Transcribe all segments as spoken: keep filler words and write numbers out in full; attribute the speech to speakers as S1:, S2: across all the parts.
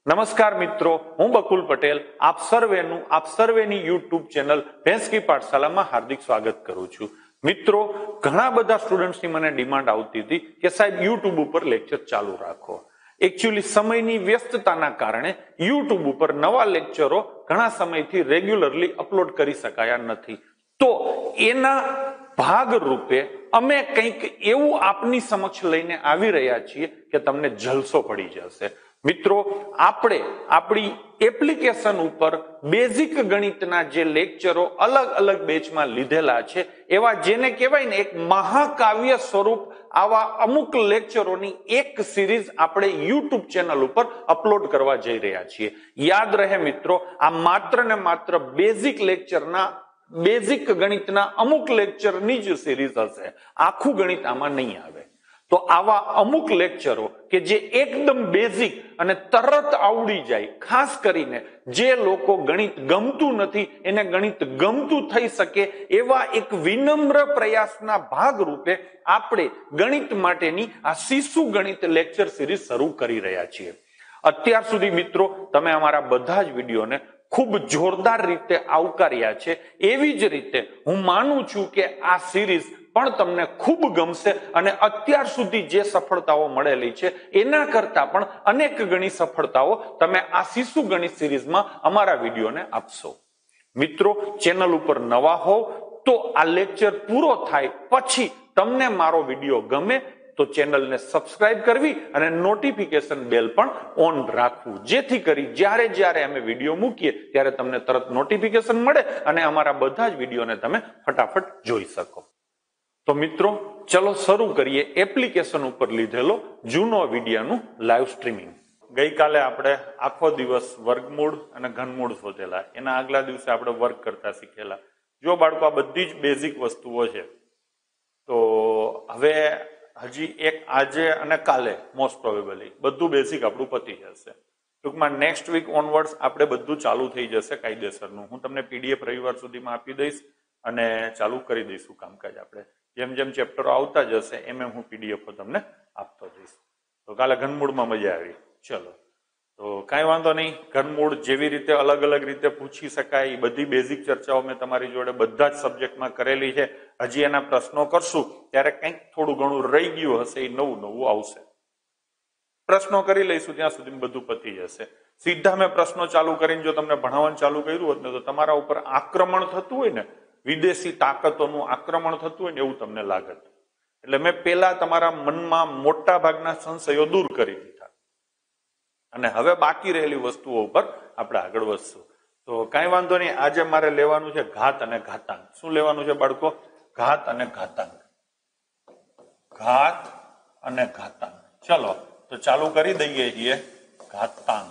S1: નમસ્કાર મિત્રો, હું બકુલ પટેલ આપ સર્વેનું આપ સર્વેની યુટ્યુબ ચેનલ ભેંસ કી પાઠશાલામાં હાર્દિક સ્વાગત કરું છું। મિત્રો, ઘણા બધા સ્ટુડન્ટ્સની મને ડિમાન્ડ આવતી હતી કે સાહેબ યુટ્યુબ ઉપર લેક્ચર ચાલુ રાખો। એકચ્યુઅલી સમયની વ્યસ્તતાના કારણે યુટ્યુબ ઉપર નવા લેક્ચરો ઘણા સમયથી રેગ્યુલરલી અપલોડ કરી શકાયા નથી, તો એના ભાગરૂપે અમે કંઈક એવું આપની સમક્ષ લઈને આવી રહ્યા છીએ કે તમને જલસો પડી જશે। મિત્રો, આપણે આપણી એપ્લિકેશન ઉપર બેઝિક ગણિતના જે લેક્ચરો અલગ અલગ બેચમાં લીધેલા છે, એવા જેને કહેવાય ને એક મહાકાવ્ય સ્વરૂપ આવા અમુક લેક્ચરોની એક સિરીઝ આપણે યુટ્યુબ ચેનલ ઉપર અપલોડ કરવા જઈ રહ્યા છીએ। યાદ રહે મિત્રો, આ માત્ર ને માત્ર બેઝિક લેક્ચરના બેઝિક ગણિતના અમુક લેક્ચરની જ સિરીઝ હશે, આખું ગણિત આમાં નહીં આવે। તો આવા અમુક લેક્ચરો કે જે એકદમ બેઝિક અને તરત આવડી જાય, ખાસ કરીને જે લોકો ગણિત ગમતું નથી એને ગણિત ગમતું થઈ શકે, એવા એક વિનમ્ર પ્રયાસના ભાગરૂપે આપણે ગણિત માટેની આ શિશુ ગણિત લેક્ચર સિરીઝ શરૂ કરી રહ્યા છીએ। અત્યાર સુધી મિત્રો તમે અમારા બધા જ વિડીયોને ખૂબ જોરદાર રીતે આવકાર્યા છે, એવી જ રીતે હું માનું છું કે આ સિરીઝ પણ તમને ખૂબ ગમશે અને અત્યાર સુધી જે સફળતાઓ મળેલી છે એના કરતા પણ અનેક ગણી સફળતાઓ તમે આ શિશુ ગણિત સિરીઝમાં અમારા વિડીયોને આપશો। મિત્રો, ચેનલ ઉપર નવા હોવ તો આ લેક્ચર પૂરો થાય પછી તમને મારો વિડીયો ગમે તો ચેનલને સબસ્ક્રાઇબ કરવી અને નોટિફિકેશન બેલ પણ ઓન રાખવું, જેથી કરી જ્યારે જ્યારે અમે વિડીયો મૂકીએ ત્યારે તમને તરત નોટિફિકેશન મળે અને અમારા બધા જ વિડીયોને તમે ફટાફટ જોઈ શકો। તો મિત્રો, ચલો શરૂ કરીએ એપ્લિકેશન ઉપર લીધેલો જૂનો વિડીયોનું લાઈવ સ્ટ્રીમિંગ। ગઈકાલે આપણે આખો દિવસ વર્ગમૂળ અને ઘનમૂળ શોધેલા, એના આગલા દિવસે આપણે વર્ક કરતા શીખેલા। જો બાળકો, આ બધી જ બેઝિક વસ્તુઓ છે, તો હવે હજી એક આજે અને કાલે મોસ્ટ પ્રોબેબલી બધું બેઝિક આપણું પતી જશે। ટૂંકમાં નેક્સ્ટ વીક ઓનવર્ડ્સ આપણે બધું ચાલુ થઈ જશે કાયદેસરનું। હું તમને પીડીએફ રવિવાર સુધીમાં આપી દઈશ અને ચાલુ કરી દઈશું કામકાજ। આપણે જેમ જેમ ચેપ્ટરો આવતા જશે એમ એમ હું પીડીએફ તમને આપતો જઈશ। તો કાલે ઘનમૂળમાં મજા આવી। ચલો, તો કાંઈ વાંધો નહીં, ઘનમૂળ જેવી રીતે અલગ અલગ રીતે પૂછી શકાય એ બધી બેઝિક ચર્ચાઓ મેં તમારી જોડે બધા જ સબ્જેક્ટમાં કરેલી છે। હજી એના પ્રશ્નો કરશું ત્યારે કંઈક થોડું ઘણું રહી ગયું હશે, એ નવું નવું આવશે। પ્રશ્નો કરી લઈશું ત્યાં સુધી બધું પતી જશે। સીધા મેં પ્રશ્નો ચાલુ કરીને જો તમને ભણાવવાનું ચાલુ કર્યું હોત ને તો તમારા ઉપર આક્રમણ થતું હોય ને, વિદેશી તાકાતોનું આક્રમણ થતું હોય ને એવું તમને લાગત। એટલે મેં પેલા તમારા મનમાં મોટા ભાગના સંશયો દૂર કરી દીધા અને હવે બાકી રહેલી વસ્તુઓ ઉપર આપણે આગળ વધશું। તો કાંઈ વાંધો નહીં, આજે મારે લેવાનું છે ઘાત અને ઘાતાંક। શું લેવાનું છે બાળકો? ઘાત અને ઘાતાંક। ઘાત અને ઘાતાંક। ચલો, તો ચાલુ કરી દઈએ છીએ ઘાતાંક।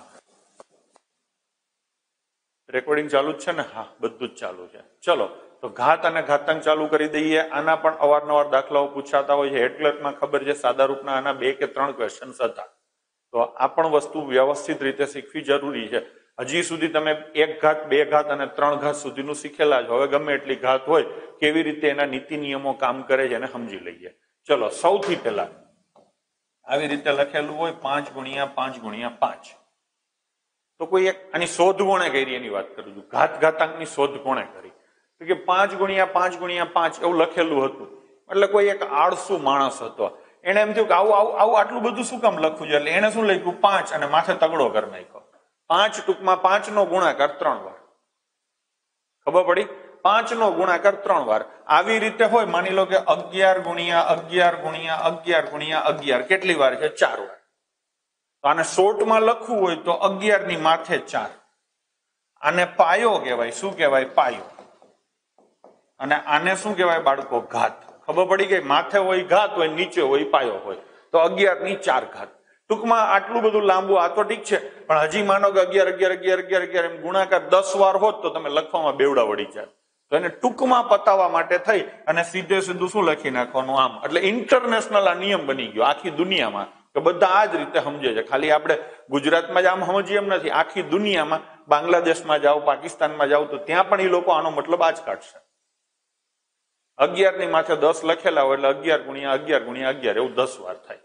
S1: રેકોર્ડિંગ ચાલુ જ છે ને? હા, બધું જ ચાલુ છે। ચલો, તો ઘાત અને ઘાતાંક ચાલુ કરી દઈએ। આના પણ અવારનવાર દાખલાઓ પૂછાતા હોય છે, એટલેમાં ખબર છે સાદા રૂપના આના બે કે ત્રણ ક્વેશ્ચન્સ હતા, તો આ પણ વસ્તુ વ્યવસ્થિત રીતે શીખવી જરૂરી છે। હજી સુધી તમે એક ઘાત, બે ઘાત અને ત્રણ ઘાત સુધીનું શીખેલા છો, હવે ગમે એટલી ઘાત હોય કેવી રીતે એના નીતિ નિયમો કામ કરે છે એને સમજી લઈએ। ચલો, સૌથી પહેલા આવી રીતે લખેલું હોય પાંચ ગુણ્યા પાંચ ગુણ્યા પાંચ, તો કોઈ એક આની શોધ કોણે કરી એની વાત કરું છું। ઘાત ઘાતાંકની શોધ કોણે કરી? તો કે પાંચ ગુણ્યા પાંચ ગુણ્યા પાંચ એવું લખેલું હતું, એટલે કોઈ એક આળસુ માણસ હતો, એને એમ થયું કે આવું આવું આવું આટલું બધું શું કામ લખવું છે, એટલે એને શું લખ્યું? પાંચ, અને માથે તગડો કરી નાખ્યો। પાંચ ટૂંકમાં પાંચ નો ગુણાકાર ત્રણ વાર, ખબર પડી? પાંચ નો ગુણાકાર ત્રણ વાર। આવી રીતે હોય, માની લો કે અગિયાર ગુણ્યા અગિયાર ગુણ્યા અગિયાર ગુણ્યા અગિયાર કેટલી વાર છે? ચાર વાર। તો આને શોર્ટમાં લખવું હોય તો અગિયાર ની માથે ચાર, આને પાયો કહેવાય। શું કહેવાય? પાયો। અને આને શું કહેવાય બાળકો? ઘાત। ખબર પડી ગઈ? માથે હોય ઘાત હોય, નીચે હોય પાયો હોય, તો અગિયાર ની ચાર ઘાત। ટૂંકમાં આટલું બધું લાંબુ, આ તો ઠીક છે, પણ હજી માનો કે અગિયાર અગિયાર અગિયાર અગિયાર અગિયાર એમ ગુણાકાર દસ વાર હોત તો તમે લખવામાં બેવડા વળી જાય। તો એને ટૂંકમાં પતાવવા માટે થઈ અને સીધે સીધું શું લખી નાખવાનું? આમ। એટલે ઇન્ટરનેશનલ આ નિયમ બની ગયો આખી દુનિયામાં, કે બધા આ જ રીતે સમજે છે। ખાલી આપણે ગુજરાતમાં જ આમ સમજીએ એમ નથી, આખી દુનિયામાં, બાંગ્લાદેશમાં જાઓ, પાકિસ્તાનમાં જાઓ તો ત્યાં પણ એ લોકો આનો મતલબ આ જ કાઢશે। અગિયાર ની માથે દસ લખેલા હોય એટલે અગિયાર ગુણ્યા અગિયાર ગુણ્યા અગિયાર એવું દસ વાર થાય।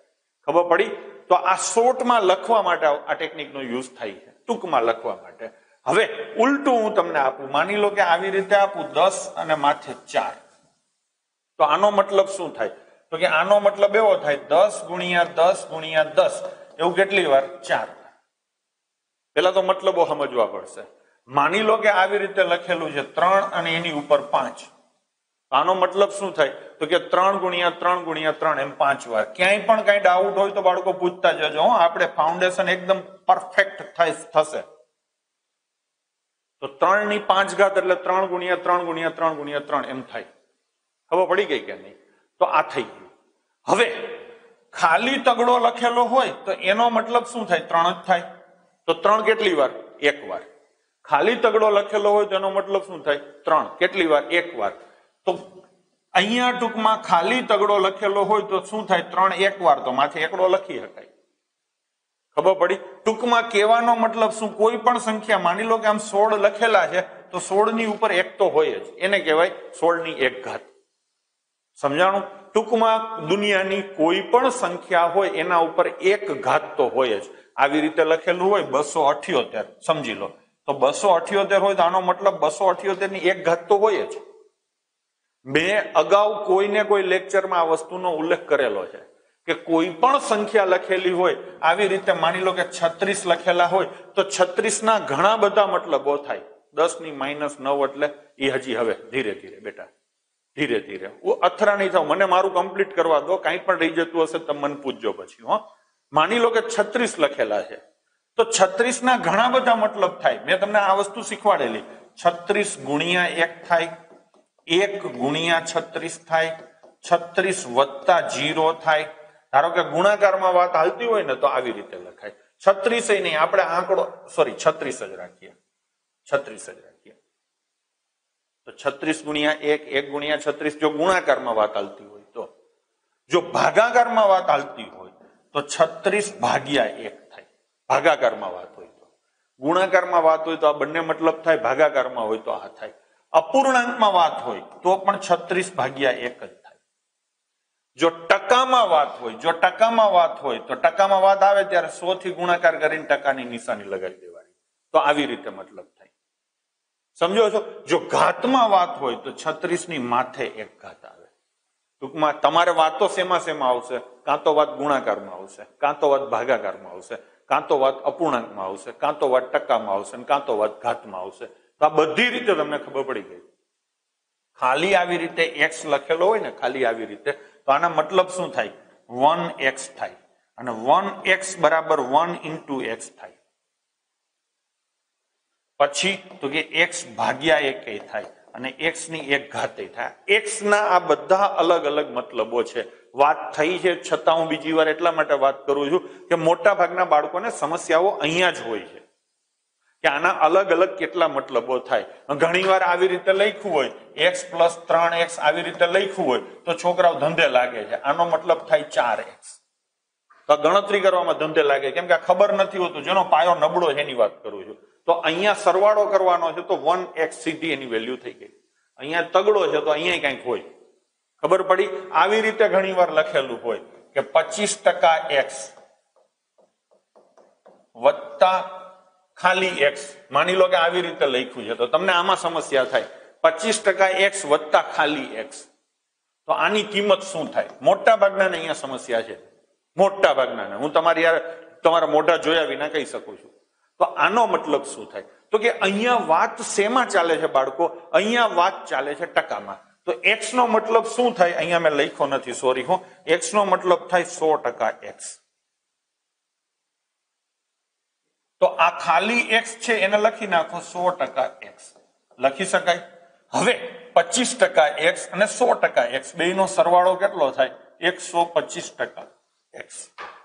S1: ખબર પડી? તો આ શોર્ટમાં લખવા માટે આ ટેકનિકનો યુઝ થાય છે, ટૂંકમાં લખવા માટે. હવે ઉલટું હું તમને આપું, માની લો કે આવી રીતે આપું દસ અને માથે ચાર, તો આનો મતલબ શું થાય? તો કે આનો મતલબ એવો થાય દસ ગુણ્યા દસ ગુણ્યા દસ, એવું કેટલી વાર? ચાર વાર. પેલા તો મતલબો સમજવા પડશે. માની લો કે આવી રીતે લખેલું છે ત્રણ અને એની ઉપર પાંચ, આનો મતલબ શું થાય? તો કે ત્રણ ગુણ્યા ત્રણ ગુણ્યા ત્રણ એમ પાંચ વાર. ક્યાંય પણ કઈ ડાઉટ હોય તો બાળકો પૂછતા જજો. આપણે ફાઉન્ડેશન એકદમ પરફેક્ટ થશે. તો ત્રણ ની પાંચ ઘાત એટલે ત્રણ ગુણ્યા ત્રણ ગુણ્યા ત્રણ ગુણ્યા ત્રણ એમ થાય. ખબર પડી ગઈ કે નહીં? તો આ થઈ ગયું. હવે ખાલી તગડો લખેલો હોય તો એનો મતલબ શું થાય? ત્રણ જ થાય. તો ત્રણ કેટલી વાર? એક વાર. ખાલી તગડો લખેલો હોય તો એનો મતલબ શું થાય? ત્રણ કેટલી વાર? એક વાર. તો અહીંયા ટૂંકમાં ખાલી તગડો લખેલો હોય તો શું થાય? ત્રણ એક વાર. તો માથે એકડો લખી શકાય. ખબર પડી? ટૂંકમાં કહેવાનો મતલબ શું? કોઈ પણ સંખ્યા, માની લો કે આમ સોળ લખેલા છે તો સોળ ની ઉપર એક તો હોય જ, એને કહેવાય સોળ ની એક ઘાત. સમજાણું? ટૂંકમાં દુનિયાની કોઈ પણ સંખ્યા હોય એના ઉપર એક ઘાત તો હોય જ. આવી રીતે લખેલું હોય બસો અઠ્યોતેર, સમજી લો, તો બસો અઠ્યોતેર હોય તો આનો મતલબ બસો અઠ્યોતેર ની એક ઘાત તો હોય જ. મેં અગાઉ કોઈને કોઈ લેક્ચરમાં આ વસ્તુનો ઉલ્લેખ કરેલો છે કે કોઈ પણ સંખ્યા લખેલી હોય, આવી રીતે માની લો કે છત્રીસ લખેલા હોય તો છત્રીસ ના ઘણા બધા મતલબો થાય. દસ ની માઇનસ નવ એટલે એ હજી હવે ધીરે ધીરે બેટા ધીરે ધીરે અથડા નહીં થાવ, મને મારું કમ્પ્લીટ કરવા દો. કાંઈ પણ રહી જતું હશે તો મને પૂછજો પછી. હો, માની લો કે છત્રીસ લખેલા છે તો છત્રીસ ના ઘણા બધા મતલબ થાય. મેં તમને આ વસ્તુ શીખવાડેલી. છત્રીસ ગુણ્યા એક થાય, એક ગુણ્યા છત્રીસ થાય, છત્રીસ વત્તા જીરો થાય. ધારો કે ગુણાકારમાં વાત હાલતી હોય ને તો આવી રીતે લખાય. છત્રીસ નહીં, આપણે આંકડો સોરી છત્રીસ જ રાખીએ, છત્રીસ જ રાખીએ. તો છત્રીસ ગુણ્યા એક, એક ગુણ્યા છત્રીસ જો ગુણાકારમાં વાત હાલતી હોય તો. જો ભાગાકારમાં વાત હાલતી હોય તો છત્રીસ ભાગ્યા એક થાય, ભાગાકારમાં વાત હોય તો. ગુણાકારમાં વાત હોય તો આ બંને મતલબ થાય, ભાગાકારમાં હોય તો આ થાય. અપૂર્ણાંકમાં વાત હોય તો પણ છત્રીસ ભાગ્યા એક જ થાય. જો ટકામાં વાત હોય, જો ટકામાં વાત હોય તો ટકામાં વાત આવે ત્યારે સો થી ગુણાકાર કરીને ટકાની નિશાની લગાવી દેવાની. તો આવી રીતે મતલબ થાય. સમજો છો? જો ઘાતમાં વાત હોય તો છત્રીસ ની માથે એક ઘાત આવે. ટૂંકમાં તમારે વાતો શેમાં શેમાં આવશે? કાં તો વાત ગુણાકારમાં આવશે, કાં તો વાત ભાગાકારમાં આવશે, કાં તો વાત અપૂર્ણાંકમાં આવશે, કાં તો વાત ટકામાં આવશે, કાં તો વાત ઘાતમાં આવશે. તો આ બધી રીતે તમને ખબર પડી ગઈ. ખાલી આવી રીતે એક્સ લખેલો હોય ને, ખાલી આવી રીતે, તો આના મતલબ શું થાય? વન એક્સ થાય. અને વન એક્સ બરાબર વન ઇન્ટુ એક્સ થાય. પછી તો કે એક્સ ભાગ્યા એક થાય અને એક્સ ની એક ઘાત થાય. એક્સ ના આ બધા અલગ અલગ મતલબો છે. વાત થઈ છે છતાં હું બીજી વાર એટલા માટે વાત કરું છું કે મોટા ભાગના બાળકોને સમસ્યાઓ અહીંયા જ હોય છે કે આના અલગ અલગ કેટલા મતલબો થાય. ઘણી વાર આવી રીતે લખ્યું હોય એક્સ પ્લસ ત્રણ એક્સ આવી રીતે લખ્યું હોય તો છોકરાઓ ધંધે લાગે છે. આનો મતલબ થાય ચાર એક્સ. તો ગણતરી કરવામાં ધંધે લાગે, કેમ કે આ ખબર નથી હોતું, જેનો પાયો નબળો છે એની વાત કરું છું. તો અહીંયા સરવાળો કરવાનો છે તો વન એક્સ સીધી એની વેલ્યુ થઈ ગઈ. અહીંયા તગડો છે તો અહીંયા કંઈક હોય. ખબર પડી? આવી રીતે ઘણી વાર લખેલું હોય કે પચીસ ટકા એક્સ વત્તા ખાલી એક્સ. માની લો કે આવી રીતે લખ્યું છે તો તમને આમાં સમસ્યા થાય. પચીસ ટકા એક્સ વત્તા ખાલી એક્સ, તો આની કિંમત શું થાય? મોટા ભાગના ને અહીંયા સમસ્યા છે, મોટા ભાગના. હું તમારી યાર તમારા મોઢા જોયા વિના કહી શકું છું. તો આનો મતલબ શું થાય? તો કે અહીંયા વાત શેમાં ચાલે છે બાળકો? અહીંયા વાત ચાલે છે ટકામાં. તો એક્સ નો મતલબ શું થાય? અહીંયા મેં લખ્યો નથી, સોરી. હો, એક્સ નો મતલબ થાય સો ટકા એક્સ. તો આ ખાલી એક્સ છે એને લખી નાખો સો ટકા એક્સ લખી શકાય. હવે પચીસ ટકા એક્સ અને સો ટકા એક્સ બે નો સરવાળો કેટલો થાય? એકસો પચીસ ટકા એક્સ.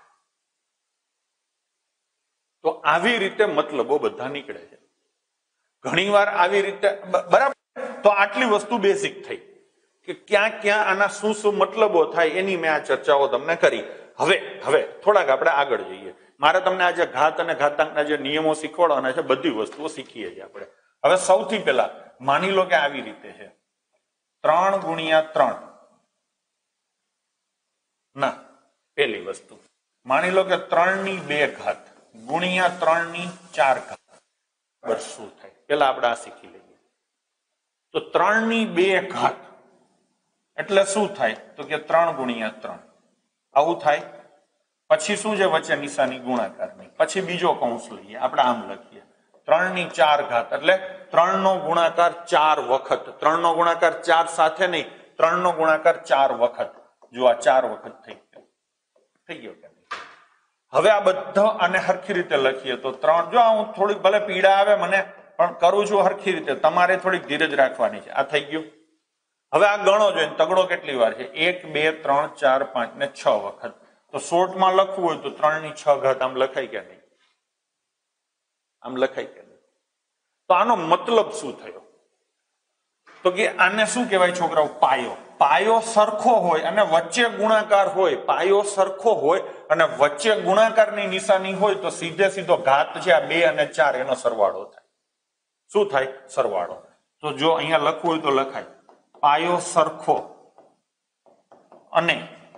S1: તો આવી રીતે મતલબો બધા નીકળે છે. ઘણી વાર આવી રીતે બરાબર. તો આટલી વસ્તુ બેઝિક થઈ કે ક્યાં ક્યાં આના શું શું મતલબો થાય એની મેં આ ચર્ચાઓ તમને કરી. હવે હવે થોડાક આપણે આગળ જઈએ. મારે તમને આજે ઘાત અને ઘાતાંકના જે નિયમો શીખવાડવાના છે, બધી વસ્તુઓ શીખીએ છીએ આપણે. હવે સૌથી પહેલા માની લો કે આવી રીતે છે ત્રણ ગુણ્યા ત્રણ. ના, પેલી વસ્તુ માની લો કે ત્રણ ની બે ઘાત ગુણ્યા ત્રણ ની ચાર ઘાત બરાબર શું થાય? પેલા આપણે આ શીખી લઈએ. તો ત્રણ ની બે ઘાત એટલે શું થાય? તો કે ત્રણ ગુણ્યા ત્રણ આવું થાય. પછી શું છે વચ્ચે નિશાની ગુણાકારની. પછી બીજો કૌંસ લઈએ, આપણે આમ લખીએ ત્રણ ની ચાર ઘાત એટલે ત્રણ નો ગુણાકાર ચાર વખત. ત્રણ નો ગુણાકાર ચાર સાથે નહીં, ત્રણ નો ગુણાકાર ચાર વખત. જો આ ચાર વખત થઈ ગયો થઈ ગયો કે નહીં? હવે આ બધા આને હરખી રીતે લખીએ તો ત્રણ, જો હું થોડીક ભલે પીડા આવે મને, પણ કરું છું હરખી રીતે. તમારે થોડીક ધીરજ રાખવાની છે. આ થઈ ગયું. હવે આ ગણો જોઈએ તગડો કેટલી વાર છે? એક બે ત્રણ ચાર પાંચ ને છ વખત. તો શોર્ટમાં લખવું હોય તો ત્રણ ની છ ઘાત આમ લખાય કે નહીં? આમ લખાય કે નહીં? તો આનો મતલબ શું થયો? તો કે આને શું કહેવાય છોકરાઓ? પાયો. પાયો સરખો હોય અને વચ્ચે ગુણાકાર હોય, પાયો સરખો હોય અને વચ્ચે ગુણાકારની નિશાની હોય તો સીધે સીધો ઘાત છે આ બે અને ચાર એનો સરવાળો થાય. શું થાય? સરવાળો. તો જો અહીંયા લખવું હોય તો લખાય પાયો સરખો અને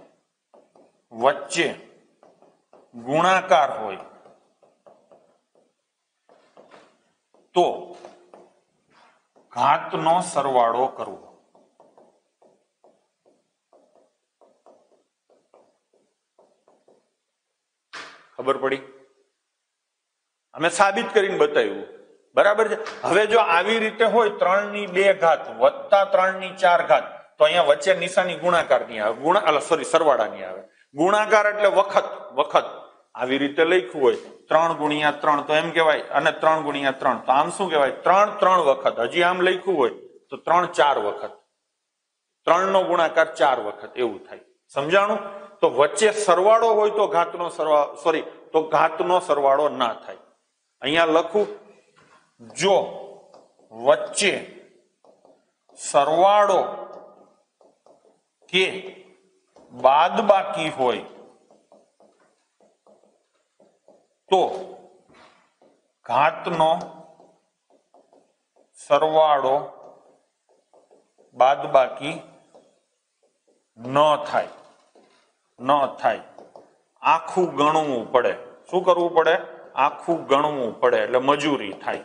S1: વચ્ચે ગુણાકાર હોય તો ઘાતનો સરવાળો કરવો. ખબર પડી? અમે સાબિત કરીને બતાવ્યું. બરાબર છે. હવે જો આવી રીતે હોય ત્રણ ની બે ઘાત વત્તા ત્રણ ની ચાર ઘાત તો અહીંયા વચ્ચે નિશાની ગુણાકાર ની આવે, ગુણા સોરી સરવાળા ની આવે. ગુણાકાર એટલે વખત વખત. આવી રીતે લખ્યું હોય ત્રણ ગુણ્યા ત્રણ તો એમ કહેવાય, અને ત્રણ ગુણ્યા ત્રણ તો આમ શું કહેવાય? ત્રણ ત્રણ વખત. હજી આમ લખ્યું હોય તો ત્રણ ચાર વખત. ત્રણ નો ગુણાકાર ચાર વખત એવું થાય. સમજાણું? તો વચ્ચે સરવાળો હોય તો ઘાતનો સરવાળો સોરી તો ઘાતનો સરવાળો ના થાય. અહીંયા લખું, જો વચ્ચે સરવાળો કે બાદબાકી હોય તો ઘાતનો સરવાળો બાદબાકી ન થાય ન થાય આખું ગણવું પડે. શું કરવું પડે? આખું ગણવું પડે એટલે મજૂરી થાય.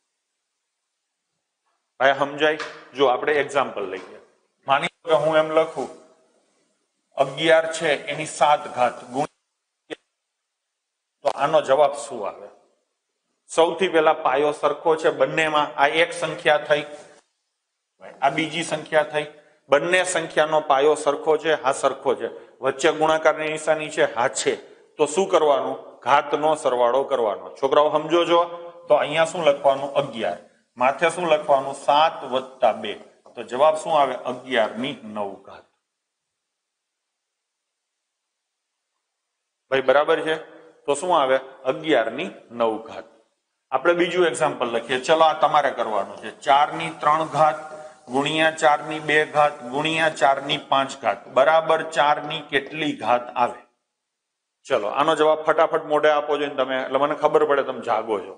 S1: ભાઈ સમજાય? જો આપણે એક્ઝામ્પલ લઈએ. માની લો કે હું એમ લખું અગિયાર છે એની સાત ઘાત ગુણ્યા, તો આનો જવાબ શું આવે? સૌથી પહેલા પાયો સરખો છે બંનેમાં. આ એક સંખ્યા થઈ, આ બીજી સંખ્યા થઈ. બંને સંખ્યાનો પાયો સરખો છે? હા સરખો છે. વચ્ચે ગુણાકારની નિશાની છે? હા છે. તો શું કરવાનું? ઘાતનો સરવાળો કરવાનો. છોકરાઓ સમજો છો? તો અહીંયા શું લખવાનું? અગિયાર. માથે શું લખવાનું? સાત વત્તા બે. તો જવાબ શું આવે? અગિયાર ની નવ ઘાત. ભાઈ બરાબર છે? તો શું આવે? અગિયાર ની નવ ઘાત. આપણે બીજું એક્ઝામ્પલ લખીએ. ચલો આ તમારે કરવાનું છે. ચાર ની ત્રણ ઘાત ગુણ્યા ચાર ની બે ઘાત ગુણ્યા ચાર ની પાંચ ઘાત બરાબર ચાર ની કેટલી ઘાત આવે? ચલો આનો જવાબ ફટાફટ મોઢે આપો છો તમે, એટલે મને ખબર પડે તમે જાગો છો.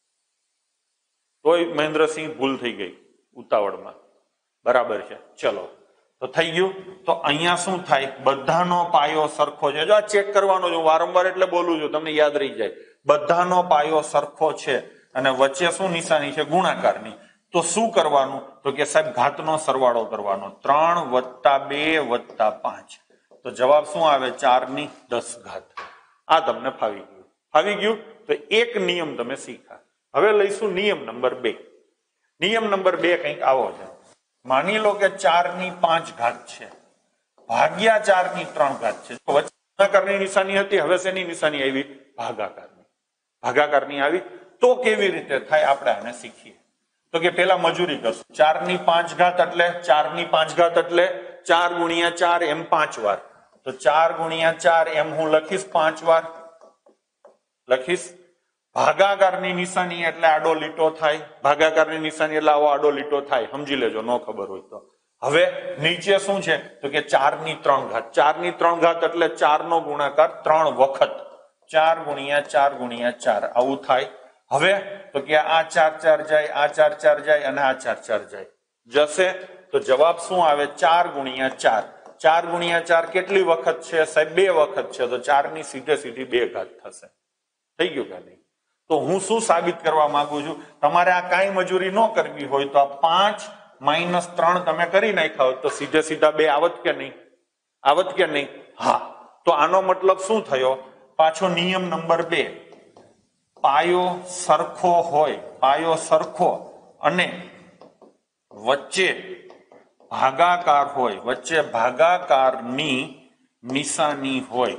S1: તોય મહેન્દ્રસિંહ ભૂલ થઈ ગઈ ઉતાવળમાં. બરાબર છે. ચલો તો થઈ ગયું. તો અહીંયા શું થાય? બધાનો પાયો સરખો છે. જો આ ચેક કરવાનો છે, વારંવાર એટલે બોલું છું, તમને યાદ રહી જાય. બધાનો પાયો સરખો છે અને વચ્ચે શું નિશાની છે? ગુણાકારની. તો શું કરવાનું? તો કે સાહેબ ઘાતનો સરવાળો કરવાનો. ત્રણ વત્તા બે વત્તા પાંચ. તો જવાબ શું આવે? ચાર ની દસ ઘાત. આ તમને ફાવી ગયું. ફાવી ગયું? તો એક નિયમ તમે શીખા. હવે લઈશું નિયમ નંબર બે. નિયમ નંબર બે કંઈક આવો છે. માની લો કે ચાર ની પાંચ ઘાત છે ભાગ્યા ચાર ની ત્રણ ઘાત છે. વચ્ચે ગુણાકારની નિશાની હતી, હવે શેની નિશાની આવી? ભાગાકારની. ભાગાકારની આવી. તો કેવી રીતે થાય આપણે આને શીખીએ. તો કે પેલા મજૂરી કરશું. ચાર ની પાંચ ઘાત એટલે ચાર ની પાંચ ઘાત એટલે ચાર ગુણ્યા ચાર એમ પાંચ વાર. તો ચાર ગુણ્યા ચાર એમ હું લખીશ પાંચ વાર લખીશ. ભાગાકારની નિશાની એટલે આડો લીટો થાય. ભાગાકારની નિશાની એટલે આવો આડો લીટો થાય. સમજી લેજો, ન ખબર હોય તો. હવે નીચે શું છે? તો કે ચાર ની ત્રણ ઘાત. ચાર ની ત્રણ ઘાત એટલે ચાર નો ગુણાકાર ત્રણ વખત. ચાર ગુણ્યા ચાર ગુણ્યા ચાર આવું થાય. હવે તો કે આ ચાર ચાર જાય, આ ચાર ચાર જાય અને આ ચાર ચાર જાય. જશે તો જવાબ શું આવે? ચાર ગુણ્યા ચાર. ચાર ગુણ્યા ચાર કેટલી વખત છે સાહેબ? બે વખત છે, તો ચાર ની સીધે સીધી બે ઘાત થશે. થઈ ગયું કે નહીં? તો હું શું સાબિત કરવા માંગુ છું? તમારે આ કાંઈ મજૂરી ન કરવી હોય તો આ પાંચ માઇનસ ત્રણ તમે કરી નાખ્યા હોય તો સીધે સીધા બે આવત કે નહીં? આવત કે નહીં? હા. તો આનો મતલબ શું થયો? પાછો નિયમ નંબર બે, પાયો સરખો હોય, પાયો સરખો અને વચ્ચે ભાગાકાર હોય, વચ્ચે ભાગાકારની નિશાની હોય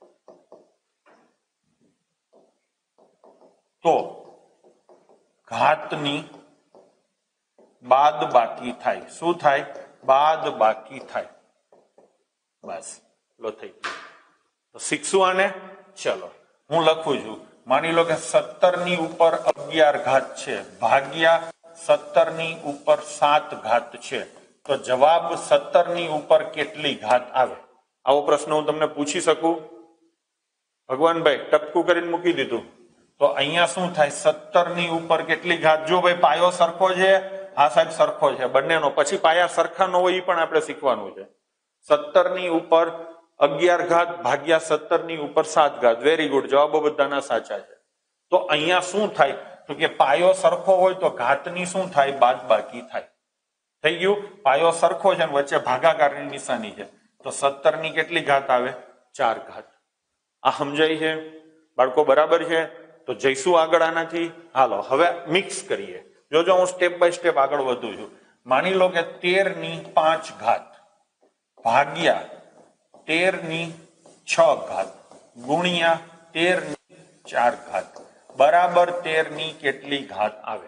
S1: તો ઘાતની બાદ બાકી થાય. શું થાય? બાદ બાકી થાય. બસ લો થઈ ગયું. તો શીખશું આને. ચલો હું લખું છું. માની લો કે સત્તર ની ઉપર અગિયાર ઘાત છે ભાગ્યા સત્તર ની ઉપર સાત ઘાત છે, તો જવાબ સત્તર ની ઉપર કેટલી ઘાત આવે? આવો પ્રશ્ન હું તમને પૂછી શકું? ભગવાનભાઈ ટપકું કરીને મૂકી દીધું. તો અહીંયા શું થાય? સત્તર ની ઉપર કેટલી ઘાત? જો ભાઈ પાયો સરખો છે, હા સાહેબ સરખો છે બંનેનો. પછી પાયા સરખા ન હોય એ પણ આપણે શીખવાનું છે. સત્તર ની ઉપર અગિયાર ઘાત ભાગ્યા સત્તર ની ઉપર સાત ઘાત. વેરી ગુડ, જવાબો બધાના સાચા છે. તો અહીંયા શું થાય? તો કે પાયો સરખો હોય તો ઘાતની શું થાય? બાદ બાકી થાય. થઈ ગયું? પાયો સરખો છે અને વચ્ચે ભાગાકારની નિશાની છે, તો સત્તર ની કેટલી ઘાત આવે? ચાર ઘાત. આ સમજાય છે બાળકો? બરાબર છે? તો જઈશું આગળ આનાથી. હાલો હવે મિક્સ કરીએ. જોજો હું સ્ટેપ બાય સ્ટેપ આગળ વધું છું. માની લો કે તેર ની પાંચ ઘાત ભાગ્યા તેર ની છ ઘાત ગુણ્યા તેર ની ચાર ઘાત બરાબર તેર ની કેટલી ઘાત આવે?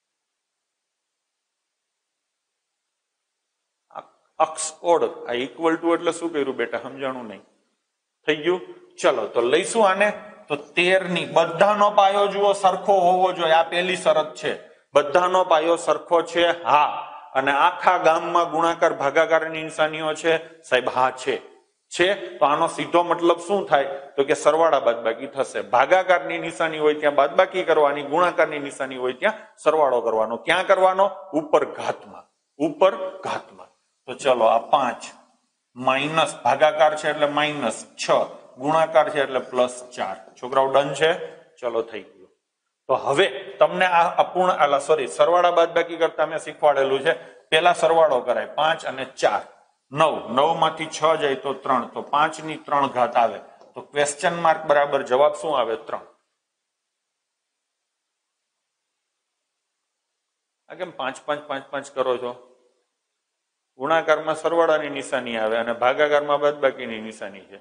S1: અક્ષ ઓડ આ ઇક્વલ ટુ એટલે શું કર્યું બેટા? સમજાણું નહીં? થઈ ગયું? ચલો તો લઈશું આને. તો તેર ની બધાનો પાયો જુઓ સરખો હોવો જોઈએ. આ પેલી શરત છે. બધાનો પાયો સરખો છે? હા. અને આખા ગામમાં ગુણાકાર ભાગાકારની નિશાનીઓ છે સાહેબ? હા છે. છે તો આનો સીધો મતલબ શું થાય? તો કે સરવાળા બાદબાકી થશે. ભાગાકારની નિશાની હોય ત્યાં બાદબાકી કરવાની, ગુણાકારની નિશાની હોય ત્યાં સરવાળો કરવાનો. ક્યાં કરવાનો? ઉપર ઘાતમાં. ઉપર ઘાતમાં. તો ચલો આ પાંચ માઇનસ ભાગાકાર છે એટલે માઇનસ છ, ગુણાકાર છે એટલે પ્લસ ચાર. છોકરાઓ ડન છે? ચલો થઈ ગયું. તો હવે તમને આ અપૂર્ણ આલા સોરી સરવાળા બાદબાકી કરતા મેં શીખવાડેલું છે. પેલા સરવાળો કરાય. પાંચ અને ચાર નવ, નવ માંથી છ જાય તો ત્રણ, તો પાંચ ની ત્રણ ઘાત આવે. તો ક્વેશ્ચન માર્ક બરાબર જવાબ શું આવે? ત્રણ. આ કેમ પાંચ પાંચ પાંચ પાંચ કરો છો? ગુણાકારમાં સરવાળાની નિશાની આવે અને ભાગાકારમાં બાદબાકીની નિશાની છે.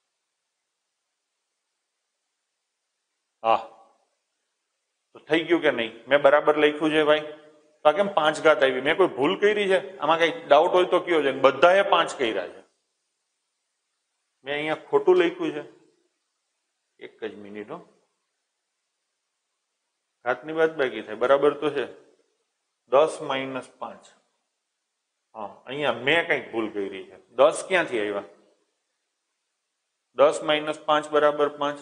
S1: હા તો થઈ ગયું કે નહીં? મેં બરાબર લખ્યું છે ભાઈ? તો આ કેમ પાંચ ઘાત આવી? મેં કોઈ ભૂલ કરી છે? આમાં કઈ ડાઉટ હોય તો કયો છે? બધાએ પાંચ કર્યા છે. મેં અહીંયા ખોટું લખ્યું છે? એક જ મિનિટ હો. ઘાતની બાદબાકી થાય બરાબર તો છે. દસ માઇનસ પાંચ. હા અહીંયા મેં કઈક ભૂલ કરી છે. દસ ક્યાંથી આવ્યા? દસ માઇનસ પાંચ બરાબર પાંચ.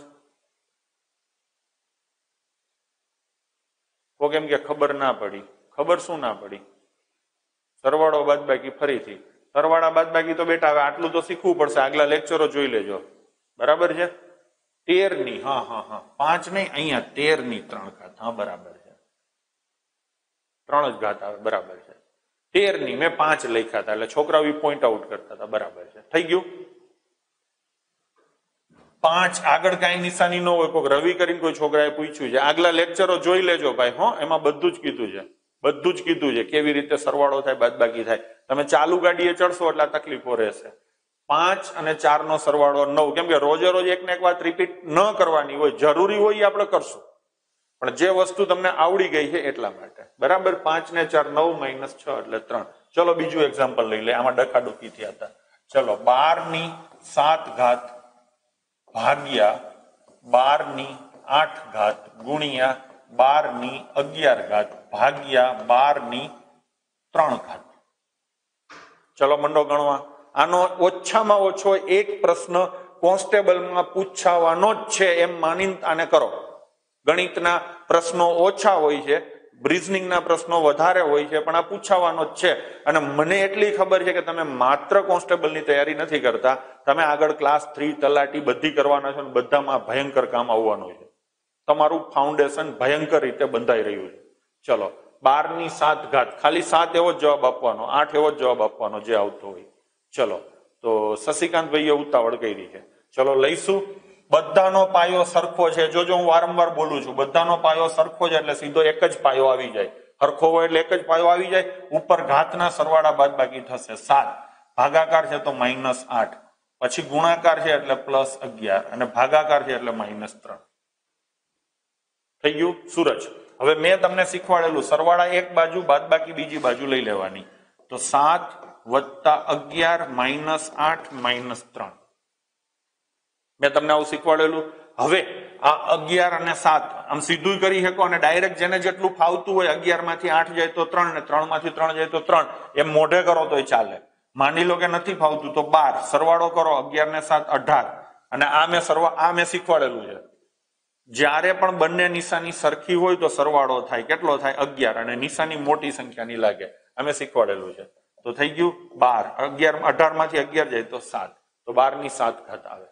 S1: તો કેમ કે ખબર ના પડી? ખબર શું ના પડી? સરવાળો બાદબાકી ફરીથી. સરવાળા બાદબાકી તો બેટા હવે આટલું તો શીખવું પડશે. આગલા લેક્ચરો જોઈ લેજો. બરાબર છે? તેર ની હા હા હા પાંચ નહીં, અહીંયા તેર ની ત્રણ ઘાત. હા બરાબર છે. ત્રણ જ ઘાત આવે. બરાબર છે. તેર ની મેં પાંચ લખ્યા હતા એટલે છોકરાઓ પોઈન્ટ આઉટ કરતા હતા. બરાબર છે. થઈ ગયું? પાંચ આગળ કઈ નિશાની ન હોય. કોઈ રવિ કરીને કોઈ છોકરાએ પૂછ્યું છે. આગલા લેક્ચરો જોઈ લેજો ભાઈ. હો એમાં બધું જ કીધું છે. બધું જ કીધું છે કેવી રીતે સરવાળો થાય બાદબાકી થાય. તમે ચાલુ ગાડીએ ચડશો એટલે આ તકલીફો રહેશે. પાંચ અને ચાર નો સરવાળો નવ. કેમ કે રોજે રોજ એક ને એક વાત રિપીટ ન કરવાની હોય. જરૂરી હોય એ આપણે કરશું, પણ જે વસ્તુ તમને આવડી ગઈ છે એટલા માટે. બરાબર? પાંચ ને ચાર નવ માઇનસ છ એટલે ત્રણ. ચલો બીજું એક્ઝામ્પલ લઈ લે. આમાં ડખાડુકી થયા હતા. ચલો બાર ની સાત ઘાત ભાગ્યા બાર ની આઠ ઘાત ગુણ્યા બાર ની અગિયાર ઘાત ભાગ્યા બાર ની ત્રણ ઘાત. ચલો મંડો ગણવા. આનો ઓછામાં ઓછો એક પ્રશ્ન કોન્સ્ટેબલમાં પૂછાવાનો જ છે એમ માનીને આને કરો. ગણિતના પ્રશ્નો ઓછા હોય છે, બ્રિઝનિંગના પ્રશ્નો વધારે હોય છે, પણ આ પૂછાવાનો જ છે. અને મને એટલી ખબર છે કે તમે માત્ર કોન્સ્ટેબલની તૈયારી નથી કરતા, તમે આગળ ક્લાસ થ્રી, તલાટી બધી કરવાના છો, બધામાં ભયંકર કામ આવવાનું છે. તમારું ફાઉન્ડેશન ભયંકર રીતે બંધાઈ રહ્યું છે. ચલો, બાર ની સાત ઘાત, ખાલી સાત એવો જ જવાબ આપવાનો, આઠ એવો જ જવાબ આપવાનો જે આવતો હોય. ચલો, તો શશિકાંતભાઈએ ઉતાવળ કરી છે. ચલો લઈશું. બધાનો પાયો સરખો છે. જોજો, હું વારંવાર બોલું છું, બધાનો પાયો સરખો છે એટલે સીધો એક જ પાયો આવી જાય. સરખો હોય એટલે એક જ પાયો આવી જાય. ઉપર ઘાતના સરવાળા બાદ બાકી થશે સાત, ભાગાકાર છે તો માઇનસ આઠ, પછી ગુણાકાર છે એટલે પ્લસ અગિયાર, અને ભાગાકાર છે એટલે માઇનસ ત્રણ. થઈ ગયું સૂરજ? હવે મેં તમને શીખવાડેલું સરવાળા એક બાજુ, બાદ બાકી બીજી બાજુ લઈ લેવાની. તો સાત વત્તા અગિયાર માઇનસ આઠ માઇનસ ત્રણ. મેં તમને આવું શીખવાડેલું. હવે આ અગિયાર અને સાત આમ સીધું કરી શકો, અને ડાયરેક્ટ જેને જેટલું ફાવતું હોય, અગિયાર માંથી આઠ જાય તો ત્રણ, ને ત્રણ માંથી ત્રણ જાય તો ત્રણ, એમ મોઢે કરો તોય ચાલે. માની લો કે નથી ફાવતું તો બાર, સરવાળો કરો, અગિયાર ને સાત અઢાર. અને આ મેં સરવા આ મેં શીખવાડેલું છે. જ્યારે પણ બંને નિશાની સરખી હોય તો સરવાળો થાય. કેટલો થાય? અગિયાર. અને નિશાની મોટી સંખ્યાની લાગે, અમે શીખવાડેલું છે. તો થઈ ગયું બાર. અગિયાર અઢાર માંથી અગિયાર જાય તો સાત, તો બાર ની સાત ઘાત આવે.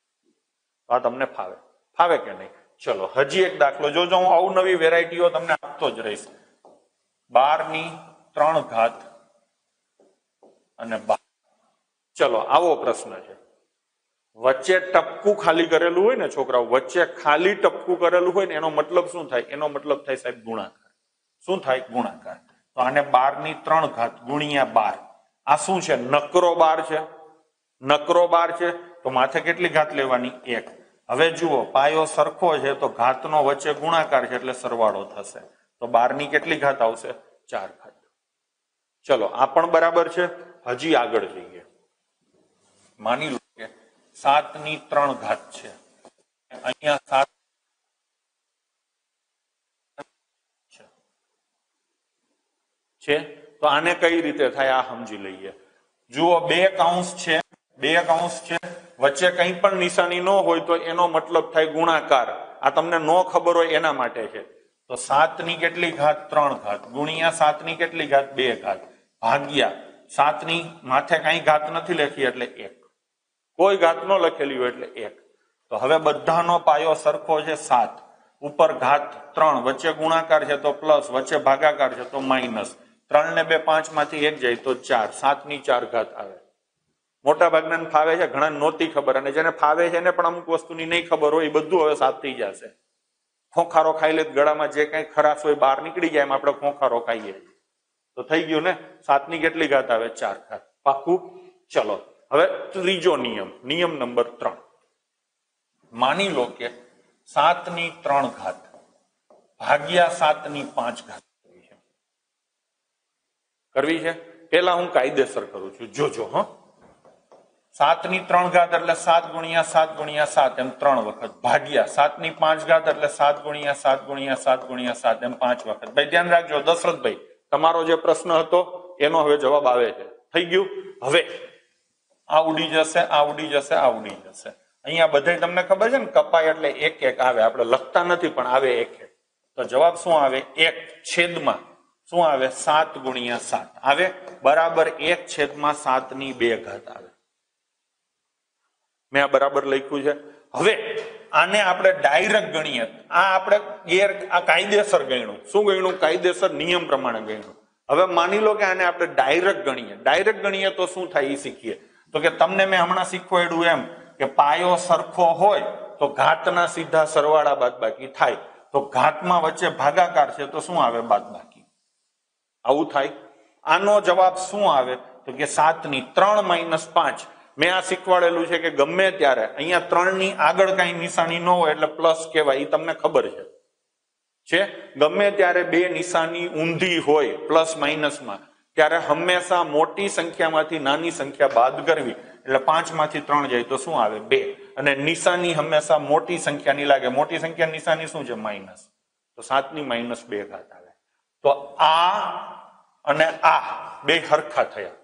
S1: આ તમને ફાવે? ફાવે કે નહીં? ચલો હજી એક દાખલો જોજો, હું અવનવી વેરાયટીઓ તમને આપતો જ રહીશ. બાર ની ત્રણ ઘાત અને બાર. ચલો આવો પ્રશ્ન છે. વચ્ચે ટપકું ખાલી કરેલું હોય ને છોકરાઓ, વચ્ચે ખાલી ટપકું કરેલું હોય ને એનો મતલબ શું થાય? એનો મતલબ થાય સાહેબ ગુણાકાર. શું થાય? ગુણાકાર. તો આને બાર ની ત્રણ ઘાત ગુણ્યા બાર. આ શું છે? નકરો બાર છે. નકરો બાર છે તો માથે કેટલી ઘાત લેવાની? એક. હવે જુઓ, પાયો સરખો છે તો ઘાતનો વચ્ચે ગુણાકાર છે એટલે સરવાળો થશે. તો બાર ની કેટલી ઘાત આવશે? ચાર ઘાત. ચલો આ પણ બરાબર છે. હજી આગળ જઈએ. માની લો કે સાત ની ત્રણ ઘાત છે. અહીંયા સાત છે, તો આને કઈ રીતે થાય આ સમજી લઈએ. જુઓ, બે કૌંસ છે, બે કૌંસ છે, વચ્ચે કંઈ પણ નિશાની ન હોય તો એનો મતલબ થાય ગુણાકાર. આ તમને ન ખબર હોય એના માટે છે. તો સાત ની કેટલી ઘાત? ત્રણ ઘાત ગુણ્યા સાત ની કેટલી ઘાત? બે ઘાત ભાગ્યા સાત ની માથે કઈ ઘાત નથી લખી એટલે એક. કોઈ ઘાત ન લખેલી હોય એટલે એક. તો હવે બધાનો પાયો સરખો છે સાત, ઉપર ઘાત ત્રણ, વચ્ચે ગુણાકાર છે તો પ્લસ, વચ્ચે ભાગાકાર છે તો માઇનસ. ત્રણ ને બે પાંચ માંથી એક જાય તો ચાર. સાત ની ચાર ઘાત આવે. મોટા ભાગના ફાવે છે, ઘણા નહોતી ખબર, અને જેને ફાવે છે એને પણ અમુક વસ્તુની નહીં ખબર હોય, એ બધું હવે સાફ થઈ જશે. ખોખારો ખાઈ લે, ગળામાં જે કઈ ખરાશ હોય બહાર નીકળી જાય, એમ આપણે ખોખારો ખાઈએ તો થઈ ગયું ને. સાત ની કેટલી ઘાત આવે? ચાર ઘાત. પાકું? ચલો હવે ત્રીજો નિયમ, નિયમ નંબર ત્રણ. માની લો કે સાત ની ત્રણ ઘાત ભાગ્યા સાત ની પાંચ ઘાત કરવી છે. પેલા હું કાયદેસર કરું છું, જોજો. હ સાત ની ત્રણ ઘાત એટલે સાત ગુણ્યા સાત ગુણ્યા સાત એમ ત્રણ વખત, ભાગ્યા સાત ની પાંચ ઘાત એટલે સાત ગુણ્યા સાત ગુણ્યા સાત ગુણ્યા સાત એમ પાંચ વખત. ભાઈ ધ્યાન રાખજો દશરથભાઈ, તમારો જે પ્રશ્ન હતો એનો હવે જવાબ આવે છે. થઈ ગયું? હવે આ ઉડી જશે, આ ઉડી જશે, આ ઉડી જશે. અહીંયા બધે તમને ખબર છે ને, કપાય એટલે એક એક આવે. આપણે લખતા નથી પણ આવે એક એક. તો જવાબ શું આવે? એક છેદમાં શું આવે? સાત ગુણ્યા સાત આવે, બરાબર એક છેદમાં સાત ની બે ઘાત આવે. મેં આ બરાબર લખ્યું છે. હવે આને આપણે ડાયરેક્ટ ગણીએ. આ આપણે ગેર આ કાયદેસર ગણ્યું. શું ગણ્યું? કાયદેસર નિયમ પ્રમાણે ગણ્યું. હવે માની લો કે આને આપણે ડાયરેક્ટ ગણીએ. ડાયરેક્ટ ગણીએ તો શું થાય એ શીખીએ. તો કે તમને મેં હમણાં શીખવાડ્યું એમ કે પાયો સરખો હોય તો ઘાતના સીધા સરવાળા બાદબાકી થાય. તો ઘાતમાં વચ્ચે ભાગાકાર છે તો શું આવે? બાદબાકી. આવું થાય. આનો જવાબ શું આવે? તો કે સાત ની ત્રણ માઇનસ પાંચ. મેં આ શીખવાડેલું છે કે ગમે ત્યારે અહીંયા ત્રણ ની આગળ કઈ નિશાની ન હોય એટલે પ્લસ કહેવાય, એ તમને ખબર છે છે ગમે ત્યારે બે નિશાની ઊંધી હોય પ્લસ માઇનસમાં, ત્યારે હંમેશા મોટી સંખ્યામાંથી નાની સંખ્યા બાદ કરવી. એટલે પાંચ માંથી ત્રણ જાય તો શું આવે? બે. અને નિશાની હંમેશા મોટી સંખ્યાની લાગે. મોટી સંખ્યા નિશાની શું છે? માઇનસ. તો સાત ની માઇનસ બે ઘાત આવે. તો આ અને આ બે હરખા થયા.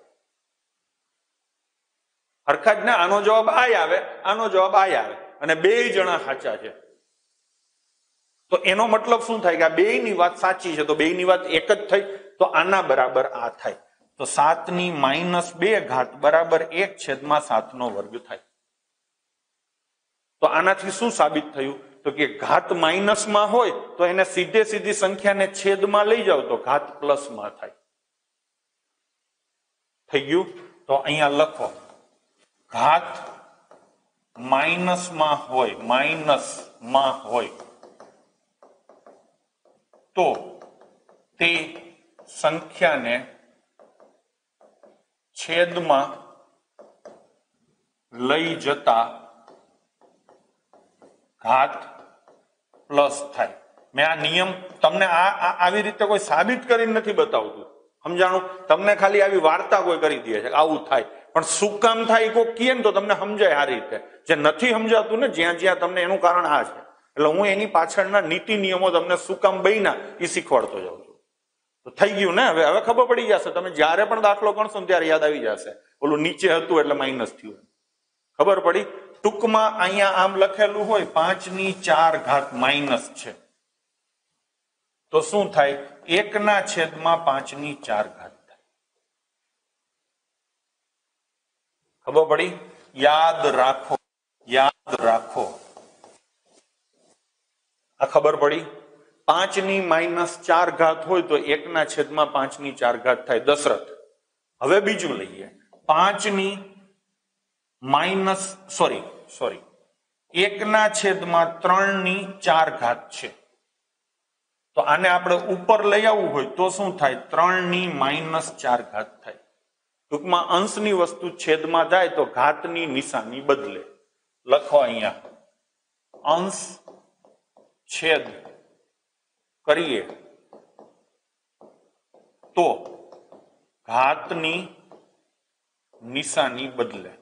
S1: હરખા જ ને. આનો જવાબ આ આવે, આનો જવાબ આ આવે, અને બે જણા સાચા છે. તો એનો મતલબ શું થાય કે આ બેયની વાત સાચી છે, તો બેયની વાત એક જ થઈ, તો આના બરાબર આ થાય. તો સાત ની માઇનસ બે ઘાત બરાબર એક છેદમાં સાત નો વર્ગ થાય. તો આનાથી શું સાબિત થયું? તો કે ઘાત માઇનસમાં હોય તો એને સીધે સીધી સંખ્યાને છેદમાં લઈ જાવ તો ઘાત પ્લસમાં થાય. થઈ ગયું? તો અહીંયા લખો ઘાત માઇનસમાં હોય માઇનસમાં હોય તો તે સંખ્યાને છેદમાં લઈ જતા ઘાત પ્લસ થાય. મેં આ નિયમ તમને આ આવી રીતે કોઈ સાબિત કરીને નથી બતાવતું, સમજાણું? તમને ખાલી આવી વાર્તા કોઈ કરી દે છે આવું થાય, પણ શું કામ થાય કોઈ કહે ને તો તમને સમજાય આ રીતે. જે નથી સમજાતું ને જ્યાં જ્યાં તમને એનું કારણ આ છે, એટલે હું એની પાછળના નીતિ નિયમો તમને શું કામ બન્યા એ શીખવાડતો જાઉં છું. તો થઈ ગયું ને? હવે હવે ખબર પડી જશે. તમે જયારે પણ દાખલો ગણશો ને ત્યારે યાદ આવી જશે, ઓલું નીચે હતું એટલે માઇનસ થયું, ખબર પડી? ટૂંકમાં અહીંયા આમ લખેલું હોય પાંચ ની ચાર ઘાત માઇનસ છે, તો શું થાય? એક ના છેદમાં પાંચ ની ચાર ઘાત થાય. ખબર પડી? યાદ રાખો, યાદ રાખો. આ ખબર પડી? પાંચ ની માઇનસ ચાર ઘાત હોય તો એક ના છેદમાં પાંચ ની ચાર ઘાત થાય. દશરથ, હવે બીજું લઈએ. પાંચ ની માઇનસ સોરી સોરી એક ના છેદમાં ત્રણ ની ચાર ઘાત છે, તો આને આપણે ઉપર લઈ આવવું હોય તો શું થાય? ત્રણ ની માઇનસ ચાર ઘાત થાય. ટૂંકમાં અંશની વસ્તુ છેદમાં જાય તો ઘાતની નિશાની બદલે. લખો અહીંયા અંશ છેદ કરીએ તો ઘાતની નિશાની બદલે.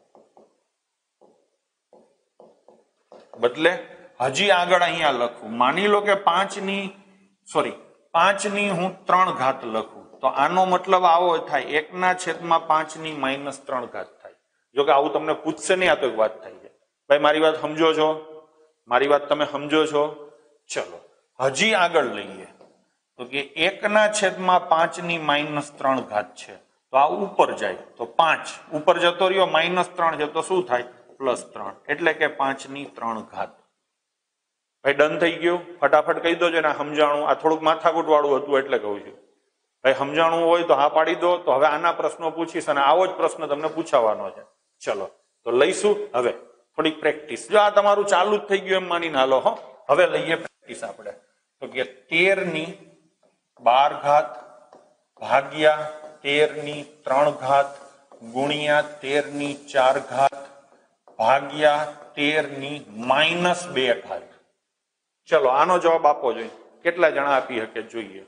S1: બદલે હજી આગળ અહીંયા લખું. માની લો કે પાંચ ની સોરી પાંચ ની હું ત્રણ ઘાત લખું, તો આનો મતલબ આવો થાય એક ના છેદમાં પાંચ ની માઇનસ ત્રણ ઘાત થાય. જો કે આવું તમને પૂછશે નહીં, આ તો એક વાત થાય છે. ભાઈ મારી વાત સમજો છો? મારી વાત તમે સમજો છો? ચલો હજી આગળ લઈએ તો કે એક ના છેદમાં પાંચ ની માઇનસ ત્રણ ઘાત છે, તો આ ઉપર જાય તો પાંચ ઉપર જતો રહ્યો, માઇનસ ત્રણ છે તો શું થાય? પ્લસ ત્રણ, એટલે કે પાંચ ની ત્રણ ઘાત. ભાઈ ડન થઈ ગયું? ફટાફટ કહી દો. ને સમજાણું? આ થોડુંક માથાકૂટ વાળું હતું એટલે કહું છું. ભાઈ સમજાણું હોય તો હા પાડી દો. તો હવે આના પ્રશ્નો પૂછીશ અને આવો જ પ્રશ્ન તમને પૂછાવાનો છે. ચલો તો લઈશું હવે થોડીક પ્રેક્ટિસ. જો આ તમારું ચાલુ જ થઈ ગયું એમ માનીને હાલો. હો હવે લઈએ પ્રેક્ટિસ આપણે. તો કે તેર ની બાર ઘાત ભાગ્યા તેર ની ત્રણ ઘાત ગુણ્યા તેર ની ચાર ઘાત ભાગ્યા તેર ની માઇનસ બે ઘાત. ચલો આનો જવાબ આપવો જોઈએ. કેટલા જણા આપી શકે જોઈએ?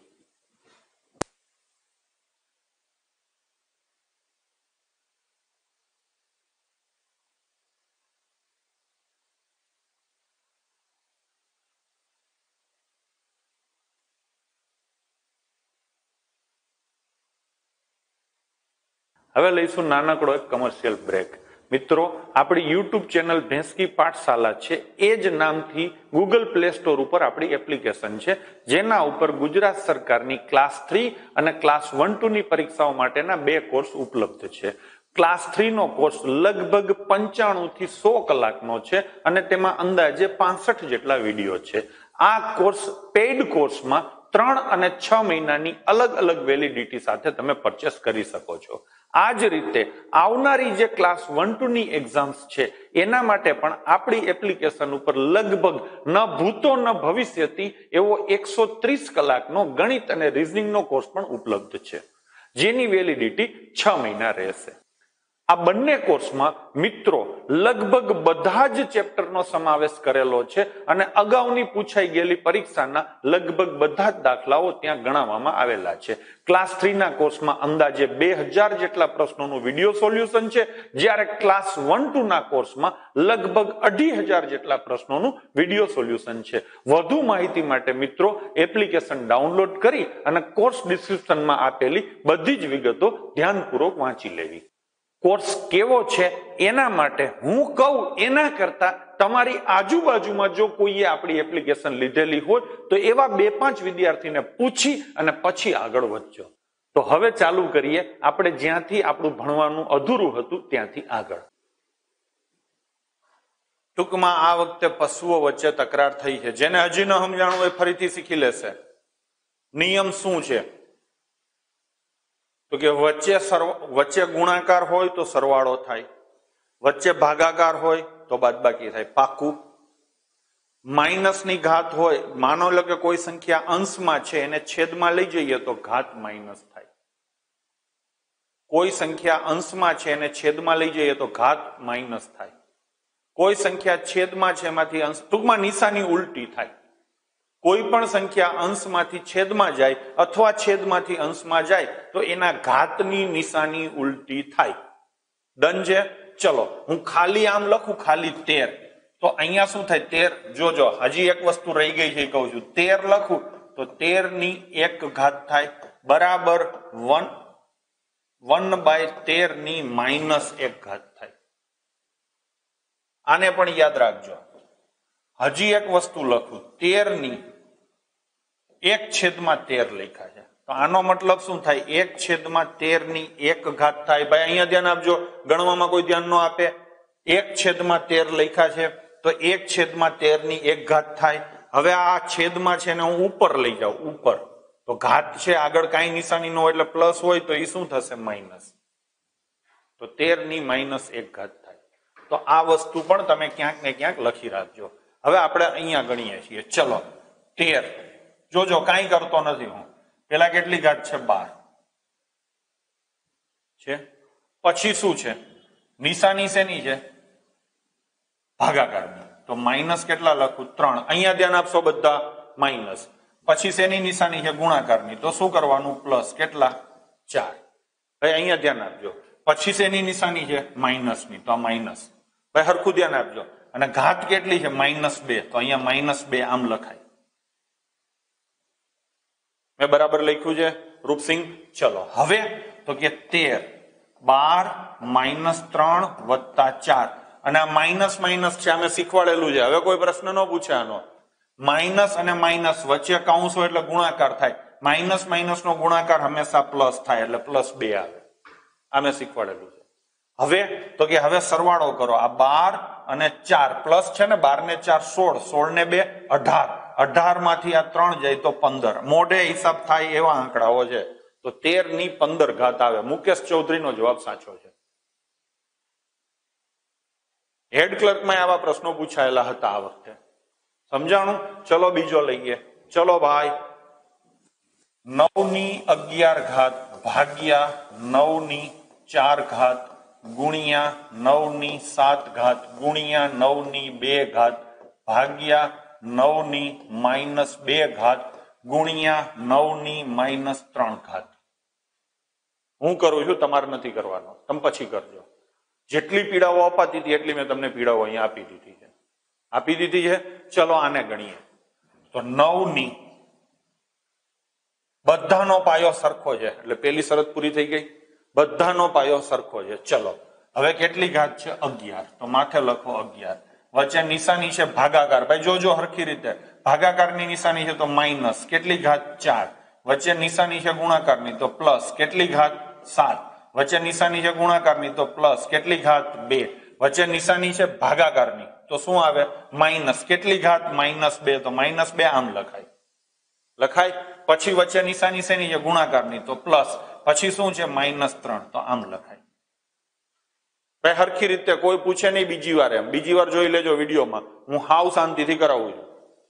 S1: હવે લઈશું નાનકડો એક કમર્શિયલ બ્રેક. મિત્રો આપણી યુટ્યુબ ચેનલ ભેંસકી પાઠશાલા છે, એ જ નામથી ગૂગલ પ્લે સ્ટોર ઉપર આપણી એપ્લિકેશન છે, જેના ઉપર ગુજરાત સરકારની ક્લાસ થ્રી અને ક્લાસ વન ટુ ની પરીક્ષાઓ માટેના બે કોર્સ ઉપલબ્ધ છે. ક્લાસ થ્રી નો કોર્સ લગભગ પંચાણું થી સો કલાકનો છે અને તેમાં અંદાજે પાસઠ જેટલા વિડીયો છે. આ કોર્સ પેઇડ કોર્સમાં ત્રણ અને છ મહિનાની અલગ અલગ વેલિડિટી સાથે તમે પરચેસ કરી શકો છો. આ જ રીતે આવનારી જે ક્લાસ વન ટુ ની એક્ઝામ્સ છે એના માટે પણ આપણી એપ્લિકેશન ઉપર લગભગ ન ભૂતો ન ભવિષ્યથી એવો એકસો ત્રીસ કલાકનો ગણિત અને રીઝનિંગનો કોર્સ પણ ઉપલબ્ધ છે, જેની વેલિડિટી છ મહિના રહેશે. આ બંને કોર્સમાં મિત્રો લગભગ બધા જ ચેપ્ટરનો સમાવેશ કરેલો છે અને અગાઉની પૂછાઈ ગયેલી પરીક્ષાના લગભગ બધા જ દાખલાઓ ત્યાં ગણાવવામાં આવેલા છે. ક્લાસ થ્રી ના કોર્સમાં અંદાજે બે હજાર જેટલા પ્રશ્નોનું વિડીયો સોલ્યુશન છે, જ્યારે ક્લાસ વન ટુ ના કોર્સમાં લગભગ અઢી હજાર જેટલા પ્રશ્નોનું વિડીયો સોલ્યુશન છે. વધુ માહિતી માટે મિત્રો એપ્લિકેશન ડાઉનલોડ કરી અને કોર્સ ડિસ્ક્રિપ્શનમાં આપેલી બધી જ વિગતો ધ્યાનપૂર્વક વાંચી લેવી. કોર્સ કેવો છે એના માટે હું કહું એના કરતા તમારી આજુબાજુમાં જો કોઈએ આપણી એપ્લિકેશન લીધેલી હોય તો એવા બે પાંચ વિદ્યાર્થીને પૂછી અને પછી આગળ વધજો. તો હવે ચાલુ કરીએ આપણે જ્યાંથી આપણું ભણવાનું અધૂરું હતું ત્યાંથી આગળ. ટૂંકમાં આ વખતે પશુઓ વચ્ચે તકરાર થઈ છે. જેને હજી ન સમજાણું હોય ફરીથી શીખી લેશે. નિયમ શું છે? તો કે વચ્ચે વચ્ચે ગુણાકાર હોય તો સરવાળો થાય, વચ્ચે ભાગાકાર હોય તો બાદબાકી થાય. પાકું. માઇનસ ની ઘાત હોય, માનો લો કે કોઈ સંખ્યા અંશમાં છે એને છેદમાં લઈ જઈએ તો ઘાત માઇનસ થાય. કોઈ સંખ્યા અંશમાં છે એને છેદમાં લઈ જઈએ તો ઘાત માઇનસ થાય. કોઈ સંખ્યા છેદમાં છે એમાંથી અંશ, ટૂંકમાં નિશાની ઉલટી થાય. કોઈ પણ સંખ્યા અંશમાંથી છેદમાં જાય અથવા છેદમાંથી અંશમાં જાય તો એના ઘાતની નિશાની ઉલટી થાય. ડન છે? ચલો હું ખાલી આમ લખું, ખાલી તેર, તો અહીંયા શું થાય? તેર. જોજો હજી એક વસ્તુ રહી ગઈ છે કહું છું. તેર લખું તો તેર ની એક ઘાત થાય બરાબર વન વન બાય તેર ની માઇનસ એક ઘાત થાય. આને પણ યાદ રાખજો. હજી એક વસ્તુ લખું, તેર ની એક છેદમાં તેર લખ્યા છે તો આનો મતલબ શું થાય? એક છેદમાં તેર ની એક ઘાત થાય. ભાઈ અહીંયા ધ્યાન આપજો, ગણવામાં કોઈ ધ્યાન ન આપે. એક છેદમાં તેર લખ્યા છે તો એક છેદમાં તેર ની એક ઘાત થાય. હવે આ છેદમાં છે ને હું ઉપર લઈ જાઉં, ઉપર, તો ઘાત છે આગળ કાંઈ નિશાની ન હોય એટલે પ્લસ હોય તો એ શું થશે? માઇનસ. તો તેર ની માઇનસ એક ઘાત થાય. તો આ વસ્તુ પણ તમે ક્યાંક ને ક્યાંક લખી રાખજો. હવે આપણે અહીંયા ગણીએ છીએ. ચલો તેર, જોજો કાંઈ કરતો નથી હું. પેલા કેટલી ઘાત છે? બાર છે. પછી શું છે? નિશાની શેની છે? ભાગાકારની. તો માઇનસ કેટલા લખું? ત્રણ. અહીંયા ધ્યાન આપશો બધા, માઇનસ. પછી શેની નિશાની છે? ગુણાકારની. તો શું કરવાનું? પ્લસ. કેટલા? ચાર. ભાઈ અહીંયા ધ્યાન આપજો. પછી શેની નિશાની છે? માઇનસની. તો આ માઇનસ. ભાઈ હરખું ધ્યાન આપજો. અને ઘાત કેટલી છે? માઇનસ બે. તો અહીંયા માઇનસ બે આમ લખાય. મેં બરાબર લખ્યું છે રૂપસિંહ? ચલો હવે તો કે તેર, બાર માઇનસ ત્રણ વત્તા ચાર, અને આ માઇનસ માઇનસ છે, અમે શીખવાડેલું છે. હવે કોઈ પ્રશ્ન ન પૂછે આનો. માઇનસ અને માઇનસ વચ્ચે કૌંસ હોય એટલે ગુણાકાર થાય. માઇનસ માઇનસ નો ગુણાકાર હંમેશા પ્લસ થાય એટલે પ્લસ બે આવે. આ મેં શીખવાડેલું છે. હવે તો કે હવે સરવાળો કરો. આ બાર અને ચાર પ્લસ છે ને, બાર ને ચાર સોળ, સોળ ને બે અઢાર, અઢાર માંથી આ ત્રણ જાય તો પંદર. મોઢે હિસાબ થાય એવા આંકડાઓ છે. તો તેર ની પંદર ઘાત આવે. મુકેશ ચૌધરીનો જવાબ સાચો છે. હેડ ક્લર્કમાં આવા પ્રશ્નો પૂછાયેલા હતા આ વખતે. સમજાણું? ચલો બીજો લઈએ. ચલો ભાઈ, નવ ની અગિયાર ઘાત ભાગ્યા નવ ની ચાર ઘાત ગુણ્યા નવ ની સાત ઘાત ગુણ્યા નવ ની બે ઘાત ભાગ્યા નવ ની માઇનસ બે ઘાત ગુણ્યા નવ ની માઇનસ ત્રણ ઘાત. હું કરું છું, તમારે નથી કરવાનો, તમે પછી કરજો. જેટલી પીડાઓ અપાતી હતી એટલી મેં તમને પીડાઓ અહીંયા આપી દીધી છે. આપી દીધી છે. ચલો આને ગણીએ. તો નવ ની બધાનો પાયો સરખો છે એટલે પેલી શરત પૂરી થઈ ગઈ. બધાનો પાયો સરખો છે. ચલો હવે કેટલી ઘાત છે? અગિયાર. તો માથે લખો અગિયાર. વચ્ચે નિશાની છે ભાગાકાર. ભાઈ જોજો હરખી રીતે. ભાગાકારની નિશાની છે તો માઇનસ. કેટલી ઘાત? ચાર. વચ્ચે નિશાની છે ગુણાકારની તો પ્લસ. કેટલી ઘાત? સાત. વચ્ચે નિશાની છે ગુણાકારની તો પ્લસ. કેટલી ઘાત? બે. વચ્ચે નિશાની છે ભાગાકારની તો શું આવે? માઇનસ. કેટલી ઘાત? માઇનસ બે. તો માઇનસ બે આમ લખાય. લખાય. પછી વચ્ચે નિશાની શેની છે? ગુણાકારની તો પ્લસ. પછી શું છે? માઇનસ ત્રણ. તો આમ લખાય. ભાઈ હરખી રીતે કોઈ પૂછે નહીં બીજી વાર. એમ બીજી વાર જોઈ લેજો વિડીયોમાં. હું હાવ શાંતિથી કરાવું છું.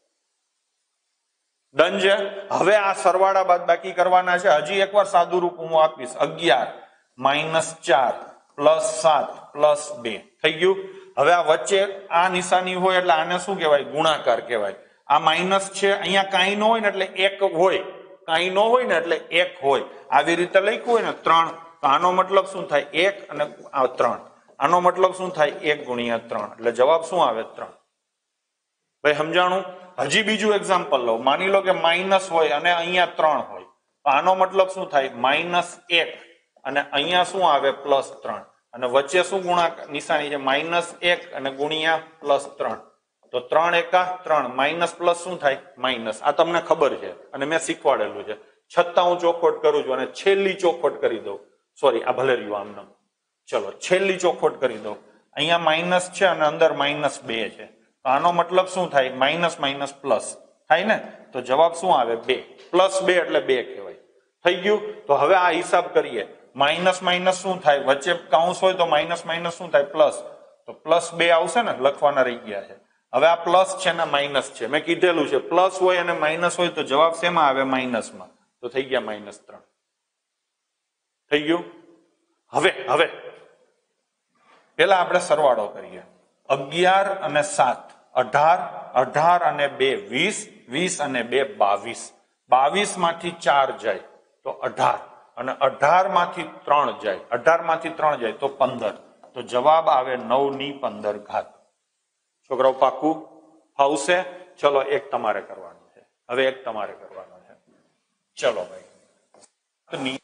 S1: ડન છે? હવે આ સરવાળા બાદ બાકી કરવાના છે. હજી એકવાર સાદું રૂપ હું આપીશ. અગિયાર માઇનસ ચાર પ્લસ સાત પ્લસ બે થઈ ગયું. હવે આ વચ્ચે આ નિશાની હોય એટલે આને શું કહેવાય? ગુણાકાર કહેવાય. આ માઇનસ છે, અહીંયા કાંઈ ન હોય ને એટલે એક હોય, કાંઈ ન હોય ને એટલે એક હોય. આવી રીતે લખ્યું હોય ને ત્રણ, તો આનો મતલબ શું થાય? એક અને આ ત્રણ. આનો મતલબ શું થાય? એક ગુણ્યા ત્રણ. એટલે જવાબ શું આવે? ત્રણ. ભાઈ સમજાણું? હજી બીજું એક્ઝામ્પલ લો. માની લો કે માઇનસ હોય અને અહીંયા ત્રણ હોય, તો આનો મતલબ શું થાય? માઇનસ એક અને અહીંયા શું આવે? પ્લસ ત્રણ. અને વચ્ચે શું ગુણાકાર નિશાની છે માઇનસ એક અને ગુણ્યા પ્લસ ત્રણ. તો ત્રણ એકા ત્રણ માઇનસ પ્લસ શું થાય માઇનસ. આ તમને ખબર છે અને મેં શીખવાડેલું છે, છતાં હું ચોખવટ કરું છું અને છેલ્લી ચોખવટ કરી દઉં. સોરી, આ ભલે રહ્યું આમને. ચલો છેલ્લી ચોખવટ કરી દઉં. અહીંયા માઇનસ છે અને અંદર માઇનસ બે છે. તો આનો મતલબ શું થાય માઇનસ માઇનસ પ્લસ થાય ને. તો જવાબ શું આવે બે. પ્લસ બે એટલે બે કહેવાય. થઈ ગયું. તો હવે આ હિસાબ કરીએ. માઇનસ માઇનસ શું થાય, વચ્ચે કાઉન્સ હોય તો માઇનસ માઇનસ શું થાય પ્લસ. તો પ્લસ બે આવશે ને, લખવાના રહી ગયા છે. હવે આ પ્લસ છે ને માઇનસ છે, મેં કીધેલું છે પ્લસ હોય અને માઇનસ હોય તો જવાબ શેમાં આવે માઇનસમાં. તો થઈ ગયા માઇનસ ત્રણ. થઈ ગયું. હવે હવે પેલા આપણે સરવાળો કરીએ. અગિયાર અને સાત અઢાર, અઢાર અને બે વીસ, વીસ અને બે બાવીસ. બાવીસ માંથી ચાર જાય તો અઢાર અને અઢાર માંથી ત્રણ જાય, અઢાર માંથી ત્રણ જાય તો પંદર. તો જવાબ આવે નવ ની પંદર ઘાત. છોકરાઓ પાકું ફાવશે? ચલો એક તમારે કરવાનું છે. હવે એક તમારે કરવાનું છે. ચલો ભાઈ,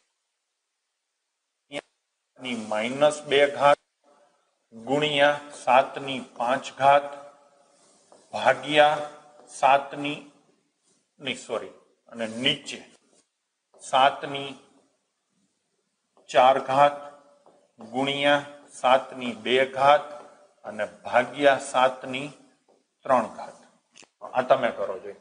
S1: માઇનસ બે ઘાત ગુણ્યા સાત ની પાંચ ઘાત ભાગ્યા સાત ની ની સોરી અને નીચે સાત ની ચાર ઘાત ગુણ્યા સાત ની બે ઘાત અને ભાગ્યા સાત ની ત્રણ ઘાત. આ તમે કરો છો.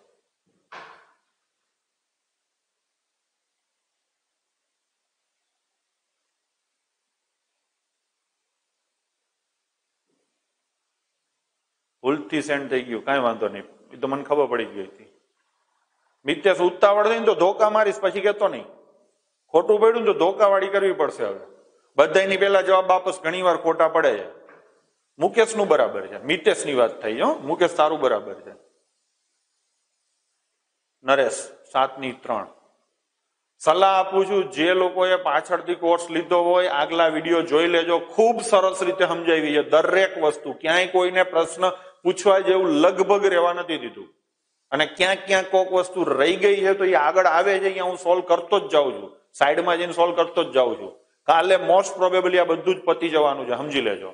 S1: ભૂલથી સેન્ડ થઈ ગયું, કઈ વાંધો નહીં, એ તો મને ખબર પડી ગઈ હતી. મિત્યાસ ઉતાવળ થઈને તો ધોકા મારીશ, પછી કેતો નહીં. ખોટું પડ્યું તો ધોકા વાળી કરવી પડશે. હવે બધાની પેલા જવાબ વાપસ ઘણી વાર ખોટા પડે છે. મુકેશ નું બરાબર છે, મિતેશ ની વાત થઈ. હો મુકેશ તારું બરાબર છે. નરેશ સાત ની ત્રણ. સલાહ આપું છું, જે લોકોએ પાછળથી કોર્સ લીધો હોય આગલા વિડીયો જોઈ લેજો. ખૂબ સરસ રીતે સમજાવી છે દરેક વસ્તુ. ક્યાંય કોઈને પ્રશ્ન પૂછવા જેવું લગભગ રહેવા નથી દીધું. અને ક્યાંક ક્યાંક કોઈક વસ્તુ રહી ગઈ છે તો એ આગળ આવે છે, અહીંયા હું સોલ્વ કરતો જ જાઉં છું. સાઈડમાં જઈને સોલ્વ કરતો જ જાઉં છું. કાલે મોસ્ટ પ્રોબેબલી આ બધું જ પતી જવાનું છે, સમજી લેજો.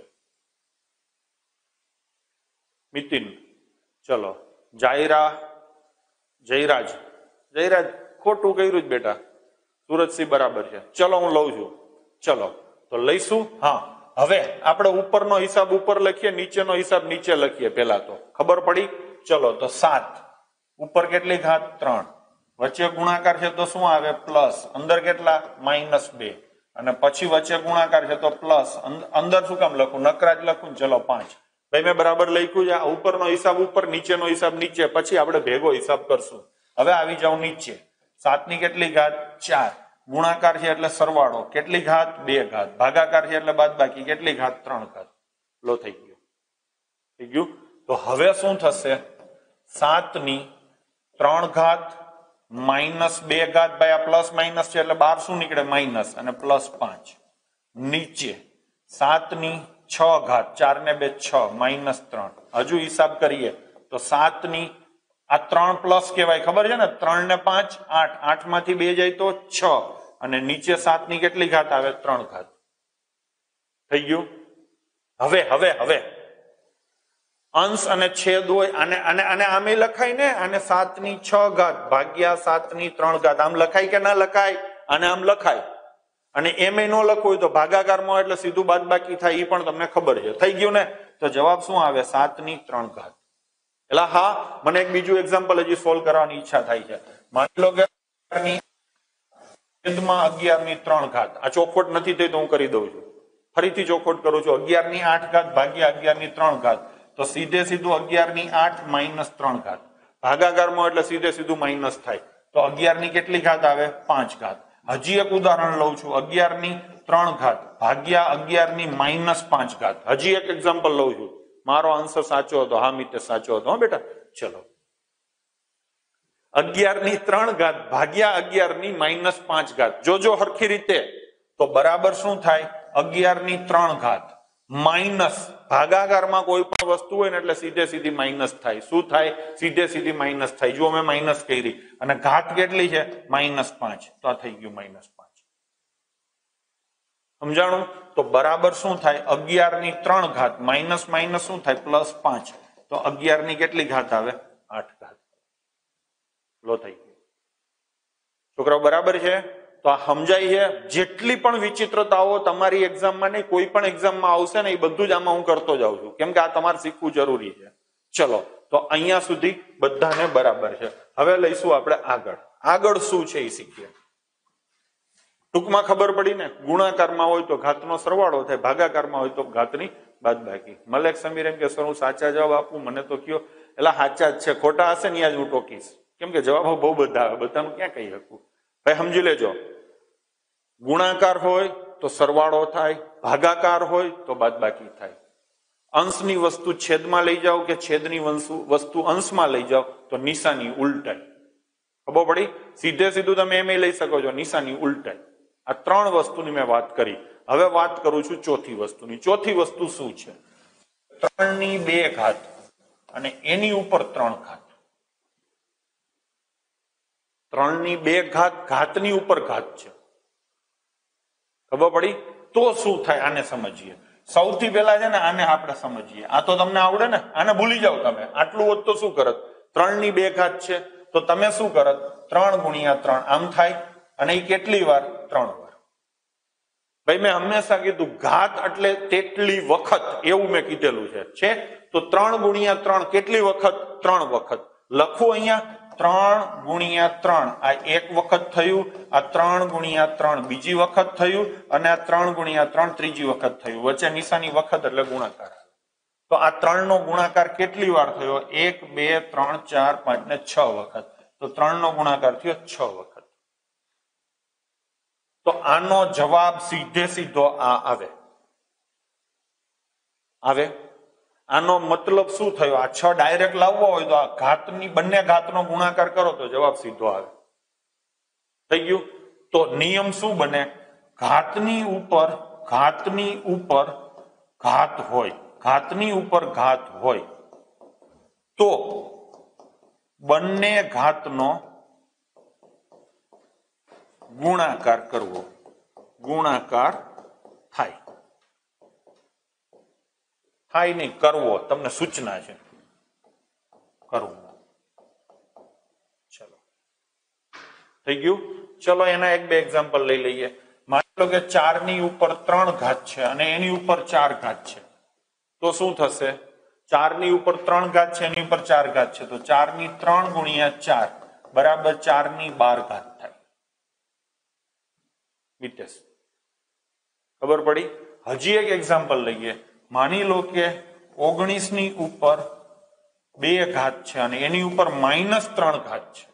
S1: મિતિન ચલો. જાયરા જયરાજ જયરાજ ખોટું કર્યું જ બેટા. સુરજસિંહ બરાબર છે. ચલો હું લઉં છું. ચલો તો લઈશું. હા, હવે આપણે ઉપરનો હિસાબ ઉપર લખીએ, નીચેનો હિસાબ નીચે લખીએ. પેલા તો ખબર પડી. ચલો તો સાત ઉપર કેટલી ઘાત ત્રણ, વચ્ચે ગુણાકાર છે તો શું આવે પ્લસ, અંદર કેટલા માઇનસ બે, અને પછી વચ્ચે ગુણાકાર છે તો પ્લસ, અંદર શું કામ લખું નકરા જ લખું. ચલો પાંચ. ભાઈ મેં બરાબર લખ્યું છે. આ ઉપરનો હિસાબ ઉપર, નીચેનો હિસાબ નીચે, પછી આપણે ભેગો હિસાબ કરશું. હવે આવી જાવ નીચે. સાત ની કેટલી ઘાત ચાર, ગુણાકાર છે એટલે સરવાળો કેટલી ઘાત બે ઘાત, ભાગાકાર છે એટલે બાદબાકી કેટલી ઘાત ત્રણ ઘાત. લો થઈ ગયું. થઈ ગયું. તો હવે શું થશે, સાત ની ત્રણ ઘાત માઇનસ બે ઘાત. ભાઈ આ પ્લસ માઇનસ છે એટલે બાર શું નીકળે માઇનસ, અને પ્લસ પાંચ. નીચે સાત ની છ ઘાત, ચાર ને બે છ, માઇનસ ત્રણ. હજુ હિસાબ કરીએ તો સાત ની આ ત્રણ પ્લસ કહેવાય, ખબર છે ને, ત્રણ ને પાંચ આઠ, આઠ માંથી બે જાય તો છ, અને નીચે સાત ની કેટલી ઘાત આવે ત્રણ ઘાત. થઈ ગયું. હવે હવે હવે અંશ અને છેદ હોય અને અને અને આમે લખાય ને, આને સાત ની છ ઘાત ભાગ્યા સાત ની ત્રણ ઘાત. આમ લખાય કે ના લખાય? અને આમ લખાય. અને એમ ન લખવું હોય તો ભાગાકારમાં એટલે સીધું બાદબાકી થાય, એ પણ તમને ખબર છે. થઈ ગયું ને? તો જવાબ શું આવે સાત ની ત્રણ ઘાત. એટલે હા, મને એક બીજું એક્ઝામ્પલ હજી સોલ્વ કરવાની ઈચ્છા થાય છે. માની લો કે અગિયાર ની ત્રણ ઘાત. આ ચોખવટ નથી થઈ તો હું કરી દઉં છું. ફરીથી ચોખવટ કરું છું. અગિયાર ની આઠ ઘાત ભાગ્યા અગિયાર ની ત્રણ ઘાત. તો સીધે સીધું અગિયાર ની આઠ માઇનસ ત્રણ ઘાત. ભાગાકારમાં એટલે સીધે સીધું માઇનસ થાય. તો અગિયાર ની કેટલી ઘાત આવે પાંચ ઘાત. હજી એક ઉદાહરણ લઉં છું. અગિયાર ની ત્રણ ઘાત ભાગ્યા અગિયાર ની માઇનસ પાંચ ઘાત. હજી એક એક્ઝામ્પલ લઉં છું. મારો આન્સર સાચો હતો. હા મિત્ર સાચો હતો. હા બેટા ચલો. અગિયાર ની ત્રણ ઘાત ભાગ્યા અગિયાર ની માઇનસ પાંચ ઘાત. જોજો હરખી રીતે તો બરાબર શું થાય, અગિયાર ની ત્રણ ઘાત માઇનસ, ભાગાકારમાં કોઈ પણ વસ્તુ હોય ને એટલે સીધે સીધી માઇનસ થાય. શું થાય? સીધે સીધી માઇનસ થાય. જો મેં માઇનસ કરી અને ઘાત કેટલી છે માઇનસ પાંચ. તો આ થઈ ગયું માઇનસ પાંચ. સમજાણું? તો બરાબર શું થાય? અગિયાર ની ત્રણ ઘાત માઇનસ માઇનસ શું થાય? પ્લસ પાંચ. તો અગિયાર ની કેટલી ઘાત આવે? આઠ ઘાત. લો થઈ ગયું. છોકરાઓ બરાબર છે? તો આ સમજાય છે? જેટલી પણ વિચિત્રતાઓ તમારી એક્ઝામમાં નહીં, કોઈ પણ એક્ઝામમાં આવશે ને, એ બધું જ આમાં હું કરતો જાઉં છું, કેમ કે આ તમારે શીખવું જરૂરી છે. ચલો, તો અહીંયા સુધી બધાને બરાબર છે. હવે લઈશું આપણે આગળ. આગળ શું છે એ શીખીએ. ટૂંકમાં ખબર પડી ને, ગુણાકારમાં હોય તો ઘાતનો સરવાળો થાય, ભાગાકારમાં હોય તો ઘાતની બાદબાકી. મલેક સમીર એમ કે સર હું સાચા જવાબ આપું, મને તો કયો. એટલે સાચા જ છે, ખોટા હશે ને ત્યાં જ હું ટોકીશ, કેમ કે જવાબો બહુ બધા આવે, બધાનું ક્યાં કહી શકું. ભાઈ સમજી લેજો, ગુણાકાર હોય તો સરવાળો થાય, ભાગાકાર હોય તો બાદબાકી થાય. અંશની વસ્તુ છેદમાં લઈ જાઓ કે છેદની વસ્તુ અંશમાં લઈ જાઓ તો નિશાની ઉલટાય. ખબર પડી? સીધે સીધું તમે એમ લઈ શકો છો, નિશાની ઉલટાય. આ ત્રણ વસ્તુની મેં વાત કરી. હવે વાત કરું છું ચોથી વસ્તુની. ચોથી વસ્તુ શું છે? ત્રણ ની બે ઘાત અને એની ઉપર ત્રણ ઘાત. ત્રણ ની બે ઘાત ઘાતની ઉપર ઘાત છે. ખબર પડી? તો શું થાય? આને સમજીએ. સૌથી પહેલા છે ને આને આપણે સમજીએ. આ તો તમને આવડે ને, આને ભૂલી જાઓ તમે. આટલું હોત તો શું કરત? ત્રણ ની બે ઘાત છે તો તમે શું કરત? ત્રણ ગુણ્યા ત્રણ આમ થાય. અને એ કેટલી વાર? ત્રણ વાર. ભાઈ મેં હંમેશા કીધું ઘાત એટલે તેટલી વખત, એવું મેં કીધેલું છે. છે તો ત્રણ ગુણ્યા ત્રણ કેટલી વખત? ત્રણ વખત. લખું અહીંયા ત્રણ ગુણ્યા ત્રણ, આ એક વખત થયું, આ ત્રણ ગુણ્યા ત્રણ બીજી વખત થયું, અને આ ત્રણ ગુણ્યા ત્રણ ત્રીજી વખત થયું. વચ્ચે નિશાની વખત એટલે ગુણાકાર. તો આ ત્રણ નો ગુણાકાર કેટલી વાર થયો? એક, બે, ત્રણ, ચાર, પાંચ ને છ વખત. તો ત્રણ નો ગુણાકાર થયો છ વખત. તો આનો જવાબ સીધે સીધો આ આવે આવે આનો મતલબ શું થયો? આ છ ડાયરેક્ટ લાવવો હોય તો આ ઘાતની બંને ઘાતનો ગુણાકાર કરો તો જવાબ સીધો આવે. થઈ ગયું? તો નિયમ શું બને? ઘાતની ઉપર ઘાતની ઉપર ઘાત હોય, ઘાતની ઉપર ઘાત હોય તો બંને ઘાતનો ગુણાકાર કરવો. ગુણાકાર થાય થાય નહીં, કરવો. તમને સૂચના છે, કરવું. ચલો થઈ ગયું? ચલો એના એક બે એક્ઝામ્પલ લઈ લઈએ. માની લો કે ચાર ની ઉપર ત્રણ ઘાત છે અને એની ઉપર ચાર ઘાત છે. તો શું થશે? ચાર ની ઉપર ત્રણ ઘાત છે, એની ઉપર ચાર ઘાત છે. તો ચાર ની ત્રણ ગુણ્યા ચાર બરાબર ચાર ની બાર ઘાત થાય. મિતેશ ખબર પડી? હજી એક એક્ઝામ્પલ લઈએ. માની લો કે ઓગણીસ ની ઉપર બે ઘાત છે અને એની ઉપર માઇનસ ત્રણ ઘાત છે.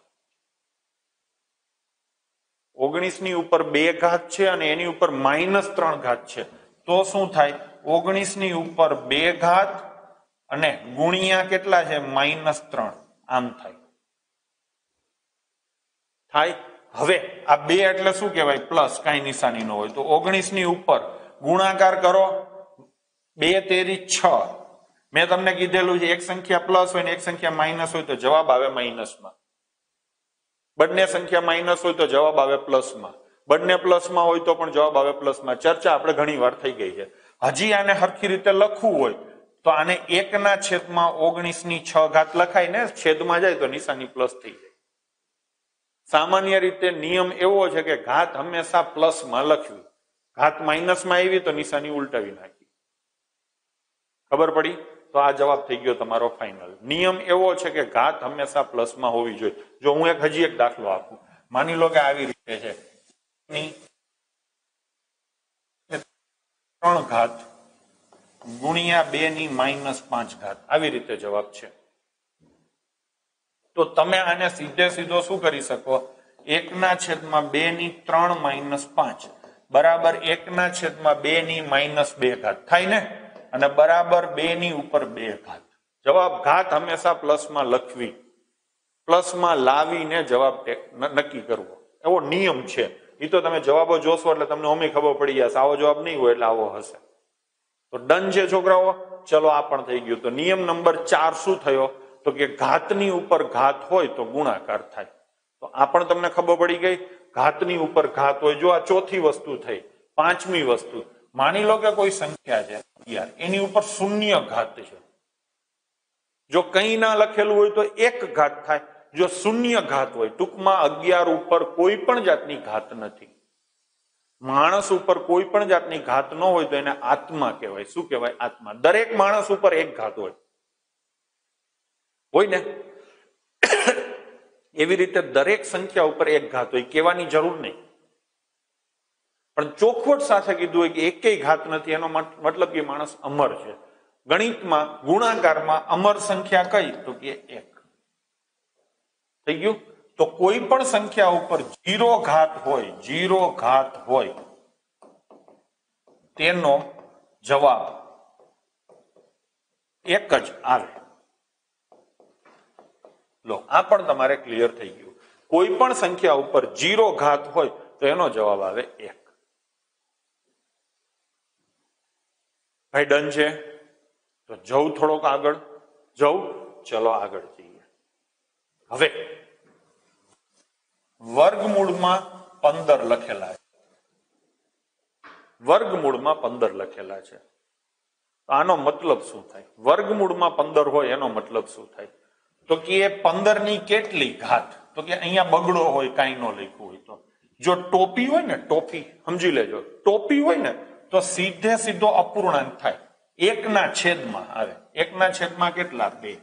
S1: ઓગણીસ ની ઉપર બે ઘાત છે અને એની ઉપર માઇનસ ત્રણ ઘાત છે. તો શું થાય? ઓગણીસ ની ઉપર બે ઘાત અને ગુણ્યા કેટલા છે? માઇનસ ત્રણ. આમ થાય થાય હવે આ બે એટલે શું કહેવાય? પ્લસ. કઈ નિશાની ન હોય તો ઓગણીસ ની ઉપર ગુણાકાર કરો, બે તેરી છ. મેં તમને કીધેલું છે એક સંખ્યા પ્લસ હોય ને એક સંખ્યા માઇનસ હોય તો જવાબ આવે માઇનસમાં. બંને સંખ્યા માઇનસ હોય તો જવાબ આવે પ્લસમાં. બંને પ્લસમાં હોય તો પણ જવાબ આવે પ્લસમાં. ચર્ચા આપણે ઘણી વાર થઈ ગઈ છે. હજી આને સરખી રીતે લખવું હોય તો આને એકના છેદમાં ઓગણીસ ની છ ઘાત લખાય ને, છેદમાં જાય તો નિશાની પ્લસ થઈ જાય. સામાન્ય રીતે નિયમ એવો છે કે ઘાત હંમેશા પ્લસમાં લખવી, ઘાત માઇનસમાં આવી તો નિશાની ઉલટાવી નાખી. ખબર પડી? તો આ જવાબ થઈ ગયો તમારો ફાઇનલ. નિયમ એવો છે કે ઘાત હંમેશા પ્લસમાં હોવી જોઈએ. જો હું એક હજી એક દાખલો આપું. માની લો કે આવી રીતે છે ત્રણ ઘાત ગુણ્યા બે ની માઇનસ પાંચ ઘાત. આવી રીતે જવાબ છે. તો તમે આને સીધે સીધો શું કરી શકો? એકના છેદમાં બે ની ત્રણ માઇનસ પાંચ બરાબર એકના છેદમાં બે ની માઇનસ બે ઘાત થાય ને, અને બરાબર બે ની ઉપર બે ઘાત. જવાબ ઘાત હંમેશા પ્લસમાં લખવી, પ્લસમાં લાવીને જવાબ નક્કી કરવો, એવો નિયમ છે. એ તો તમે જવાબો જોશો એટલે તમને ઓમે ખબર પડી જશે. આવો જવાબ નહીં હોય એટલે આવો હશે. તો ડન છે છોકરાઓ? ચલો આ પણ થઈ ગયું. તો નિયમ નંબર ચાર શું થયો? તો કે ઘાતની ઉપર ઘાત હોય તો ગુણાકાર થાય. તો આ પણ તમને ખબર પડી ગઈ. ઘાતની ઉપર ઘાત હોય. જો આ ચોથી વસ્તુ થઈ. પાંચમી વસ્તુ, માની લો કે કોઈ સંખ્યા છે અગિયાર, એની ઉપર શૂન્ય ઘાત છે. જો કંઈ ના લખેલું હોય તો એક ઘાત થાય, જો શૂન્ય ઘાત હોય, ટૂંકમાં અગિયાર ઉપર કોઈ પણ જાતની ઘાત નથી. માણસ ઉપર કોઈ પણ જાતની ઘાત ન હોય તો એને આત્મા કહેવાય. શું કહેવાય? આત્મા. દરેક માણસ ઉપર એક ઘાત હોય હોય ને, એવી રીતે દરેક સંખ્યા ઉપર એક ઘાત હોય. કહેવાની જરૂર નહીં, પણ ચોખવટ સાથે કીધું હોય કે એકેય ઘાત નથી, એનો મતલબ કે માણસ અમર છે. ગણિતમાં ગુણાકારમાં અમર સંખ્યા કઈ? તો કે એક. થઈ ગયું? તો કોઈ પણ સંખ્યા ઉપર જીરો ઘાત હોય, જીરો ઘાત હોય, તેનો જવાબ એક જ આવે. લો, આ પણ તમારે ક્લિયર થઈ ગયું. કોઈ પણ સંખ્યા ઉપર જીરો ઘાત હોય તો એનો જવાબ આવે એક. ભાઈ ડન છે? તો જવું થોડોક આગળ, જવું, ચલો આગળ જઈએ. હવે વર્ગમૂળમાં પંદર લખેલા છે, વર્ગમૂળમાં પંદર લખેલા છે. આનો મતલબ શું થાય? વર્ગમૂળમાં પંદર હોય એનો મતલબ શું થાય? તો કે પંદર ની કેટલી ઘાત? તો કે અહીંયા બગડો હોય, કાંઈ ન લખ્યું હોય તો. જો ટોપી હોય ને, ટોપી સમજી લેજો, ટોપી હોય ને તો સીધે સીધો અપૂર્ણાંક થાય, એકના છેદમાં આવે. એકના છેદમાં કેટલા? બે.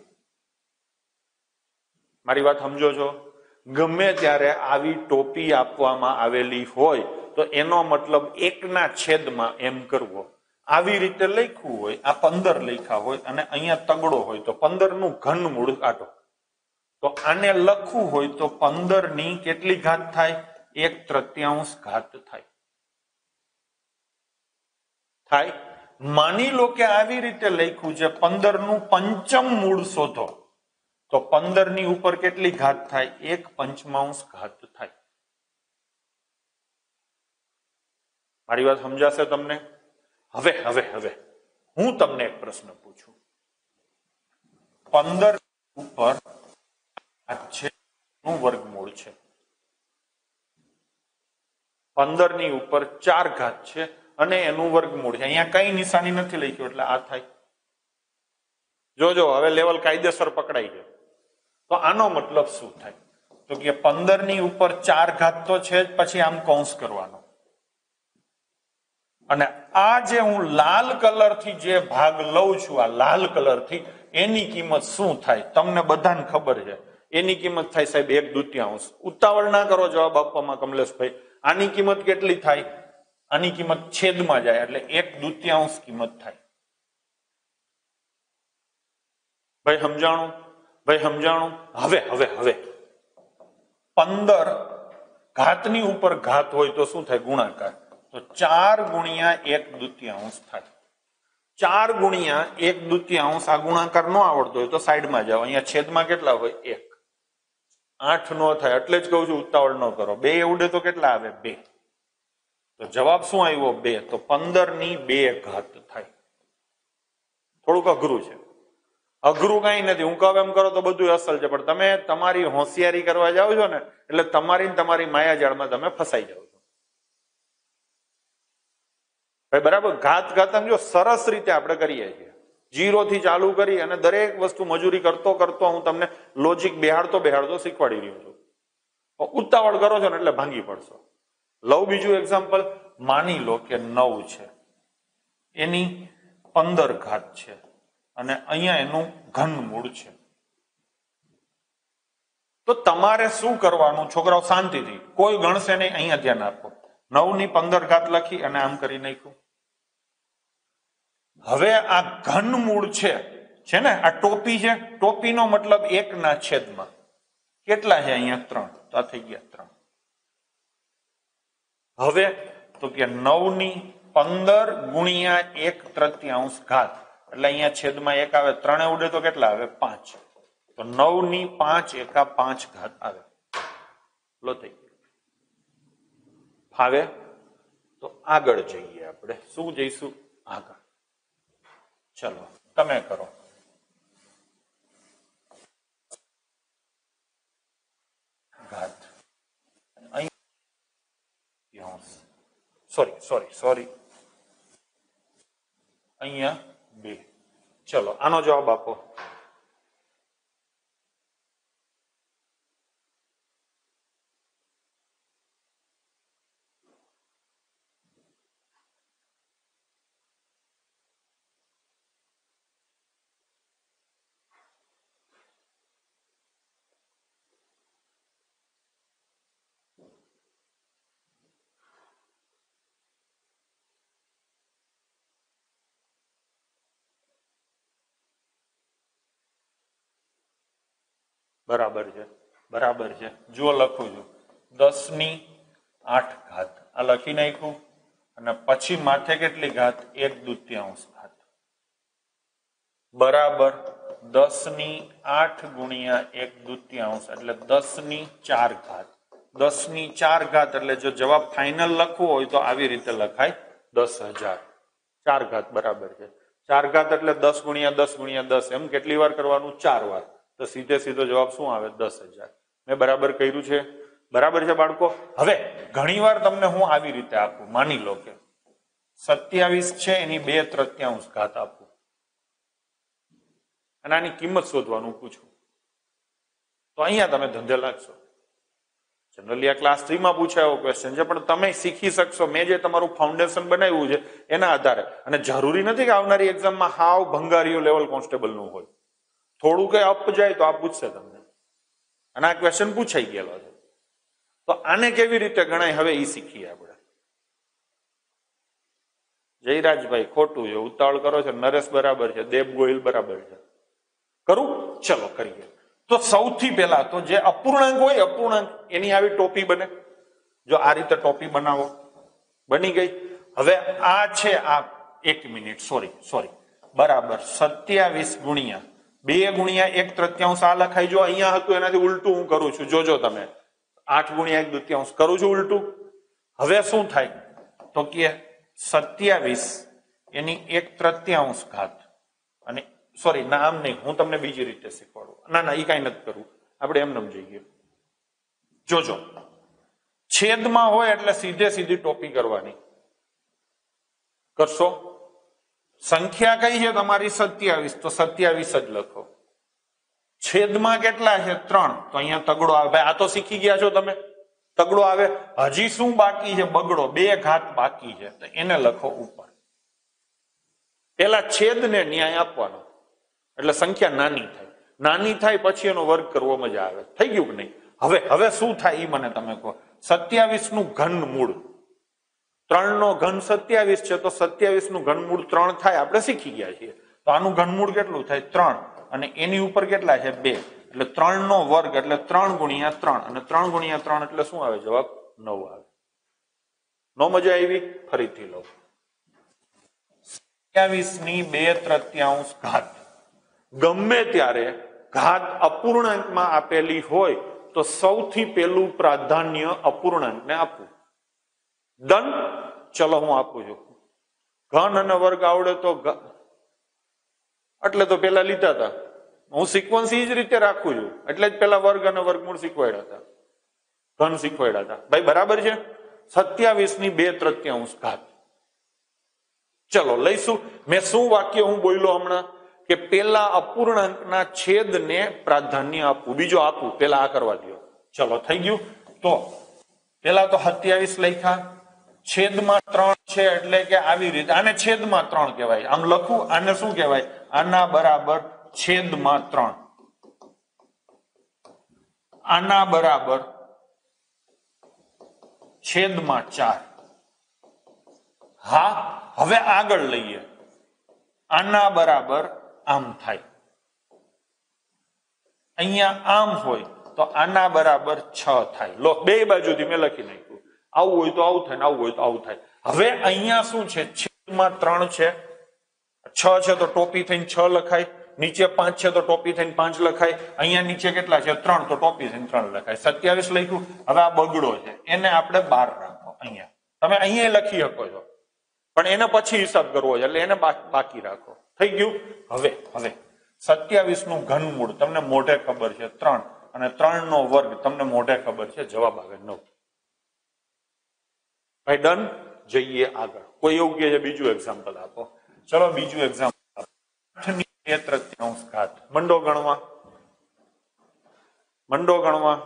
S1: મારી વાત સમજો છો? ગમે ત્યારે આવી ટોપી આપવામાં આવેલી હોય તો એનો મતલબ એકના છેદમાં એમ કરવો. આવી રીતે લખ્યું હોય, આ પંદર લખ્યા હોય અને અહીંયા તગડો હોય તો પંદર નું ઘનમૂળ કાઢો. તો આને લખવું હોય તો પંદર ની કેટલી ઘાત થાય? એક તૃતીયાંશ ઘાત થાય. થાય. માની લો કે આવી રીતે લખ્યું છે, પંદર નું પંચમ મૂળ શોધો, તો પંદર ની ઉપર કેટલી ઘાત થાય? એક પંચમાંશ ઘાત થાય. મારી વાત સમજાશે તમને? હવે હવે હવે હું તમને એક પ્રશ્ન પૂછું. પંદર ઉપર છે નું વર્ગમૂળ છે, પંદર ની ઉપર ચાર ઘાત છે અને એનું વર્ગમૂળ છે. અહીંયા કઈ નિશાની નથી લખ્યું એટલે આ થાય. જોજો હવે લેવલ કાયદેસર પકડાઈ જાય. તો આનો મતલબ શું થાય? તો કે પંદર ની ઉપર ચાર ઘાત તો છે જ, પછી આમ કૌંસ કરવાનો. અને આ જે હું લાલ કલર થી જે ભાગ લઉં છું, આ લાલ કલર થી, એની કિંમત શું થાય? તમને બધાને ખબર છે. એની કિંમત થાય સાહેબ એક દૂતીયાંશ. ઉતાવળ ના કરો જવાબ આપવામાં કમલેશભાઈ. આની કિંમત કેટલી થાય? આની કિંમત છેદમાં જાય એટલે એક દૂતીયાંશ કિંમત થાય. ભાઈ સમજાણું? ભાઈ સમજાણું? હવે હવે હવે પંદર ઘાતની ઉપર ઘાત હોય તો શું થાય? ગુણાકાર. તો ચાર ગુણ્યા એક દૂતીયાંશ થાય. ચાર ગુણ્યા એક દૂતીયાંશ. આ ગુણાકાર ન આવડતો હોય તો સાઈડમાં જાઓ. અહીંયા છેદમાં કેટલા હોય? એક. આઠ નો થાય. એટલે જ કહું છું ઉતાવળ ન કરો. બે ઉડે તો કેટલા આવે? બે. તો જવાબ શું આવ્યો? બે. તો પંદર ની બે ઘાત થાય. થોડુંક અઘરું છે. અઘરું કઈ નથી. હું કહું એમ કરો તો બધું અસલ છે, પણ તમે તમારી હોશિયારી કરવા જાઓ છો ને એટલે તમારી તમારી માયાજાળમાં તમે ફસાઈ જાઓ છો. ભાઈ બરાબર? ઘાત ઘાત જો સરસ રીતે આપણે કરીએ છીએ. જીરો થી ચાલુ કરી અને દરેક વસ્તુ મજૂરી કરતો કરતો હું તમને લોજિક બેહાડતો બેહાડતો શીખવાડી રહ્યો છું. ઉતાવળ કરો છો ને એટલે ભાંગી પડશો. લઉં બીજું એક્ઝામ્પલ. માની લો કે નવ છે, એની પંદર ઘાત છે અને અહીંયા એનું ઘનમૂળ છે. તો તમારે શું કરવાનું? છોકરાઓ શાંતિથી, કોઈ ગણશે નહીં, અહીંયા ધ્યાન આપો. નવ ની પંદર ઘાત લખી અને આમ કરી નાખ્યું. હવે આ ઘનમૂળ છે છે ને, આ ટોપી છે. ટોપીનો મતલબ એક ના છેદમાં કેટલા છે? અહીંયા ત્રણ. તો આ થઈ ગયા ત્રણ. હવે તો કે નવ ની પંદર ગુણ્યા એક તૃતીયાંશ ઘાત એટલે અહીંયા છેદમાં એક આવે. ત્રણે ઉડે તો કેટલા આવે? પાંચ. તો નવ ની પાંચ એકા પાંચ ઘાત આવે. લો થઈ ગયું. ફાવે? તો આગળ જઈએ આપણે. શું જઈશું? આગળ. ચલો તમે કરો. ઘાત સોરી સોરી સોરી અહીંયા બે. ચલો આનો જવાબ આપો. બરાબર છે, બરાબર છે. જુઓ લખું છું, દસ ની આઠ ઘાત આ લખી નાખ્યું અને પછી માથે કેટલી ઘાત? એક દૂતીયાંશ ઘાત બરાબર દસ ની આઠ ગુણ્યા એક દૂતીયાંશ એટલે દસ ની ચાર ઘાત. દસ ની ચાર ઘાત એટલે જો જવાબ ફાઇનલ લખવો હોય તો આવી રીતે લખાય, દસ હજાર. ચાર ઘાત બરાબર છે. ચાર ઘાત એટલે દસ ગુણ્યા દસ ગુણ્યા દસ એમ કેટલી વાર કરવાનું? ચાર વાર. તો સીધે સીધો જવાબ શું આવે? દસ હજાર. મેં બરાબર કર્યું છે? બરાબર છે બાળકો. હવે ઘણી વાર તમને હું આવી રીતે આપું, માની લો કે સત્યાવીસ છે એની બે તૃતીયાંશ ઘાત આપું અને આની કિંમત શોધવાનું પૂછું તો અહીંયા તમે ધંધે લાગશો. જનરલી આ ક્લાસ થ્રી માં પૂછાયો ક્વેશ્ચન છે પણ તમે શીખી શકશો. મેં જે તમારું ફાઉન્ડેશન બનાવ્યું છે એના આધારે. અને જરૂરી નથી કે આવનારી એક્ઝામમાં હાવ ભંગારીઓ લેવલ કોન્સ્ટેબલ નું હોય. થોડું કઈ અપ જાય તો આ પૂછશે તમને અને આ ક્વેશ્ચન પૂછાઈ ગયેલો છે. તો આને કેવી રીતે ગણાય હવે એ શીખીએ આપણે. જયરાજભાઈ ખોટું છે, ઉતાવળ કરો છો. નરેશ બરાબર છે, દેવ ગોહિલ બરાબર છે. કરું? ચલો કરીએ. તો સૌથી પહેલા તો જે અપૂર્ણાંક હોય અપૂર્ણાંક એની આવી ટોપી બને. જો આ રીતે ટોપી બનાવો, બની ગઈ. હવે આ છે આ એક મિનિટ સોરી સોરી બરાબર સત્યાવીસ ગુણ્યા બે ગુણ્યા એક તૃતીયાંશ આ લખાય. જો અહીંયા હતું એનાથી ઉલટું હું કરું છું, જોજો તમે. આઠ ગુણ્યા એક દ્વિતીયાંશ કરું છું ઉલટું. હવે શું થાય તો કે સત્યાવીસ એની એક તૃતીયાંશ ઘાત અને સોરી ના આમ નહીં, હું તમને બીજી રીતે શીખવાડું. ના ના એ કઈ નથી કરવું, આપણે એમ નમ જઈએ. જોજો છેદમાં હોય એટલે સીધે સીધી ટોપી કરવાની. કરશો? સંખ્યા કઈ છે તમારી? સત્યાવીસ. તો સત્યાવીસ જ લખો. છેદમાં કેટલા છે? ત્રણ. તો અહીંયા તગડો આવે. ભાઈ આ તો શીખી ગયા છો તમે. તગડો આવે. હજી શું બાકી છે? બગડો. બે ઘાત બાકી છે તો એને લખો ઉપર. પેલા છેદ ને ન્યાય આપવાનો એટલે સંખ્યા નાની થાય. નાની થાય પછી એનો વર્ગ કરવો મજા આવે. થઈ ગયું કે નહીં? હવે હવે શું થાય એ મને તમે કહો. સત્યાવીસ નું ઘન મૂળ, ત્રણ નો ઘન સત્યાવીસ છે તો સત્યાવીસ નું ઘનમૂળ ત્રણ થાય. આપણે શીખી ગયા છીએ. તો આનું ઘનમૂળ કેટલું થાય? ત્રણ. અને એની ઉપર કેટલા છે? બે. એટલે ત્રણ નો વર્ગ એટલે ત્રણ ગુણ્યા ત્રણ અને ત્રણ ગુણ્યા ત્રણ એટલે શું આવે? જવાબ નવ આવે. નો મજા આવી? ફરીથી લો. સત્યાવીસ ની બે તૃતીયાંશ ઘાત. ગમે ત્યારે ઘાત અપૂર્ણાંકમાં આપેલી હોય તો સૌથી પહેલું પ્રાધાન્ય અપૂર્ણાંકને આપવું. ડન. ચલો હું આપું છું. ઘન અને વર્ગ આવડે તો એટલે તો પેલા લીધા હતા. હું સિક્વન્સ એ જ રીતે રાખું છું એટલે જ પેલા વર્ગ અને વર્ગમૂળ શીખવાડ્યા હતા, ઘન શીખવાડ્યા હતા. ભાઈ બરાબર છે. સત્યાવીસ ની બે તૃતીયાંશ ઘાત. ચલો લઈશું. મેં શું વાક્ય હું બોલ્યો હમણાં કે પેલા અપૂર્ણાંકના છેદને પ્રાધાન્ય આપવું. બીજો આપવું, પેલા આ કરવા દો. ચલો થઈ ગયું. તો પેલા તો સત્યાવીસ લખ્યા, છેદમાં ત્રણ છે એટલે કે આવી રીતે આને છેદમાં ત્રણ કહેવાય. આમ લખું આને શું કહેવાય? આના બરાબર છેદમાં ત્રણ. આના બરાબર છેદમાં ચાર. હા હવે આગળ લઈએ. આના બરાબર આમ થાય. અહીંયા આમ હોય તો આના બરાબર છ થાય. લો બે બાજુથી મેં લખી નાખ્યું. આવું હોય તો આવું થાય ને આવું હોય તો આવું થાય. હવે અહીંયા શું છે? છેદમાં ત્રણ છે, છ છે તો ટોપી થઈને છ લખાય. નીચે પાંચ છે તો ટોપી થઈને પાંચ લખાય. અહીંયા નીચે કેટલા છે? ત્રણ, તો ટોપી થઈને ત્રણ લખાય. સત્યાવીસ લખ્યું. હવે આ બગડો છે એને આપણે બાર રાખો. અહીંયા તમે અહીંયા લખી શકો છો પણ એને પછી હિસાબ કરવો છે એટલે એને બાકી રાખો. થઈ ગયું. હવે હવે સત્યાવીસ નું ઘનમૂળ તમને મોઢે ખબર છે ત્રણ અને ત્રણ નો વર્ગ તમને મોઢે ખબર છે જવાબ આવે નવ. ભાઈ ડન. જઈએ આગળ. કોઈ એવું કહે છે બીજું એક્ઝામ્પલ આપો. ચલો બીજું એક્ઝામ્પલ આપો. આઠની બે તૃતીયાંશ ઘાત. મંડો ગણવા મંડો ગણવા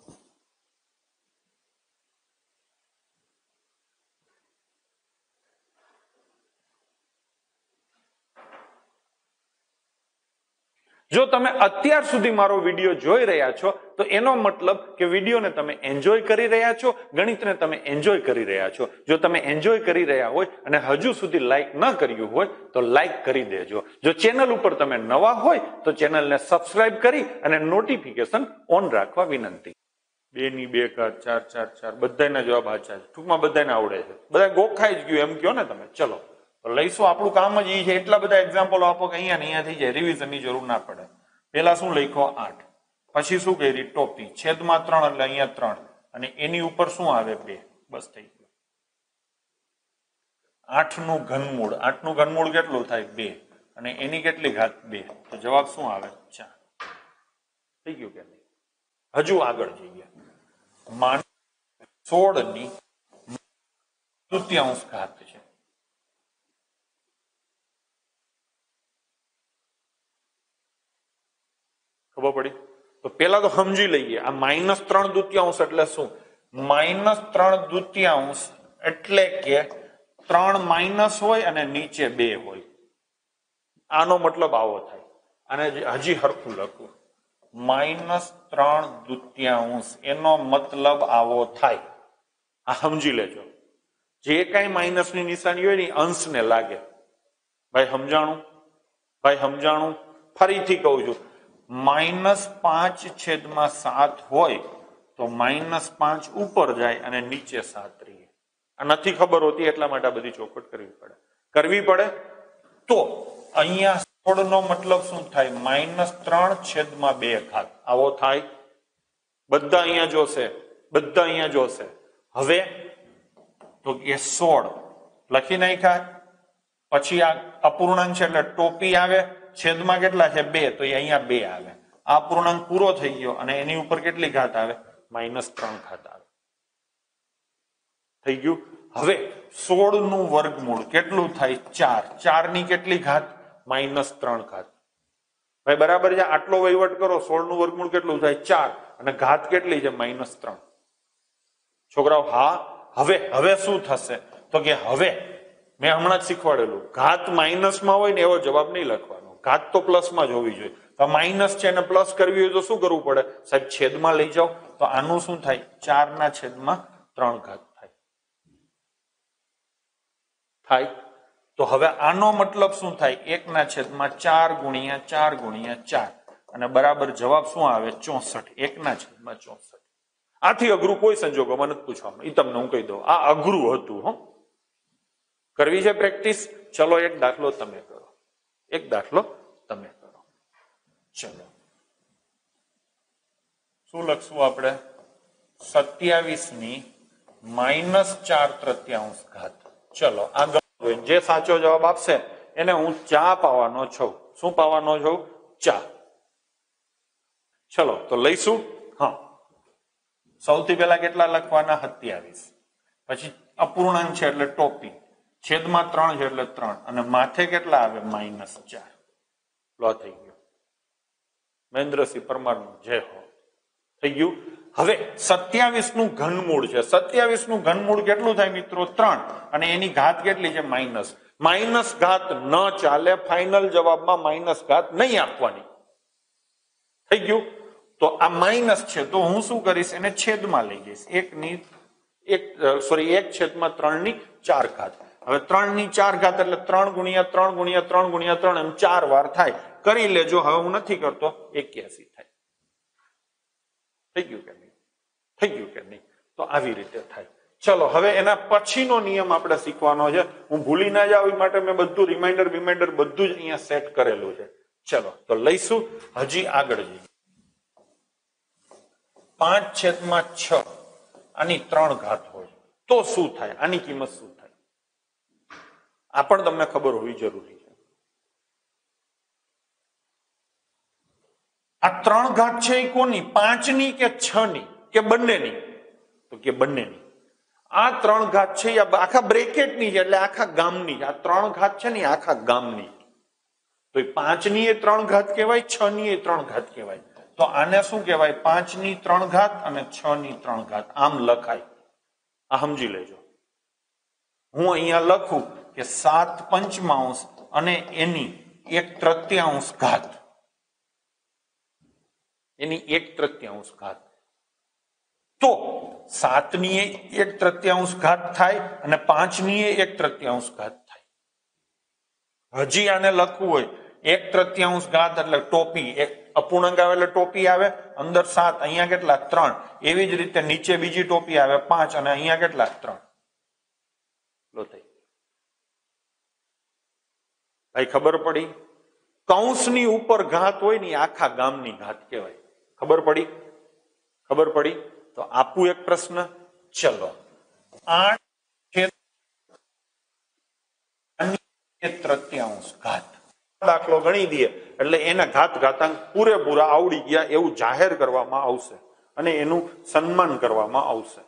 S1: જો તમે અત્યાર સુધી મારો વિડીયો જોઈ રહ્યા છો તો એનો મતલબ કે વિડીયોને તમે એન્જોય કરી રહ્યા છો, ગણિતને તમે એન્જોય કરી રહ્યા છો. જો તમે એન્જોય કરી રહ્યા હોય અને હજુ સુધી લાઈક ન કર્યું હોય તો લાઈક કરી દેજો. જો ચેનલ ઉપર તમે નવા હોય તો ચેનલને સબસ્ક્રાઇબ કરી અને નોટિફિકેશન ઓન રાખવા વિનંતી. બે ની બે ઘાત ચાર ચાર ચાર બધાના જવાબ સાચા છે. ટૂંકમાં બધાને આવડે છે. બધા ગોખાઈ જ ગયું એમ કહો ને તમે. ચલો તો લઈશું. આપણું કામ જ એ છે. એટલા બધા એક્ઝામ્પલો આપો કે અહીંયા ને અહીંયા થઈ જાય, રિવિઝનની જરૂર ના પડે. પેલા શું લખ્યો? આઠ. પછી શું કરી? ટોપી છેદમાં ત્રણ એટલે અહીંયા ત્રણ અને એની ઉપર શું આવે? બે. બસ થઈ ગયું. આઠ નું ઘનમૂળ. આઠ નું ઘનમૂળ કેટલું થાય? બે. અને એની કેટલી ઘાત? બે. તો જવાબ શું આવે? ચાર. થઈ ગયું કે નહીં? હજુ આગળ જઈએ. માન સોળ ની તૃતીયાંશ ઘાત છે. ખબર પડી? તો પેલા તો સમજી લઈએ. આ માઇનસ ત્રણ દુત્યાંશ એટલે શું? માઇનસ ત્રણ દુત્યાંશ એટલે કે ત્રણ માઇનસ હોય અને નીચે બે હોય. આનો મતલબ આવો થાય. અને હજી હરખું લખું. માઇનસ ત્રણ દુત્યાંશ એનો મતલબ આવો થાય. આ સમજી લેજો. જે કઈ માઇનસ ની નિશાની હોય ને અંશને લાગે. ભાઈ સમજાણું? ભાઈ સમજાણું? ફરીથી કહું છું. માઇનસ પાંચ છેદમાં સાત હોય તો માઇનસ પાંચ ઉપર જાય અને નીચે સાત રહે. આ નથી ખબર હોતી એટલા માટે આ બધી ચોખવટ કરવી પડે. કરવી પડે તો અહીંયા સોળ નો મતલબ શું થાય? માઇનસ ત્રણ છેદમાં બે ઘાત. આવો થાય. બધા અહીંયા જોશે. બધા અહીંયા જોશે. હવે તો એ સોળ લખી નાખ્યા. પછી આ અપૂર્ણાંક છે એટલે ટોપી આવે. છેદમાં કેટલા છે? બે. તો એ અહીંયા બે આવે. આ પૂર્ણાંક પૂરો થઈ ગયો અને એની ઉપર કેટલી ઘાત આવે? માઇનસ ત્રણ ઘાત આવે. થઈ ગયું. હવે સોળ નું વર્ગમૂળ કેટલું થાય? ચાર. ચાર ની કેટલી ઘાત? માઇનસ ત્રણ ઘાત. ભાઈ બરાબર છે? આટલો વહીવટ કરો. સોળ નું વર્ગમૂળ કેટલું થાય? ચાર. અને ઘાત કેટલી છે? માઇનસ ત્રણ. છોકરાઓ હા. હવે હવે શું થશે? તો કે હવે મેં હમણાં જ શીખવાડેલું. ઘાત માઇનસમાં હોય ને એવો જવાબ નહીં લખવાનો. ઘાત તો પ્લસમાં જ હોવી જોઈએ. તો માઇનસ છે એને પ્લસ કરવી હોય તો શું કરવું પડે? સાહેબ છેદમાં લઈ જાઓ. તો આનું શું થાય? ચાર ના છેદમાં ત્રણ ઘાત થાય. થાય. તો હવે આનો મતલબ શું થાય? એક ના છેદમાં ચાર ગુણ્યા ચાર ગુણ્યા ચાર અને બરાબર જવાબ શું આવે? ચોસઠ. એક ના છેદમાં ચોસઠ. આથી અઘરું કોઈ સંજોગોમાં નથી પૂછવામાં. એ તમને હું કહી દઉં. આ અઘરું હતું. હો કરવી છે પ્રેક્ટિસ. ચલો એક દાખલો તમે કરો. એક દાખલો તમે કરો. ચલો શું લખશું આપણે? સત્યાવીસ ની માઇનસ ચાર તૃતીયાંશ ઘાત. ચલો આગળ જે સાચો જવાબ આપશે એને હું ચા પાવાનો છું. શું પાવાનો છું? ચા. ચલો તો લઈશું. હા સૌથી પહેલા કેટલા લખવાના? સત્યાવીસ. પછી અપૂર્ણાંક છે એટલે ટોપી. છેદમાં ત્રણ છે એટલે ત્રણ અને માથે કેટલા આવે? માઇનસ ચાર. લો થઈ ગયું. મહેન્દ્રસિંહ પરમાર નું જય હો. થઈ ગયું. હવે સત્યાવીસ નું ઘનમૂળ છે. સત્યાવીસ નું ઘનમૂળ કેટલું થાય મિત્રો? ત્રણ. અને એની ઘાત કેટલી છે? માઇનસ. માઇનસ ઘાત ન ચાલે. ફાઇનલ જવાબમાં માઇનસ ઘાત નહીં આપવાની. થઈ ગયું. તો આ માઇનસ છે તો હું શું કરીશ? એને છેદમાં લઈ જઈશ. એક ની એક સોરી એક છેદમાં ત્રણ ની ચાર ઘાત. હવે ત્રણ ની ચાર ઘાત એટલે ત્રણ ગુણ્યા ત્રણ ગુણ્યા ત્રણ ગુણ્યા ત્રણ એમ ચાર વાર થાય. કરી લેજો. હવે હું નથી કરતો. એક્યાસી થાય. થઈ ગયું કે નહીં? થઈ ગયું કે નહીં? તો આવી રીતે થાય. ચલો હવે એના પછીનો નિયમ આપણે શીખવાનો છે. હું ભૂલી ના જાવ એ માટે મેં બધું રિમાઇન્ડર રિમાઇન્ડર બધું જ અહીંયા સેટ કરેલું છે. ચલો તો લઈશું. હજી આગળ જઈએ. પાંચ છેદમાં છ આની ત્રણ ઘાત હોય તો શું થાય? આની કિંમત શું થાય? આ પણ તમને ખબર હોવી જરૂરી છે. આ ત્રણ ઘાત છે એ કોની? પાંચ ની કે છ ની કે બંનેની? તો કે બંનેની. આ ત્રણ ઘાત છે એ આખા બ્રેકેટની છે, એટલે આખા ગામની. આ ત્રણ ઘાત છે ને આખા ગામની. તો એ પાંચ ની એ ત્રણ ઘાત કહેવાય, છ ની એ ત્રણ ઘાત કહેવાય. તો આને શું કહેવાય? પાંચ ની ત્રણ ઘાત અને છ ની ત્રણ ઘાત. આમ લખાય. આ સમજી લેજો. હું અહીંયા લખું કે સાત પંચમાંશ અને એની એક તૃતીયાંશ ઘાત, એની એક તૃતીયાંશ ઘાત. તો સાત ની એક તૃતીયાંશ ઘાત થાય અને પાંચ ની એક તૃતીયાંશ ઘાત થાય. હજી આને લખવું હોય એક તૃતીયાંશ ઘાત એટલે ટોપી, એક અપૂર્ણાંક આવે એટલે ટોપી આવે, અંદર સાત, અહીંયા કેટલા? ત્રણ. એવી જ રીતે નીચે બીજી ટોપી આવે પાંચ અને અહીંયા કેટલા? ત્રણ. લો થઈ. ભાઈ ખબર પડી? કૌંસની ઉપર ઘાત હોય ને આખા ગામની ઘાત કહેવાય. ખબર પડી? ખબર પડી? તો આપું એક પ્રશ્ન. ચલો, આઠ તૃતીયાંશ ઘાત દાખલો ગણી દઈએ એટલે એના ઘાત ઘાતાંક પૂરેપૂરા આવડી ગયા એવું જાહેર કરવામાં આવશે અને એનું સન્માન કરવામાં આવશે.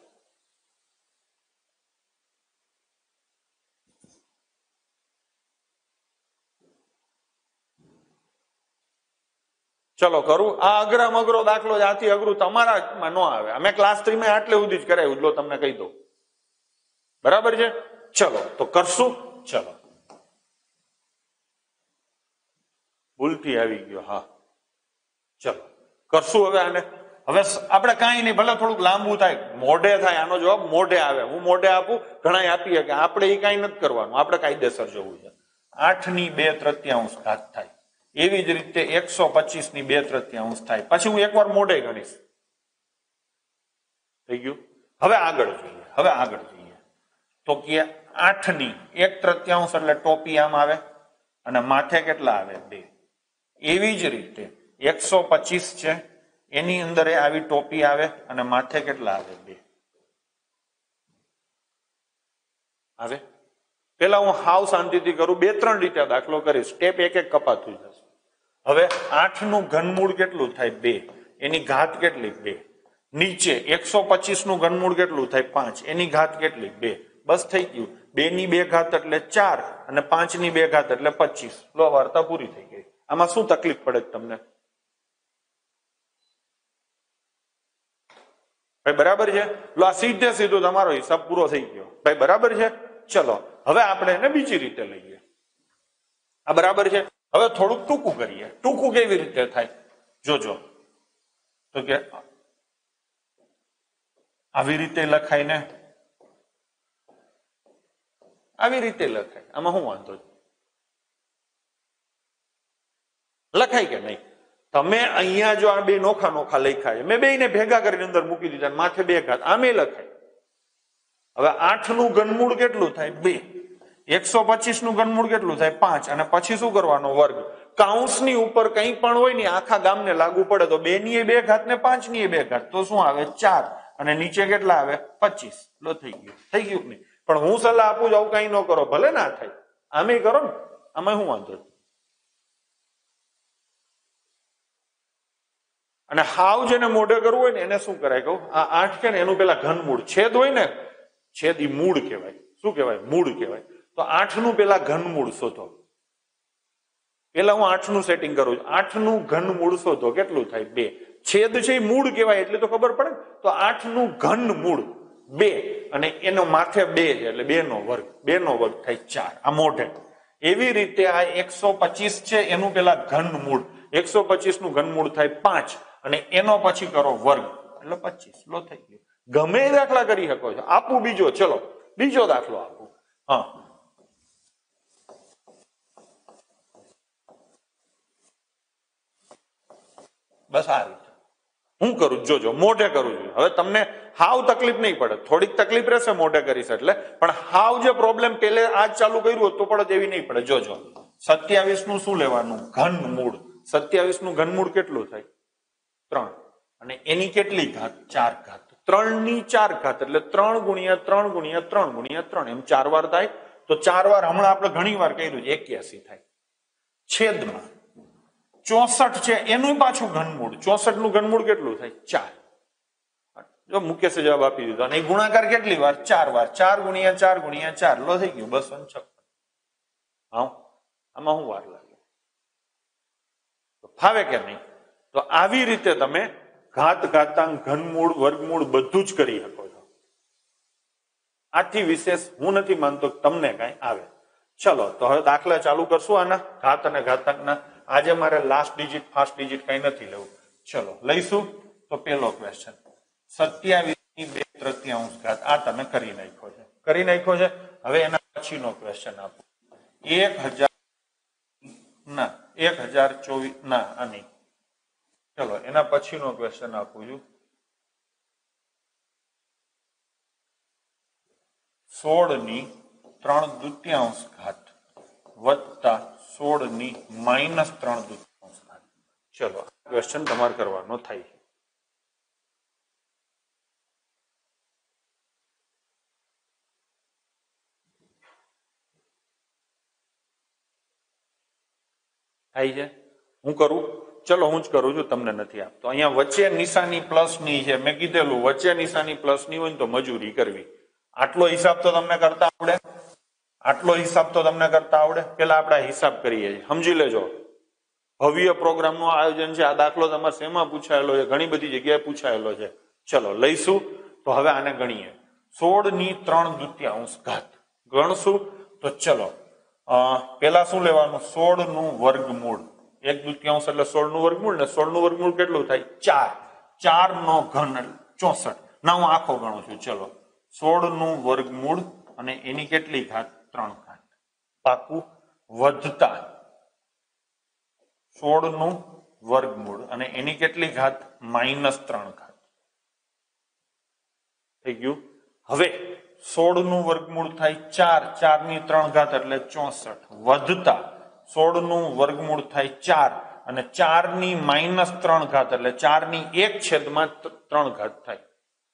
S1: ચલો કરું. આ અઘરામાં અઘરો દાખલો આથી અઘરું તમારામાં ન આવે. અમે ક્લાસ થ્રી માં આટલે સુધી જ કરાયું, જો તમને કહી દઉં. બરાબર છે? ચલો તો કરશું. ચલો, ભૂલથી આવી ગયો. હા, ચલો કરશું હવે આને. હવે આપણે કાંઈ નહીં, ભલે થોડુંક લાંબુ થાય, મોઢે થાય. આનો જવાબ મોઢે આવે. હું મોઢે આપું, ઘણા આપીએ કે આપણે એ કાંઈ નથી કરવાનું, આપણે કાયદેસર જવું છે. આઠ ની બે તૃતીયાંશ ઘાત થાય. એવી જ રીતે એકસો પચીસ ની બે તૃતીયાંશ થાય. પછી હું એકવાર મોઢે ગણીશ. થઈ ગયું? હવે આગળ જોઈએ. હવે આગળ જોઈએ તો કે આઠ ની એક તૃતીયાંશ એટલે ટોપી આમ આવે અને માથે કેટલા આવે? બે. એવી જ રીતે એકસો પચીસ છે, એની અંદર આવી ટોપી આવે અને માથે કેટલા આવે? બે આવે. પેલા હું હાવ શાંતિથી કરું, બે ત્રણ રીતે દાખલો કરીશ, સ્ટેપ એક એક કપાતું જશે. હવે આઠ નું ઘનમૂળ કેટલું થાય? બે. એની ઘાત કેટલી? બે. નીચે એકસો પચીસ નું ઘનમૂળ કેટલું થાય? પાંચ. એની ઘાત કેટલી? બે. બસ થઈ ગયું. બે ની બે ઘાત એટલે ચાર અને પાંચ ની બે ઘાત એટલે પચીસ. લો, વાર્તા પૂરી થઈ ગઈ. આમાં શું તકલીફ પડે તમને? ભાઈ બરાબર છે? લો, આ સીધે સીધો તમારો હિસાબ પૂરો થઈ ગયો. ભાઈ બરાબર છે? ચલો હવે આપણે એને બીજી રીતે લઈએ. આ બરાબર છે? હવે થોડુંક ટૂંકું કરીએ. ટૂંકું કેવી રીતે થાય જોજો. તો કે આવી રીતે લખાય ને આવી રીતે લખાય. આમાં શું વાંધો છે? લખાય કે નહીં? તમે અહીંયા જો આ બે નોખા નોખા લખ્યા છે, મેં બેને ભેગા કરીને અંદર મૂકી દીધા, માથે બે ઘાત, આમે લખાય. હવે આઠ નું ઘનમૂળ કેટલું થાય? બે. એકસો પચીસ નું ઘનમૂળ કેટલું થાય? પાંચ. અને પછી શું કરવાનો? વર્ગ. કાઉન્સની ઉપર કંઈ પણ હોય ને આખા ગામને લાગુ પડે તો બે ની બે ઘાત ને પાંચ ની બે ઘાત તો શું આવે? ચાર. અને નીચે કેટલા આવે? પચીસ. લો થઈ ગયું. થઈ ગયું નહીં? પણ હું સલાહ આપું છું, આવું કઈ ન કરો. ભલે ના થાય, આમે કરો ને, આમાં શું વાંધો? અને હાવ જેને મોઢે કરવું હોય ને એને શું કરાય કહું? આ આઠ કે ને એનું પેલા ઘનમૂળ છેદ હોય ને, છેદ ઈ મૂળ કહેવાય. શું કહેવાય? મૂળ કહેવાય. તો આઠ નું પેલા ઘનમૂળ શોધો. પેલા હું આઠ નું સેટિંગ કરું છું. આઠ નું ઘનમૂળ શોધો. કેટલું થાય? બે. છેદ છે એ મૂળ કહેવાય એટલે તો ખબર પડે. તો આઠ નું ઘનમૂળ બે અને એનો માથે બે છે એટલે બે નો વર્ગ. બે નો વર્ગ થાય ચાર. આ મોઢે. એવી રીતે આ એકસો પચીસ છે એનું પેલા ઘનમૂળ, એકસો પચીસ નું ઘનમૂળ થાય પાંચ અને એનો પછી કરો વર્ગ એટલે પચીસ. લો થઈ ગયું. ગમે એ દાખલા કરી શકો છો. આપું બીજો. ચલો બીજો દાખલો આપું. હા, બસ આ રીતે હું કરું જોજો. મોઢે કરું છું. હવે તમને હાવ તકલીફ નહીં પડે. થોડીક તકલીફ રહેશે મોઢે કરીશ એટલે, પણ હાવ જે પ્રોબ્લેમ પેલે આજ ચાલુ કર્યું હોત તો પડે એવી નહીં પડે. જોજો. સત્યાવીસ નું શું લેવાનું? ઘનમૂળ. સત્યાવીસ નું ઘનમૂળ કેટલું થાય? ત્રણ. અને એની કેટલી ઘાત? ચાર ઘાત. ત્રણ ની ચાર ઘાત એટલે ત્રણ ગુણ્યા ત્રણ ગુણ્યા ત્રણ ગુણ્યા ત્રણ, એમ ચાર વાર થાય. તો ચાર વાર હમણાં આપણે ઘણી વાર કર્યું છે, એક્યાસી થાય. છેદમાં ચોસઠ છે એનું પાછું ઘનમૂળ. ચોસઠ નું ઘનમૂળ કેટલું થાય? ચાર. જો મુકેશે જવાબ આપી દીધો અને ગુણાકાર કેટલી વાર? ચાર વાર. ચાર ગુણ્યા ચાર ગુણ્યા ચાર લો થઈ ગયું બસો છપ્પન. હા, આમાં શું વાર લાગે? ફાવે કે નહીં? તો આવી રીતે તમે ઘાત, ઘાતાંક, ઘનમૂળ, વર્ગમૂળ બધું જ કરી શકો છો. આથી વિશેષ હું નથી માનતો તમને કઈ આવે. ચલો તો હવે દાખલા ચાલુ કરશું આના ઘાત અને ઘાતાંકના. આજે મારે લાસ્ટ ડિજિટ ફાસ્ટ ડિજિટ કઈ નથી લેવું. ચલો લઈશું. તો પેલો ક્વેશ્ચન સત્યાવીસ ની બે તૃતીયાંશ ઘાત. આ તમે કરી નાખ્યો છે કરી નાખ્યો છે હવે એના પછીનો ક્વેશ્ચન આપો. એક હજાર ના એક હજાર ચોવીસ ના આની ચલો એના પછીનો ક્વેશ્ચન આપું છું. સોળ ની ત્રણ દૂતીયાંશ ઘાત વત્તા સોળ ની માઇનસ ત્રણ દૂતીયાંશ ઘાત. ચલો ક્વેશ્ચન તમારે કરવાનો થાય. થાય છે? હું કરું? ચલો હું જ કરું છું, તમને નથી આપતો. અહીંયા વચ્ચે નિશાની પ્લસ ની છે. મેં કીધેલું વચ્ચે નિશાની પ્લસ ની હોય ને તો મજૂરી કરવી. આટલો હિસાબ તો તમને કરતા આવડે? આટલો હિસાબ તો તમને કરતા આવડે? પેલા આપણે હિસાબ કરીએ છીએ. સમજી લેજો, ભવ્ય પ્રોગ્રામ નું આયોજન છે. આ દાખલો તમારે શેમાં પૂછાયેલો છે? ઘણી બધી જગ્યાએ પૂછાયેલો છે. ચલો લઈશું. તો હવે આને ગણીએ. સોળ ની ત્રણ દૂતીયાંશ ઘાત ગણશું. તો ચલો પેલા શું લેવાનું? સોળ નું વર્ગમૂળ. એક દૂતીયાંશ એટલે સોળ નું વર્ગમૂળ ને સોળ નું વર્ગમૂળ કેટલું થાય? ચાર. ચાર નો ઘન ચોસઠ. ના હું આખો ગણું છું. ચલો સોળ નું વર્ગમૂળ અને એની કેટલી ઘાત? ત્રણ ઘાત. પાકું. વધતા સોળ નું વર્ગમૂળ અને એની કેટલી ઘાત? માઇનસ ત્રણ ઘાત. થઈ ગયું. હવે સોળ નું વર્ગમૂળ થાય ચાર. ચાર ની ત્રણ ઘાત એટલે ચોસઠ. વધતા સોળ નું વર્ગમૂળ થાય ચાર અને ચાર ની માઇનસ ત્રણ ઘાત એટલે ચાર ની એક છેદમાં ત્રણ ઘાત થાય.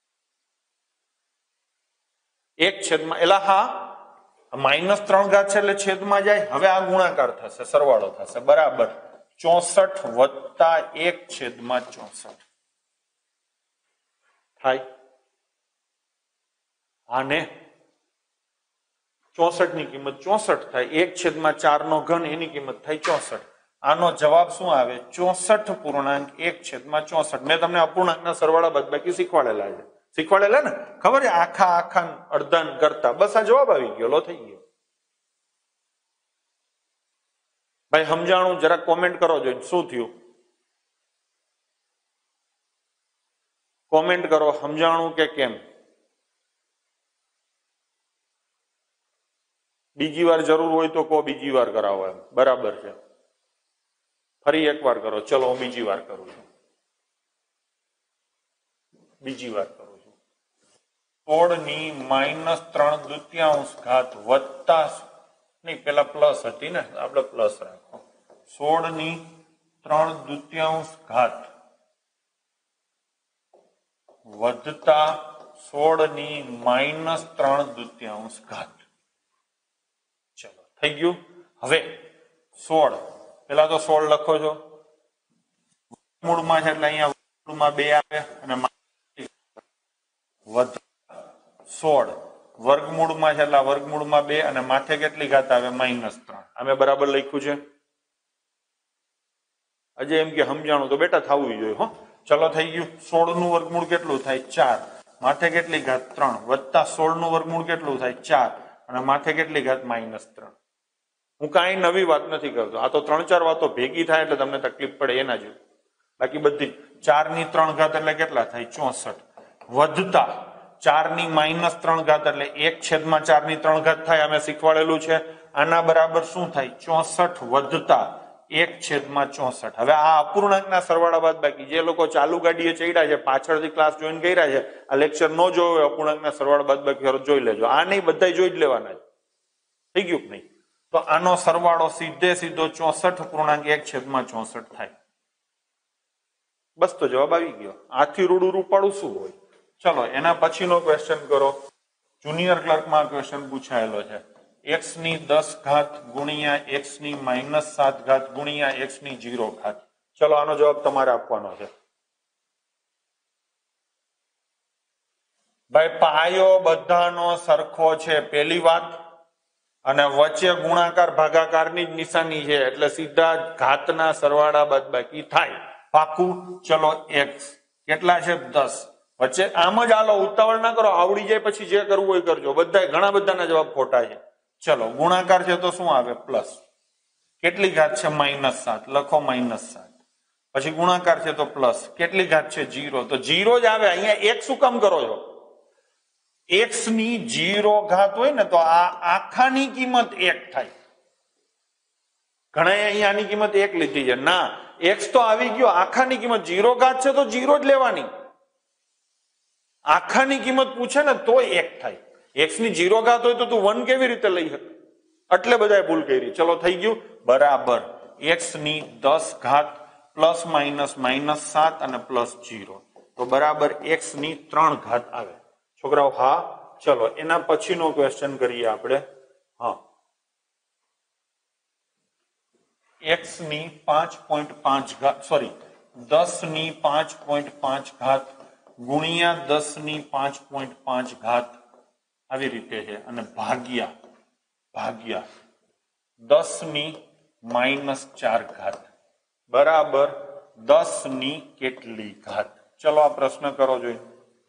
S1: એક છેદમાં એલા હા માઇનસ ત્રણ ઘાત છે એટલે છેદમાં જાય. હવે આ ગુણાકાર થશે, સરવાળો થશે. બરાબર. ચોસઠ વત્તા એક છેદમાં ચોસઠ થાય. આને ચોસઠ ની કિંમત ચોસઠ થાય. એક છેદમાં ચાર નો ઘન એની કિંમત થાય ચોસઠ. આનો જવાબ શું આવે? ચોસઠ પૂર્ણાંક એક છેદમાં ચોસઠ. મેં તમને અપૂર્ણાંકના સરવાળા બાદબાકી શીખવાડેલા છે. શીખવાડેલા ને? ખબર છે? આખા આખા અડધા કરતા. બસ આ જવાબ આવી ગયો. લો થઈ ગયો. ભાઈ સમજાણું? જરા કોમેન્ટ કરો જોઈને શું થયું. કોમેન્ટ કરો સમજાણું કે કેમ. બીજી વાર જરૂર હોય તો કહો, બીજી વાર કરાવો. એમ બરાબર છે. ફરી એક વાર કરો. ચલો હું બીજી વાર કરું છું. બીજી વાર કરું છું. સોળ ની માઇનસ ત્રણ દૂતીયાંશ ઘાત વત્તા નહીં, પેલા પ્લસ હતી ને, આપણે પ્લસ રાખો. સોળ ની ત્રણ દૂતીયાંશ ઘાત વધતા સોળ ની માઇનસ ત્રણ દૂતીયાંશ ઘાત. ચલો થઈ ગયું. હવે સોળ પેલા તો સોળ લખો છો. મૂળમાં છે એટલે અહીંયા વર્ગમૂળમાં બે આવે અને સોળ વર્ગમૂળમાં છે એટલે વર્ગમૂળમાં બે અને માથે કેટલી ઘાત આવે? માઇનસ ત્રણ. અમે બરાબર લખ્યું છે? આજે એમ કે સમજાણું તો બેટા થવું જોઈએ. હો ચલો થઈ ગયું. સોળ નું વર્ગમૂળ કેટલું થાય? ચાર. માથે કેટલી ઘાત? ત્રણ. વત્તા સોળ નું વર્ગમૂળ કેટલું થાય? ચાર અને માથે કેટલી ઘાત? માઇનસ ત્રણ. હું કાંઈ નવી વાત નથી કરતો. આ તો ત્રણ ચાર વાતો ભેગી થાય એટલે તમને તકલીફ પડે એના જેવું. બાકી બધી ચાર ની ત્રણ ઘાત એટલે કેટલા થાય? ચોસઠ. વધતા ચાર ની માઇનસ ત્રણ ઘાત એટલે એક છેદમાં ચાર ની ત્રણ ઘાત થાય. અમે શીખવાડેલું છે. આના બરાબર શું થાય? ચોસઠ વધતા એક છેદમાં ચોસઠ. હવે આ અપૂર્ણાંકના સરવાળા બાદ બાકી જે લોકો ચાલુ ગાડીએ ચડ્યા છે, પાછળથી ક્લાસ જોઈન કર્યા છે, આ લેક્ચર ન જોયો અપૂર્ણાંકના સરવાળા બાદ બાકી જોઈ લેજો. આ નહીં, બધા જોઈ જ લેવાના છે. થઈ ગયું કે નહીં? તો આનો સરવાળો સીધે સીધો ચોસઠ પૂર્ણાંક એક છેદમાં ચોસઠ થાય. બસ તો જવાબ આવી ગયો. આથી રૂડું રૂપાળું શું હોય? ચલો એના પછીનો ક્વેશ્ચન કરો. જુનિયર ક્લર્કમાં ક્વેશ્ચન પૂછાયેલો છે. એક્સ ની દસ ઘાત ગુણ્યા એક્સ ની માઇનસ સાત ઘાત ગુણ્યા એક્સ ની જીરો ઘાત. ચલો આનો જવાબ તમારે આપવાનો છે. ભાઈ પાયો બધાનો સરખો છે પેલી વાત, અને વચ્ચે ગુણાકાર ભાગાકારની જ નિશાની છે એટલે સીધા ઘાતના સરવાળા બાદબાકી થાય. પાકું? ચલો એક્સ કેટલા છે? દસ. વચ્ચે આમ જ આલો, ઉતાવળ ના કરો, આવડી જાય પછી જે કરવું હોય કરજો. બધા ઘણા બધાના જવાબ ખોટા છે. ચલો ગુણાકાર છે તો શું આવે? પ્લસ. કેટલી ઘાત છે? માઇનસ સાત. લખો માઇનસ સાત. પછી ગુણાકાર છે તો પ્લસ. કેટલી ઘાત છે? જીરો. તો જીરો જ આવે. અહીંયા એક શું કામ કરો છો? એક્સ ની જીરો ઘાત હોય ને તો આ આખાની કિંમત એક થાય. ઘણા અહીંયા આની કિંમત એક લીધી છે. ના, એક્સ તો આવી ગયો, આખાની કિંમત જીરો ઘાત છે તો જીરો જ લેવાની. આખાની કિંમત પૂછે ને તો એક થાય. એક્સ ની જીરો ઘાત હોય તો તું વન કેવી રીતે લઈ શકે? એટલે બધાએ ભૂલ કરી. ચલો થઈ ગયું બરાબર. એક્સ ની દસ ઘાત પ્લસ માઇનસ માઇનસ સાત અને પ્લસ જીરો, તો બરાબર એક્સ ની ત્રણ ઘાત આવે. છોકરાઓ હા? ચલો એના પછીનો ક્વેશ્ચન કરીએ આપણે. હા, એક્સ ની પાંચ પોઈન્ટ પાંચ ઘાત સોરી દસ ની પાંચ પોઈન્ટ પાંચ ઘાત ગુણ્યા દસ ની પાંચ પોઈન્ટ પાંચ ઘાત આવી રીતે છે, અને ભાગ્યા ભાગ્યા દસ ની માઇનસ ચાર ઘાત બરાબર દસ ની કેટલી ઘાત? ચલો આ પ્રશ્ન કરો જોઈએ.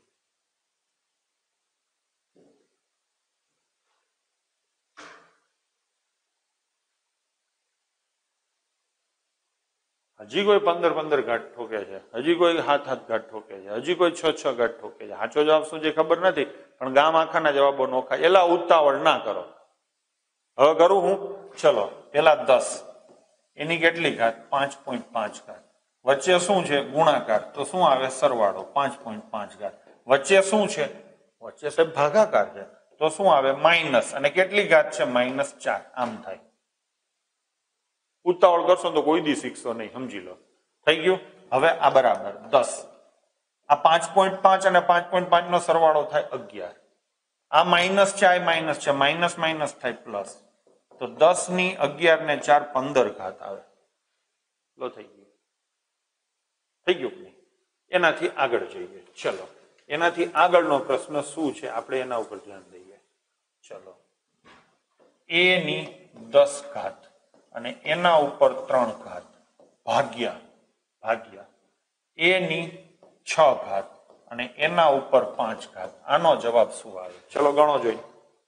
S1: હજી કોઈ પંદર પંદર ઘાટ ઠોકે છે, હજી કોઈ સાત સાત ઘાટ ઠોકે છે, હજી કોઈ છ છ ઘાટ ઠોકે છે. સાચો જવાબ શું છે ખબર નથી, પણ ગામ આખાના જવાબો નોખા. એલા ઉતાવળ ના કરો. હવે કરું હું. ચલો પેલા દસ, એની કેટલી ઘાત? પાંચ પોઈન્ટ પાંચ ઘાત. વચ્ચે શું છે? ગુણાકાર, તો શું આવે? સરવાળો. પાંચ પોઈન્ટ પાંચ ઘાત. વચ્ચે શું છે? વચ્ચે સાહેબ ભાગાકાર છે, તો શું આવે? માઇનસ. અને કેટલી ઘાત છે? માઇનસ ચાર. આમ થાય. ઉતાવળ કરશો તો કોઈ દી શીખશો નહીં, સમજી લો. થઈ ગયું? હવે આ બરાબર દસ. આ પાંચ પોઈન્ટ પાંચ અને પાંચ પોઈન્ટ પાંચ નો સરવાળો થાય અગિયાર. આ માઇનસ છે, આ માઇનસ છે, માઇનસ માઇનસ થાય પ્લસ. તો દસ ની અગિયાર ને ચાર પંદર ઘાત આવે. લો થઈ ગયું. થઈ ગયું નહીં? એનાથી આગળ જઈએ. ચલો એનાથી આગળનો પ્રશ્ન શું છે આપણે એના ઉપર ધ્યાન દઈએ. ચલો એ ની દસ ઘાત અને એના ઉપર ત્રણ ઘાત ભાગ્યા ભાગ્યા એ ની છ ઘાત અને એના ઉપર પાંચ ઘાત. આનો જવાબ શું આવે? ચલો ગણો જોઈએ.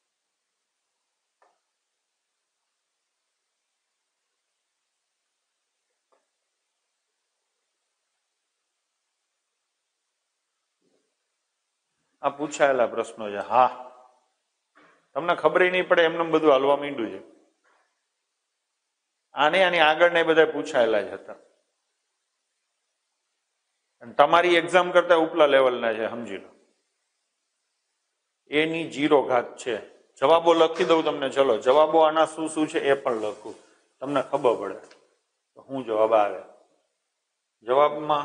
S1: આ પૂછાયેલા પ્રશ્નો છે. હા, તમને ખબર નહીં પડે એમને બધું હાલવા માંડ્યું છે. આને આની આગળ ને બધા પૂછાયેલા જ હતા. તમારી એક્ઝામ કરતા ઉપલા લેવલના છે, સમજી લો. એની જીરો ઘાત છે. જવાબો લખી દઉં તમને. ચલો જવાબો આના શું શું છે એ પણ લખું, તમને ખબર પડે શું જવાબ આવે. જવાબમાં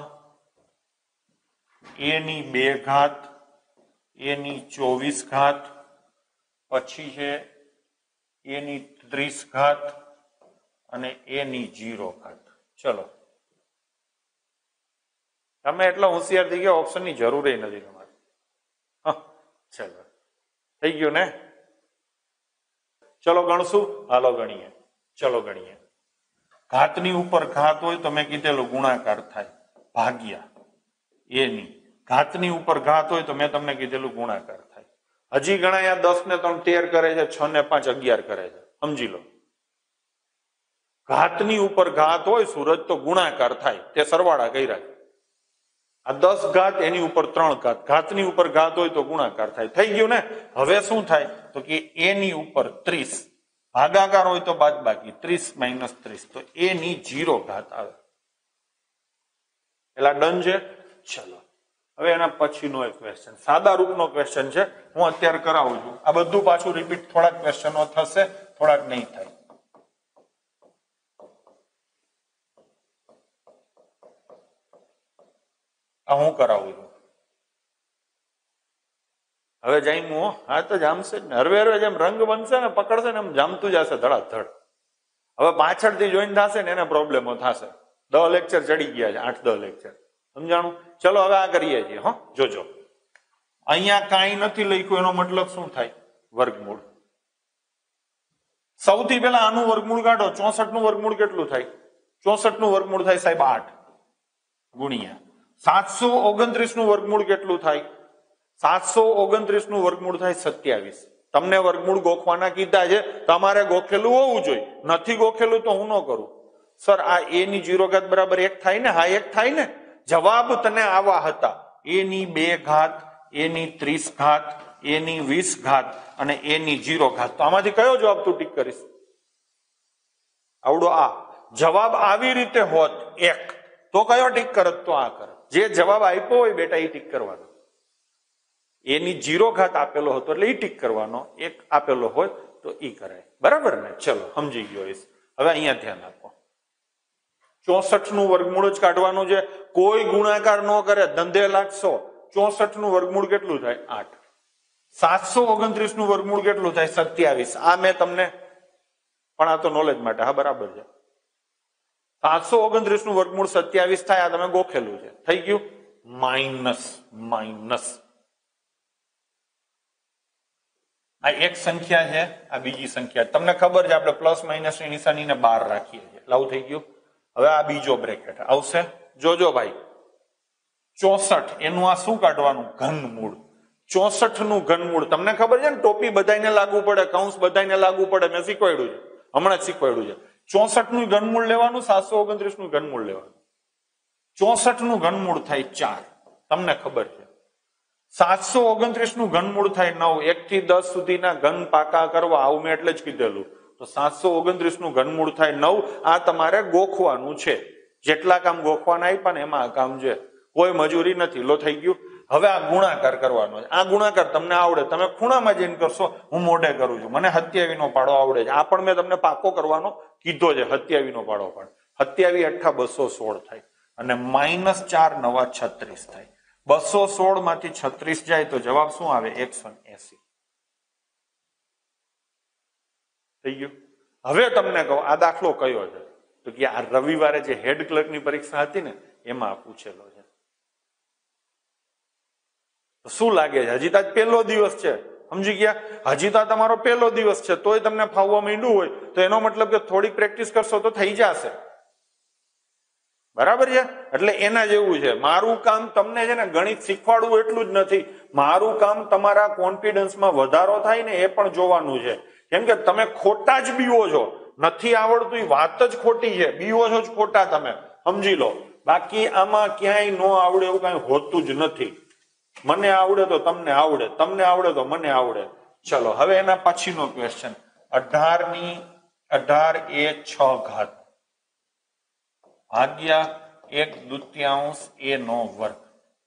S1: એની બે ઘાત, એની ચોવીસ ઘાત, પછી છે એની ત્રીસ ઘાત અને એની જીરો ઘાત. ચલો તમે એટલા હોશિયાર થઈ ગયા, ઓપ્શન ની જરૂર નથી તમારે. ચલો થઈ ગયું ને? ચલો ગણશું. હાલો ગણીએ. ચલો ગણીએ. ઘાતની ઉપર ઘાત હોય તો મેં કીધેલું ગુણાકાર થાય ભાગ્યા એની. ઘાતની ઉપર ઘાત હોય તો મેં તમને કીધેલું ગુણાકાર થાય. હજી ઘણા દસ ને ત્રણ તેર કરે છે, છ ને પાંચ અગિયાર કરે છે, સમજી લો. ઘાતની ઉપર ઘાત હોય સૂરજ તો ગુણાકાર થાય, તે સરવાળા કર્યા. આ દસ ઘાત એની ઉપર ત્રણ ઘાત, ઘાતની ઉપર ઘાત હોય તો ગુણાકાર થાય. થઈ ગયું ને? હવે શું થાય તો કે એની ઉપર ત્રીસ ભાગાકાર હોય તો બાદ બાકી, ત્રીસ માઇનસ ત્રીસ, તો એની જીરો ઘાત આવે. પેલા ડન છે. ચલો હવે એના પછીનો એક ક્વેશ્ચન, સાદા રૂપનો ક્વેશ્ચન છે, હું અત્યારે કરાવું છું. આ બધું પાછું રિપીટ, થોડાક ક્વેશ્ચનો થશે, થોડાક નહીં થાય. આ હું કરાવું છું. હવે જામ્યું. હા તો જામશે જ ને. હરવે હરવે જેમ રંગ બનશે ને, પકડશે ને, એમ જામતું જશે ધડાધડ. હવે પાછળથી જોઈન થશે ને એને પ્રોબ્લેમો થશે. દસ લેક્ચર ચડી ગયા છે, આઠ દસ લેક્ચર, સમજાણું? ચલો હવે આ કરીએ છીએ. હા જોજો. અહીંયા કાંઈ નથી લખ્યું એનો મતલબ શું થાય? વર્ગમૂળ. સૌથી પહેલા આનું વર્ગમૂળ કાઢો. ચોસઠ નું વર્ગમૂળ કેટલું થાય? ચોસઠ નું વર્ગમૂળ થાય સાહેબ આઠ ગુણ્યા સાતસો ઓગણત્રીસ નું વર્ગમૂળ કેટલું થાય? સાતસો ઓગણત્રીસ નું વર્ગમૂળ થાય સત્યાવીસ. તમને વર્ગમૂળ ગોખવાના કીધા છે, તમારે ગોખેલું હોવું જોઈએ. નથી ગોખેલું તો હું ન કરું. સર આ એ ની જીરો ઘાત બરાબર એક થાય ને? હા એક થાય ને. જવાબ તને આવા હતા: એ ની બે ઘાત, એ ની ત્રીસ ઘાત, એ ની વીસ ઘાત અને એ ની જીરો ઘાત. તો આમાંથી કયો જવાબ તું ટીક કરીશ? આવડો આ જવાબ આવી રીતે હોત એક તો કયો ટીક કરત? તો આ કરત. જે જવાબ આપ્યો હોય બેટા એ ટીક કરવાનો. એની જીરો ઘાત આપેલો હતો એટલે એ ટીક કરવાનો, એક આપેલો હોય તો ઈ કરાય. બરાબર ને? ચલો સમજી ગયો. હવે અહીંયા ધ્યાન આપો. ચોસઠ નું વર્ગમૂળ જ કાઢવાનું છે. કોઈ ગુણાકાર ન કરે, ધંધે લાગશો. ચોસઠ નું વર્ગમૂળ કેટલું થાય? આઠ. સાતસો ઓગણત્રીસ નું વર્ગમૂળ કેટલું થાય? સત્યાવીસ. આ મેં તમને પણ આ તો નોલેજ માટે. હા બરાબર છે. સાતસો ઓગણત્રીસ નું વર્ગમૂળ સત્યાવીસ થાય. આ તમે ગોખેલું છે. થઈ ગયું. માઇનસ માઇનસ આ એક સંખ્યા છે, આ બીજી સંખ્યા. તમને ખબર છે આપણે પ્લસ માઇનસ ની નિશાનીને બહાર રાખીએ છીએ. લાવું થઈ ગયું. હવે આ બીજો બ્રેકેટ આવશે. જોજો ભાઈ, ચોસઠ એનું આ શું કાઢવાનું? ઘનમૂળ. ચોસઠ નું ઘનમૂળ તમને ખબર છે ને? ટોપી બધાને લાગુ પડે, કૌંસ બધાને લાગુ પડે. મેં શીખવાડ્યું છે, હમણાં જ શીખવાડ્યું છે. ચોસઠ નું ઘનમૂળ લેવાનું, સાતસો ઓગણત્રીસ નું ઘનમૂળ લેવાનું. ચોસઠ નું ઘનમૂળ થાય ચાર, તમને ખબર છે. સાતસો ઓગણત્રીસ નું ઘનમૂળ થાય નવ. એક થી દસ સુધીના ઘન પાકા કરવા, આવું મેં એટલે જ કીધેલું. તો સાતસો ઓગણત્રીસ નું ઘનમૂળ થાય નવ. આ તમારે ગોખવાનું છે. જેટલા કામ ગોખવાના આપ્યા ને એમાં આ કામ છે. કોઈ મજૂરી નથી. લો થઈ ગયું. હવે આ ગુણાકાર કરવાનો છે. આ ગુણાકાર તમને આવડે, તમે ખૂણામાં જઈને કરશો. હું મોઢે કરું છું, મને સત્યાવીસ નો પાડો આવડે છે. આ પણ મેં તમને પાકો કરવાનો કીધો છે. સત્યાવીસ નો પાડો પણ સત્યાવીસ અઠ્ઠા બસો સોળ થાય અને માઇનસ ચાર નવા છત્રીસ થાય. બસો સોળ માંથી છત્રીસ જાય તો જવાબ શું આવે? એકસો એસી. થઈ ગયું. હવે તમને કહું આ દાખલો કયો છે? તો કે આ રવિવારે જે હેડ ક્લર્કની પરીક્ષા હતી ને એમાં પૂછેલો છે. શું લાગે છે? હજી તો આજ પહેલો દિવસ છે. સમજી ગયા? હજી તો તમારો પહેલો દિવસ છે, તોય તમને ફાવવા માંડ્યું હોય તો એનો મતલબ કે થોડીક પ્રેક્ટિસ કરશો તો થઈ જશે. બરાબર છે? એટલે એના જેવું છે. મારું કામ તમને છે ને ગણિત શીખવાડવું એટલું જ નથી. મારું કામ તમારા કોન્ફિડન્સમાં વધારો થાય ને એ પણ જોવાનું છે. કેમ કે તમે ખોટા જ બીવો છો. નથી આવડતું એ વાત જ ખોટી છે. બીવો છો જ ખોટા તમે, સમજી લો. બાકી આમાં ક્યાંય ન આવડે એવું કઈ હોતું જ નથી. મને આવડે તો તમને આવડે, તમને આવડે તો મને આવડે. ચલો હવે એના પછીનો ક્વેશ્ચન. અઢાર ની અઢાર એ છ ઘાત ભાગ્યા એક દુત્યાંશ એ નો વર્ગ.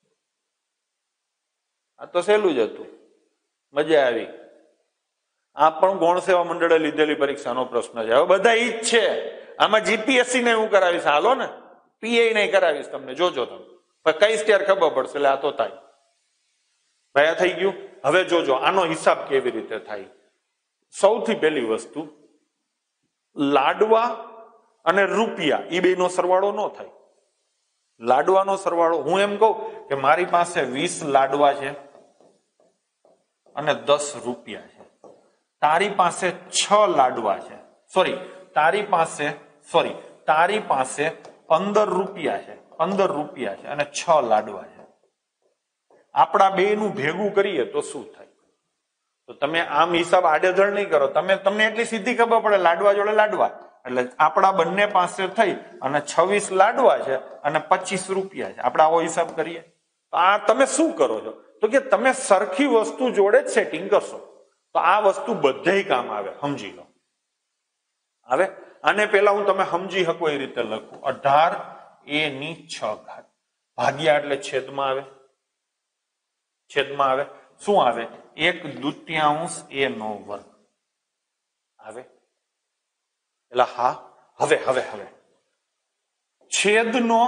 S1: આ તો સહેલું જ હતું, મજા આવી. આ પણ ગૌણ સેવા મંડળે લીધેલી પરીક્ષાનો પ્રશ્ન છે. હવે બધા ઈ જ છે. આમાં જીપીએસસી ને હું કરાવીશ, હાલો ને પીએ નહીં કરાવીશ તમને, જોજો તમે. પણ કઈશ ત્યારે ખબર પડશે. એટલે આ તો થાય ભાઈ. આ થઈ ગયું. હવે જોજો આનો હિસાબ કેવી રીતે થાય. સૌથી પહેલી વસ્તુ, લાડવા અને રૂપિયા એ બે નો સરવાળો ન થાય. લાડવાનો સરવાળો, હું એમ કહું કે મારી પાસે વીસ લાડવા છે અને દસ રૂપિયા છે. તારી પાસે છ લાડવા છે, સોરી તારી પાસે સોરી તારી પાસે પંદર રૂપિયા છે પંદર રૂપિયા છે અને છ લાડવા છે. આપણા બે નું ભેગું કરીએ તો શું થાય? તો તમે આમ હિસાબ આડેધડ નહીં કરો. તમે તમને એટલી સીધી ખબર પડે, લાડવા જોડે લાડવા. એટલે આપણા બંને પાસે થઈ અને છવ્વીસ લાડવા છે અને પચીસ રૂપિયા છે. આપણે આવો હિસાબ કરીએ તો આ તમે શું કરો છો? તો કે તમે સરખી વસ્તુ જોડે જ સેટિંગ કરશો તો આ વસ્તુ બધે કામ આવે. સમજી લો. હવે આને પેલા હું તમે સમજી શકો એ રીતે લખું. અઢાર એ ની છ ઘાત ભાગ્યા એટલે છેદમાં આવે. છેદમાં આવે શું આવે? એક દુત્યાંશ એ નો વર્ગ આવે. એટલે હા, હવે હવે હવે છેદનો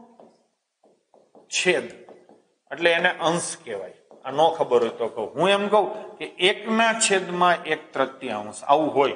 S1: છેદ એટલે એને અંશ કહેવાય. આ ન ખબર હોય તો કહું. હું એમ કહું કે એકના છેદમાં એક તૃતીયાંશ આવું હોય.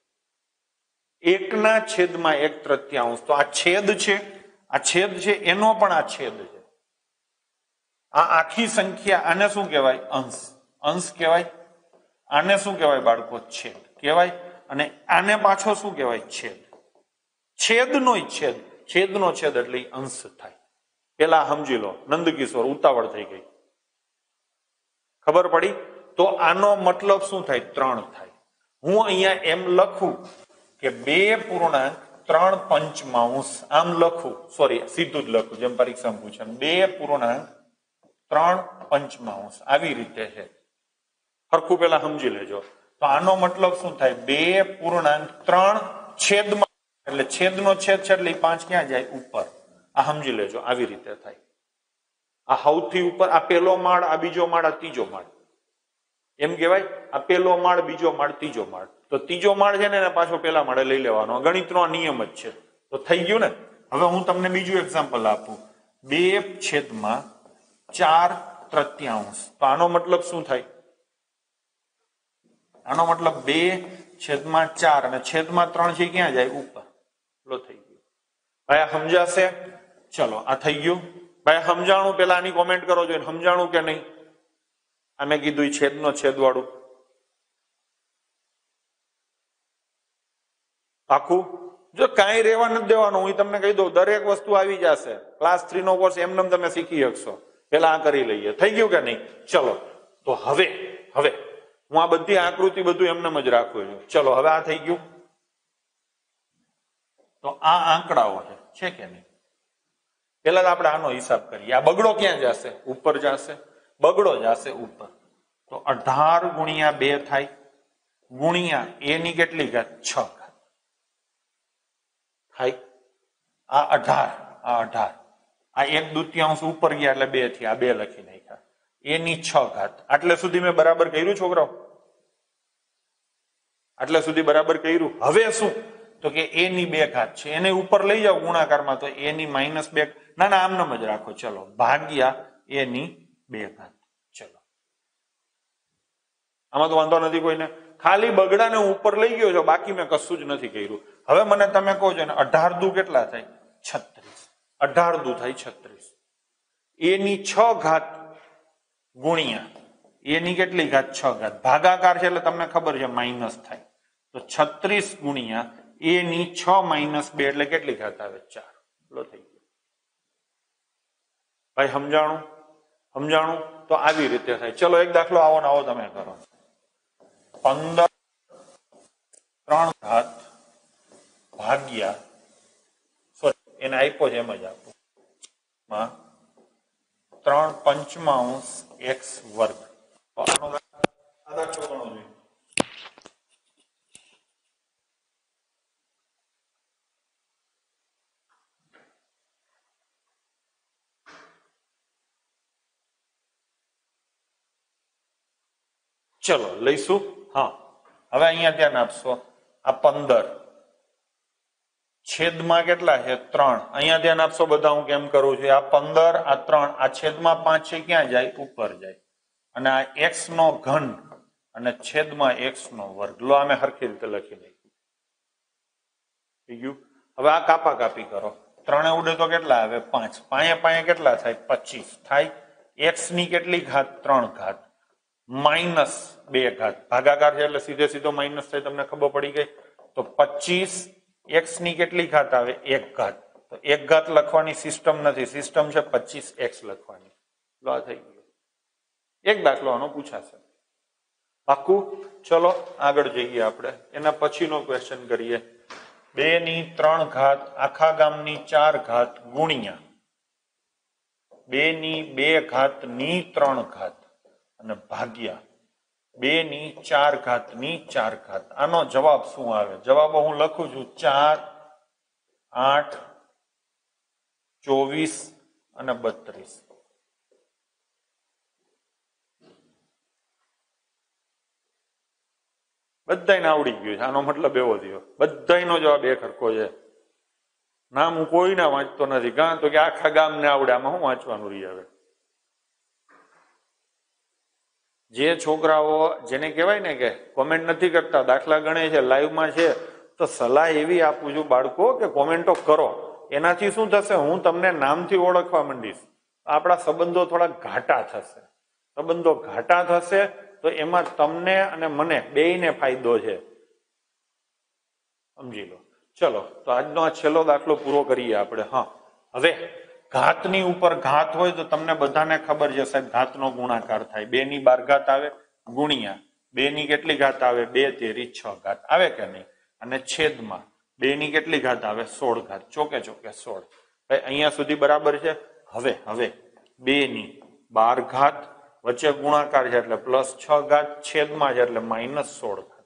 S1: એકના છેદમાં એક તૃતીયાંશ. તો આ છેદ છે, આ છેદ છે એનો પણ આ છેદ છે. આ આખી સંખ્યા આને શું કહેવાય? અંશ. અંશ કહેવાય. આને શું કહેવાય બાળકો? છેદ કહેવાય. અને આને પાછો શું કહેવાય? છેદ. છેદનો છેદ. છેદનો છેદ એટલે અંશ થાય. પેલા સમજી લો. નંદકિશોર ઉતાવળ થઈ ગઈ, ખબર પડી? તો આનો મતલબ શું થાય? ત્રણ થાય. હું અહીંયા એમ લખું કે બે પૂર્ણાંક ત્રણ પંચમાંશ, આમ લખું, સોરી સીધું જ લખું જેમ પરીક્ષામાં પૂછે, બે પૂર્ણાંક ત્રણ પંચમાંશ આવી રીતે છે. સરખું પેલા સમજી લેજો. તો આનો મતલબ શું થાય? બે પૂર્ણાંક ત્રણ છેદમાં, એટલે છેદનો છેદ છે એટલે પાંચ ક્યાં જાય? ઉપર. આ સમજી લેજો, આવી રીતે થાય. આ સૌથી ઉપર, આ પેલો માળ, આ બીજો માળ, આ ત્રીજો માળ, એમ કહેવાય. આ પેલો માળ, બીજો માળ, ત્રીજો માળ. તો ત્રીજો માળ છે ને એને પાછો પેલા માળે લઈ લેવાનો. ગણિતનો નિયમ જ છે. તો થઈ ગયું ને. હવે હું તમને બીજું એક્ઝામ્પલ આપું. બે છેદમાં ચાર તૃતીયાંશ. તો આનો મતલબ શું થાય? આનો મતલબ બે છેદમાં ચાર અને છેદમાં ત્રણ છે ક્યાં જાય? ઉપર. લો થઈ ગયું. ભાઈ આ સમજાશે? ચલો આ થઈ ગયું. ભાઈ સમજાણું? પેલા આની કોમેન્ટ કરો છો. સમજાણું કે નહીં? અમે કીધું છેદનો છેદ વાળું આખું. જો કાંઈ રહેવા નથી દેવાનું. હું તમને કહી દઉં, દરેક વસ્તુ આવી જશે. ક્લાસ થ્રી નો કોર્સ એમને તમે શીખી શકશો. પેલા આ કરી લઈએ. થઈ ગયું કે નહીં? ચલો તો હવે હવે હું આ બધી આકૃતિ બધું એમને જ રાખું છું. ચલો હવે આ થઈ ગયું. તો આ આંકડાઓ છે, છે કે નહીં? પેલા આપણે આનો હિસાબ કરીએ. આ બગડો ક્યાં જશે? ઉપર જશે. બગડો જશે ઉપર. તો અઢાર ગુણ્યા બે થાય, ગુણ્યા એ ની કેટલી ઘાત? છ ઘાત થાય. આ અઢાર, આ અઢાર, આ એક દુત્યાંશ ઉપર ગયા એટલે બે થી આ બે લખી નાખ્યા. એની છ ઘાત. આટલે સુધી મેં બરાબર કર્યું છોકરાઓ? આટલે સુધી બરાબર કર્યું? હવે શું? તો કે એ ની બે ઘાત છે, એને ઉપર લઈ જાઓ ગુણાકારમાં, તો એ ની માઇનસ બે. ના ના આમનામ જ રાખો. ચલો ભાગ્યા એ ની બે ઘાત. ચલો આમાં તો વાંધો નથી કોઈને. ખાલી બગડાને ઉપર લઈ ગયો છો, બાકી મેં કશું જ નથી કર્યું. હવે મને તમે કહો છો ને અઢાર દુ કેટલા થાય? છત્રીસ. અઢાર દુ થાય છત્રીસ. એ ની છ ઘાત ગુણ્યા એ ની કેટલી ઘાત? છ ઘાત. ભાગાકાર છે એટલે તમને ખબર છે માઇનસ થાય. તો છત્રીસ ગુણ્યા એ ની છ માઇનસ બે એટલે કેટલી ઘાત આવે? ચાર. લો થઈ ગયો. ભાઈ સમજાણું? સમજાણું? તો આવી રીતે થાય. ચલો એક દાખલો આવો ને આવો તમે કરો. પંદર ત્રણ ઘાત ભાગ્યા, સોરી એને આપ્યો છે એમ જ આપો, માં ત્રણ પંચમાંશ એક્સ વર્ગ. આનો દાખલો ગણો જોઈએ. ચલો લઈશું. હા હવે અહીંયા ધ્યાન આપશો. આ પંદર છેદમાં કેટલા છે? ત્રણ. અહીંયા ધ્યાન આપશો બધા, હું કેમ કરું છું. આ પંદર, આ ત્રણ, આ છેદમાં પાંચ છે ક્યાં જાય? ઉપર જાય. અને આ એક્સ નો ઘન અને છેદમાં એક્સ નો વર્ગ. લો અમે હરખી રીતે લખી નાખ્યું. થઈ ગયું. હવે આ કાપા કાપી કરો. ત્રણે ઉડે તો કેટલા આવે? પાંચ. પાંચે પાંચે કેટલા થાય? પચીસ થાય. એક્સ ની કેટલી ઘાત? ત્રણ ઘાત માઇનસ બે ઘાત. ભાગાકાર છે એટલે સીધે સીધો માઇનસ થાય, તમને ખબર પડી ગઈ. તો પચીસ એક્સ ની કેટલી ઘાત આવે? એક ઘાત. તો એક ઘાત લખવાની સિસ્ટમ નથી, સિસ્ટમ છે પચીસ એક્સ લખવાની. લો થઈ ગયું. એક દાખલો આનો પૂછાશે પાક્કું. ચલો આગળ જઈએ આપણે. એના પછીનો ક્વેશ્ચન કરીએ. બે ની ત્રણ ઘાત આખા ગામની ચાર ઘાત ગુણ્યા બે ની બે ઘાત ની ત્રણ ઘાત અને ભાગ્યા બે ની ચાર ઘાત ની ચાર ઘાત. આનો જવાબ શું આવે? જવાબ હું લખું છું. ચાર, આઠ, ચોવીસ અને બત્રીસ. બધાને આવડી ગયું છે. આનો મતલબ એવો થયો બધાનો જવાબ એક હરખો છે. નામ હું કોઈ ના વાંચતો નથી. કાં તો કે આખા ગામને આવડે. આમાં શું વાંચવાનું રહી? હવે જે છોકરાઓ જેને કહેવાય ને કે કોમેન્ટ નથી કરતા, દાખલા ગણે છે, લાઈવમાં છે, તો સલાહ એવી આપું છું બાળકો કે કોમેન્ટો કરો. એનાથી શું થશે? હું તમને નામથી ઓળખવા માંડીશ. આપણા સંબંધો થોડા ઘાટા થશે. સંબંધો ઘાટા થશે તો એમાં તમને અને મને બેયને ફાયદો છે, સમજી લો. ચલો તો આજનો આ છેલ્લો દાખલો પૂરો કરીએ આપણે. હા, હવે ઘાતની ઉપર ઘાત હોય તો તમને બધાને ખબર છે સાહેબ, ઘાતનો ગુણાકાર થાય. બે ની બાર ઘાત આવે ગુણ્યા બે ની કેટલી ઘાત આવે? બે તેરી છ ઘાત આવે કે નહીં? અને છેદમાં બે ની કેટલી ઘાત આવે? સોળ ઘાત. ચોકે ચોકે સોળ. અહીંયા સુધી બરાબર છે. હવે હવે બે ની બાર ઘાત વચ્ચે ગુણાકાર છે એટલે પ્લસ છ ઘાત, છેદમાં છે એટલે માઇનસ સોળ ઘાત.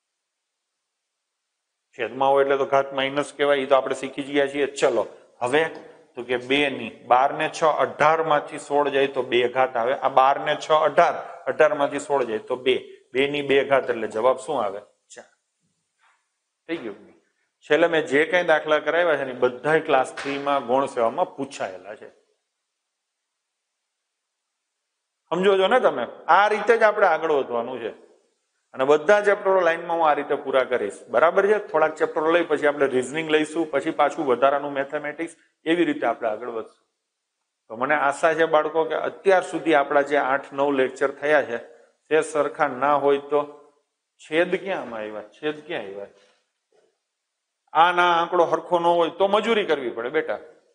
S1: છેદમાં હોય એટલે તો ઘાત માઇનસ કહેવાય, એ તો આપણે શીખી ગયા છીએ. ચલો હવે તો કે બે ની બાર ને છ અઢાર માંથી સોળ જાય તો બે ઘાત આવે. આ બાર ને છ અઢાર, અઢાર માંથી સોળ જાય તો બે. બે ની બે ઘાત એટલે જવાબ શું આવે? ચાર. થઈ ગયું. છેલ્લે મેં જે કઈ દાખલા કરાવ્યા છે ને બધા ક્લાસ થ્રી માં ગૌણ સેવામાં પૂછાયેલા છે. સમજો છો ને તમે? આ રીતે જ આપણે આગળ વધવાનું છે અને બધા ચેપ્ટરો લાઈનમાં હું આ રીતે પૂરા કરીશ. બરાબર છે? થોડાક ચેપ્ટરો લઈ પછી આપણે રીઝનિંગ લઈશું, પછી પાછું વધારાનું મેથેમેટિક્સ, એવી રીતે આપણે આગળ વધશું. તો મને આશા છે બાળકો કે અત્યાર સુધી આપણા જે આઠ નવ લેક્ચર થયા છે તે સરખા ના હોય તો છેદ ક્યાં આમાં આવ્યા? છેદ ક્યાં આવ્યા? આ ના આંકડો હરખો ન હોય તો મજૂરી કરવી પડે બેટા.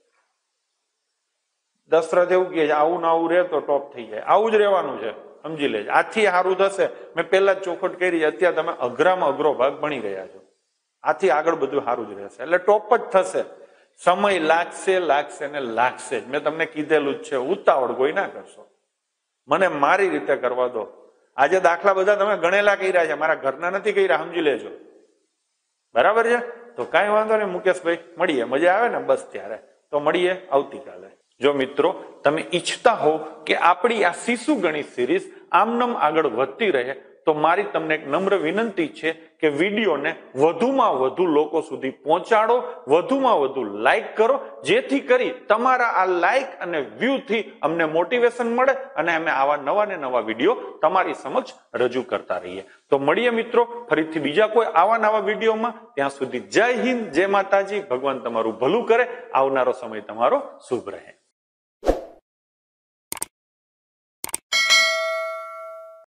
S1: દશરથ એવું કહે છે આવું ના આવું રહે તો ટોપ થઈ જાય. આવું જ રહેવાનું છે, સમજી લેજો. આથી સારું થશે. મેં પહેલા જ ચોખટ કરી, અત્યારે તમે અઘરામાં અઘરો ભાગ ભણી રહ્યા છો. આથી આગળ બધું સારું જ રહેશે એટલે ટોપ જ થશે. સમય લાગશે લાગશે ને લાગશે જ. મેં તમને કીધેલું જ છે, ઉતાવળ કોઈ ના કરશો. મને મારી રીતે કરવા દો. આજે દાખલા બધા તમે ગણેલા કર્યા છે, મારા ઘરના નથી કર્યા, સમજી લેજો. બરાબર છે? તો કાંઈ વાંધો નહીં મુકેશભાઈ, મળીએ. મજા આવે ને? બસ ત્યારે તો મળીએ આવતીકાલે. જો મિત્રો તમે ઈચ્છતા હો કે આપણી આ શિશુ ગણિત સિરીઝ આમનામ આગળ વધતી રહે તો મારી તમને એક નમ્ર વિનંતી છે કે વિડીયોને વધુમાં વધુ લોકો સુધી પહોંચાડો, વધુમાં વધુ લાઈક કરો, જેથી કરી તમારા આ લાઈક અને વ્યૂથી અમને મોટિવેશન મળે અને અમે આવા નવા ને નવા વિડીયો તમારી સમક્ષ રજૂ કરતા રહીએ. તો મળીએ મિત્રો ફરીથી બીજા કોઈ આવા નવા વિડીયોમાં. ત્યાં સુધી જય હિન્દ, જય માતાજી. ભગવાન તમારું ભલું કરે. આવનારો સમય તમારો શુભ રહે.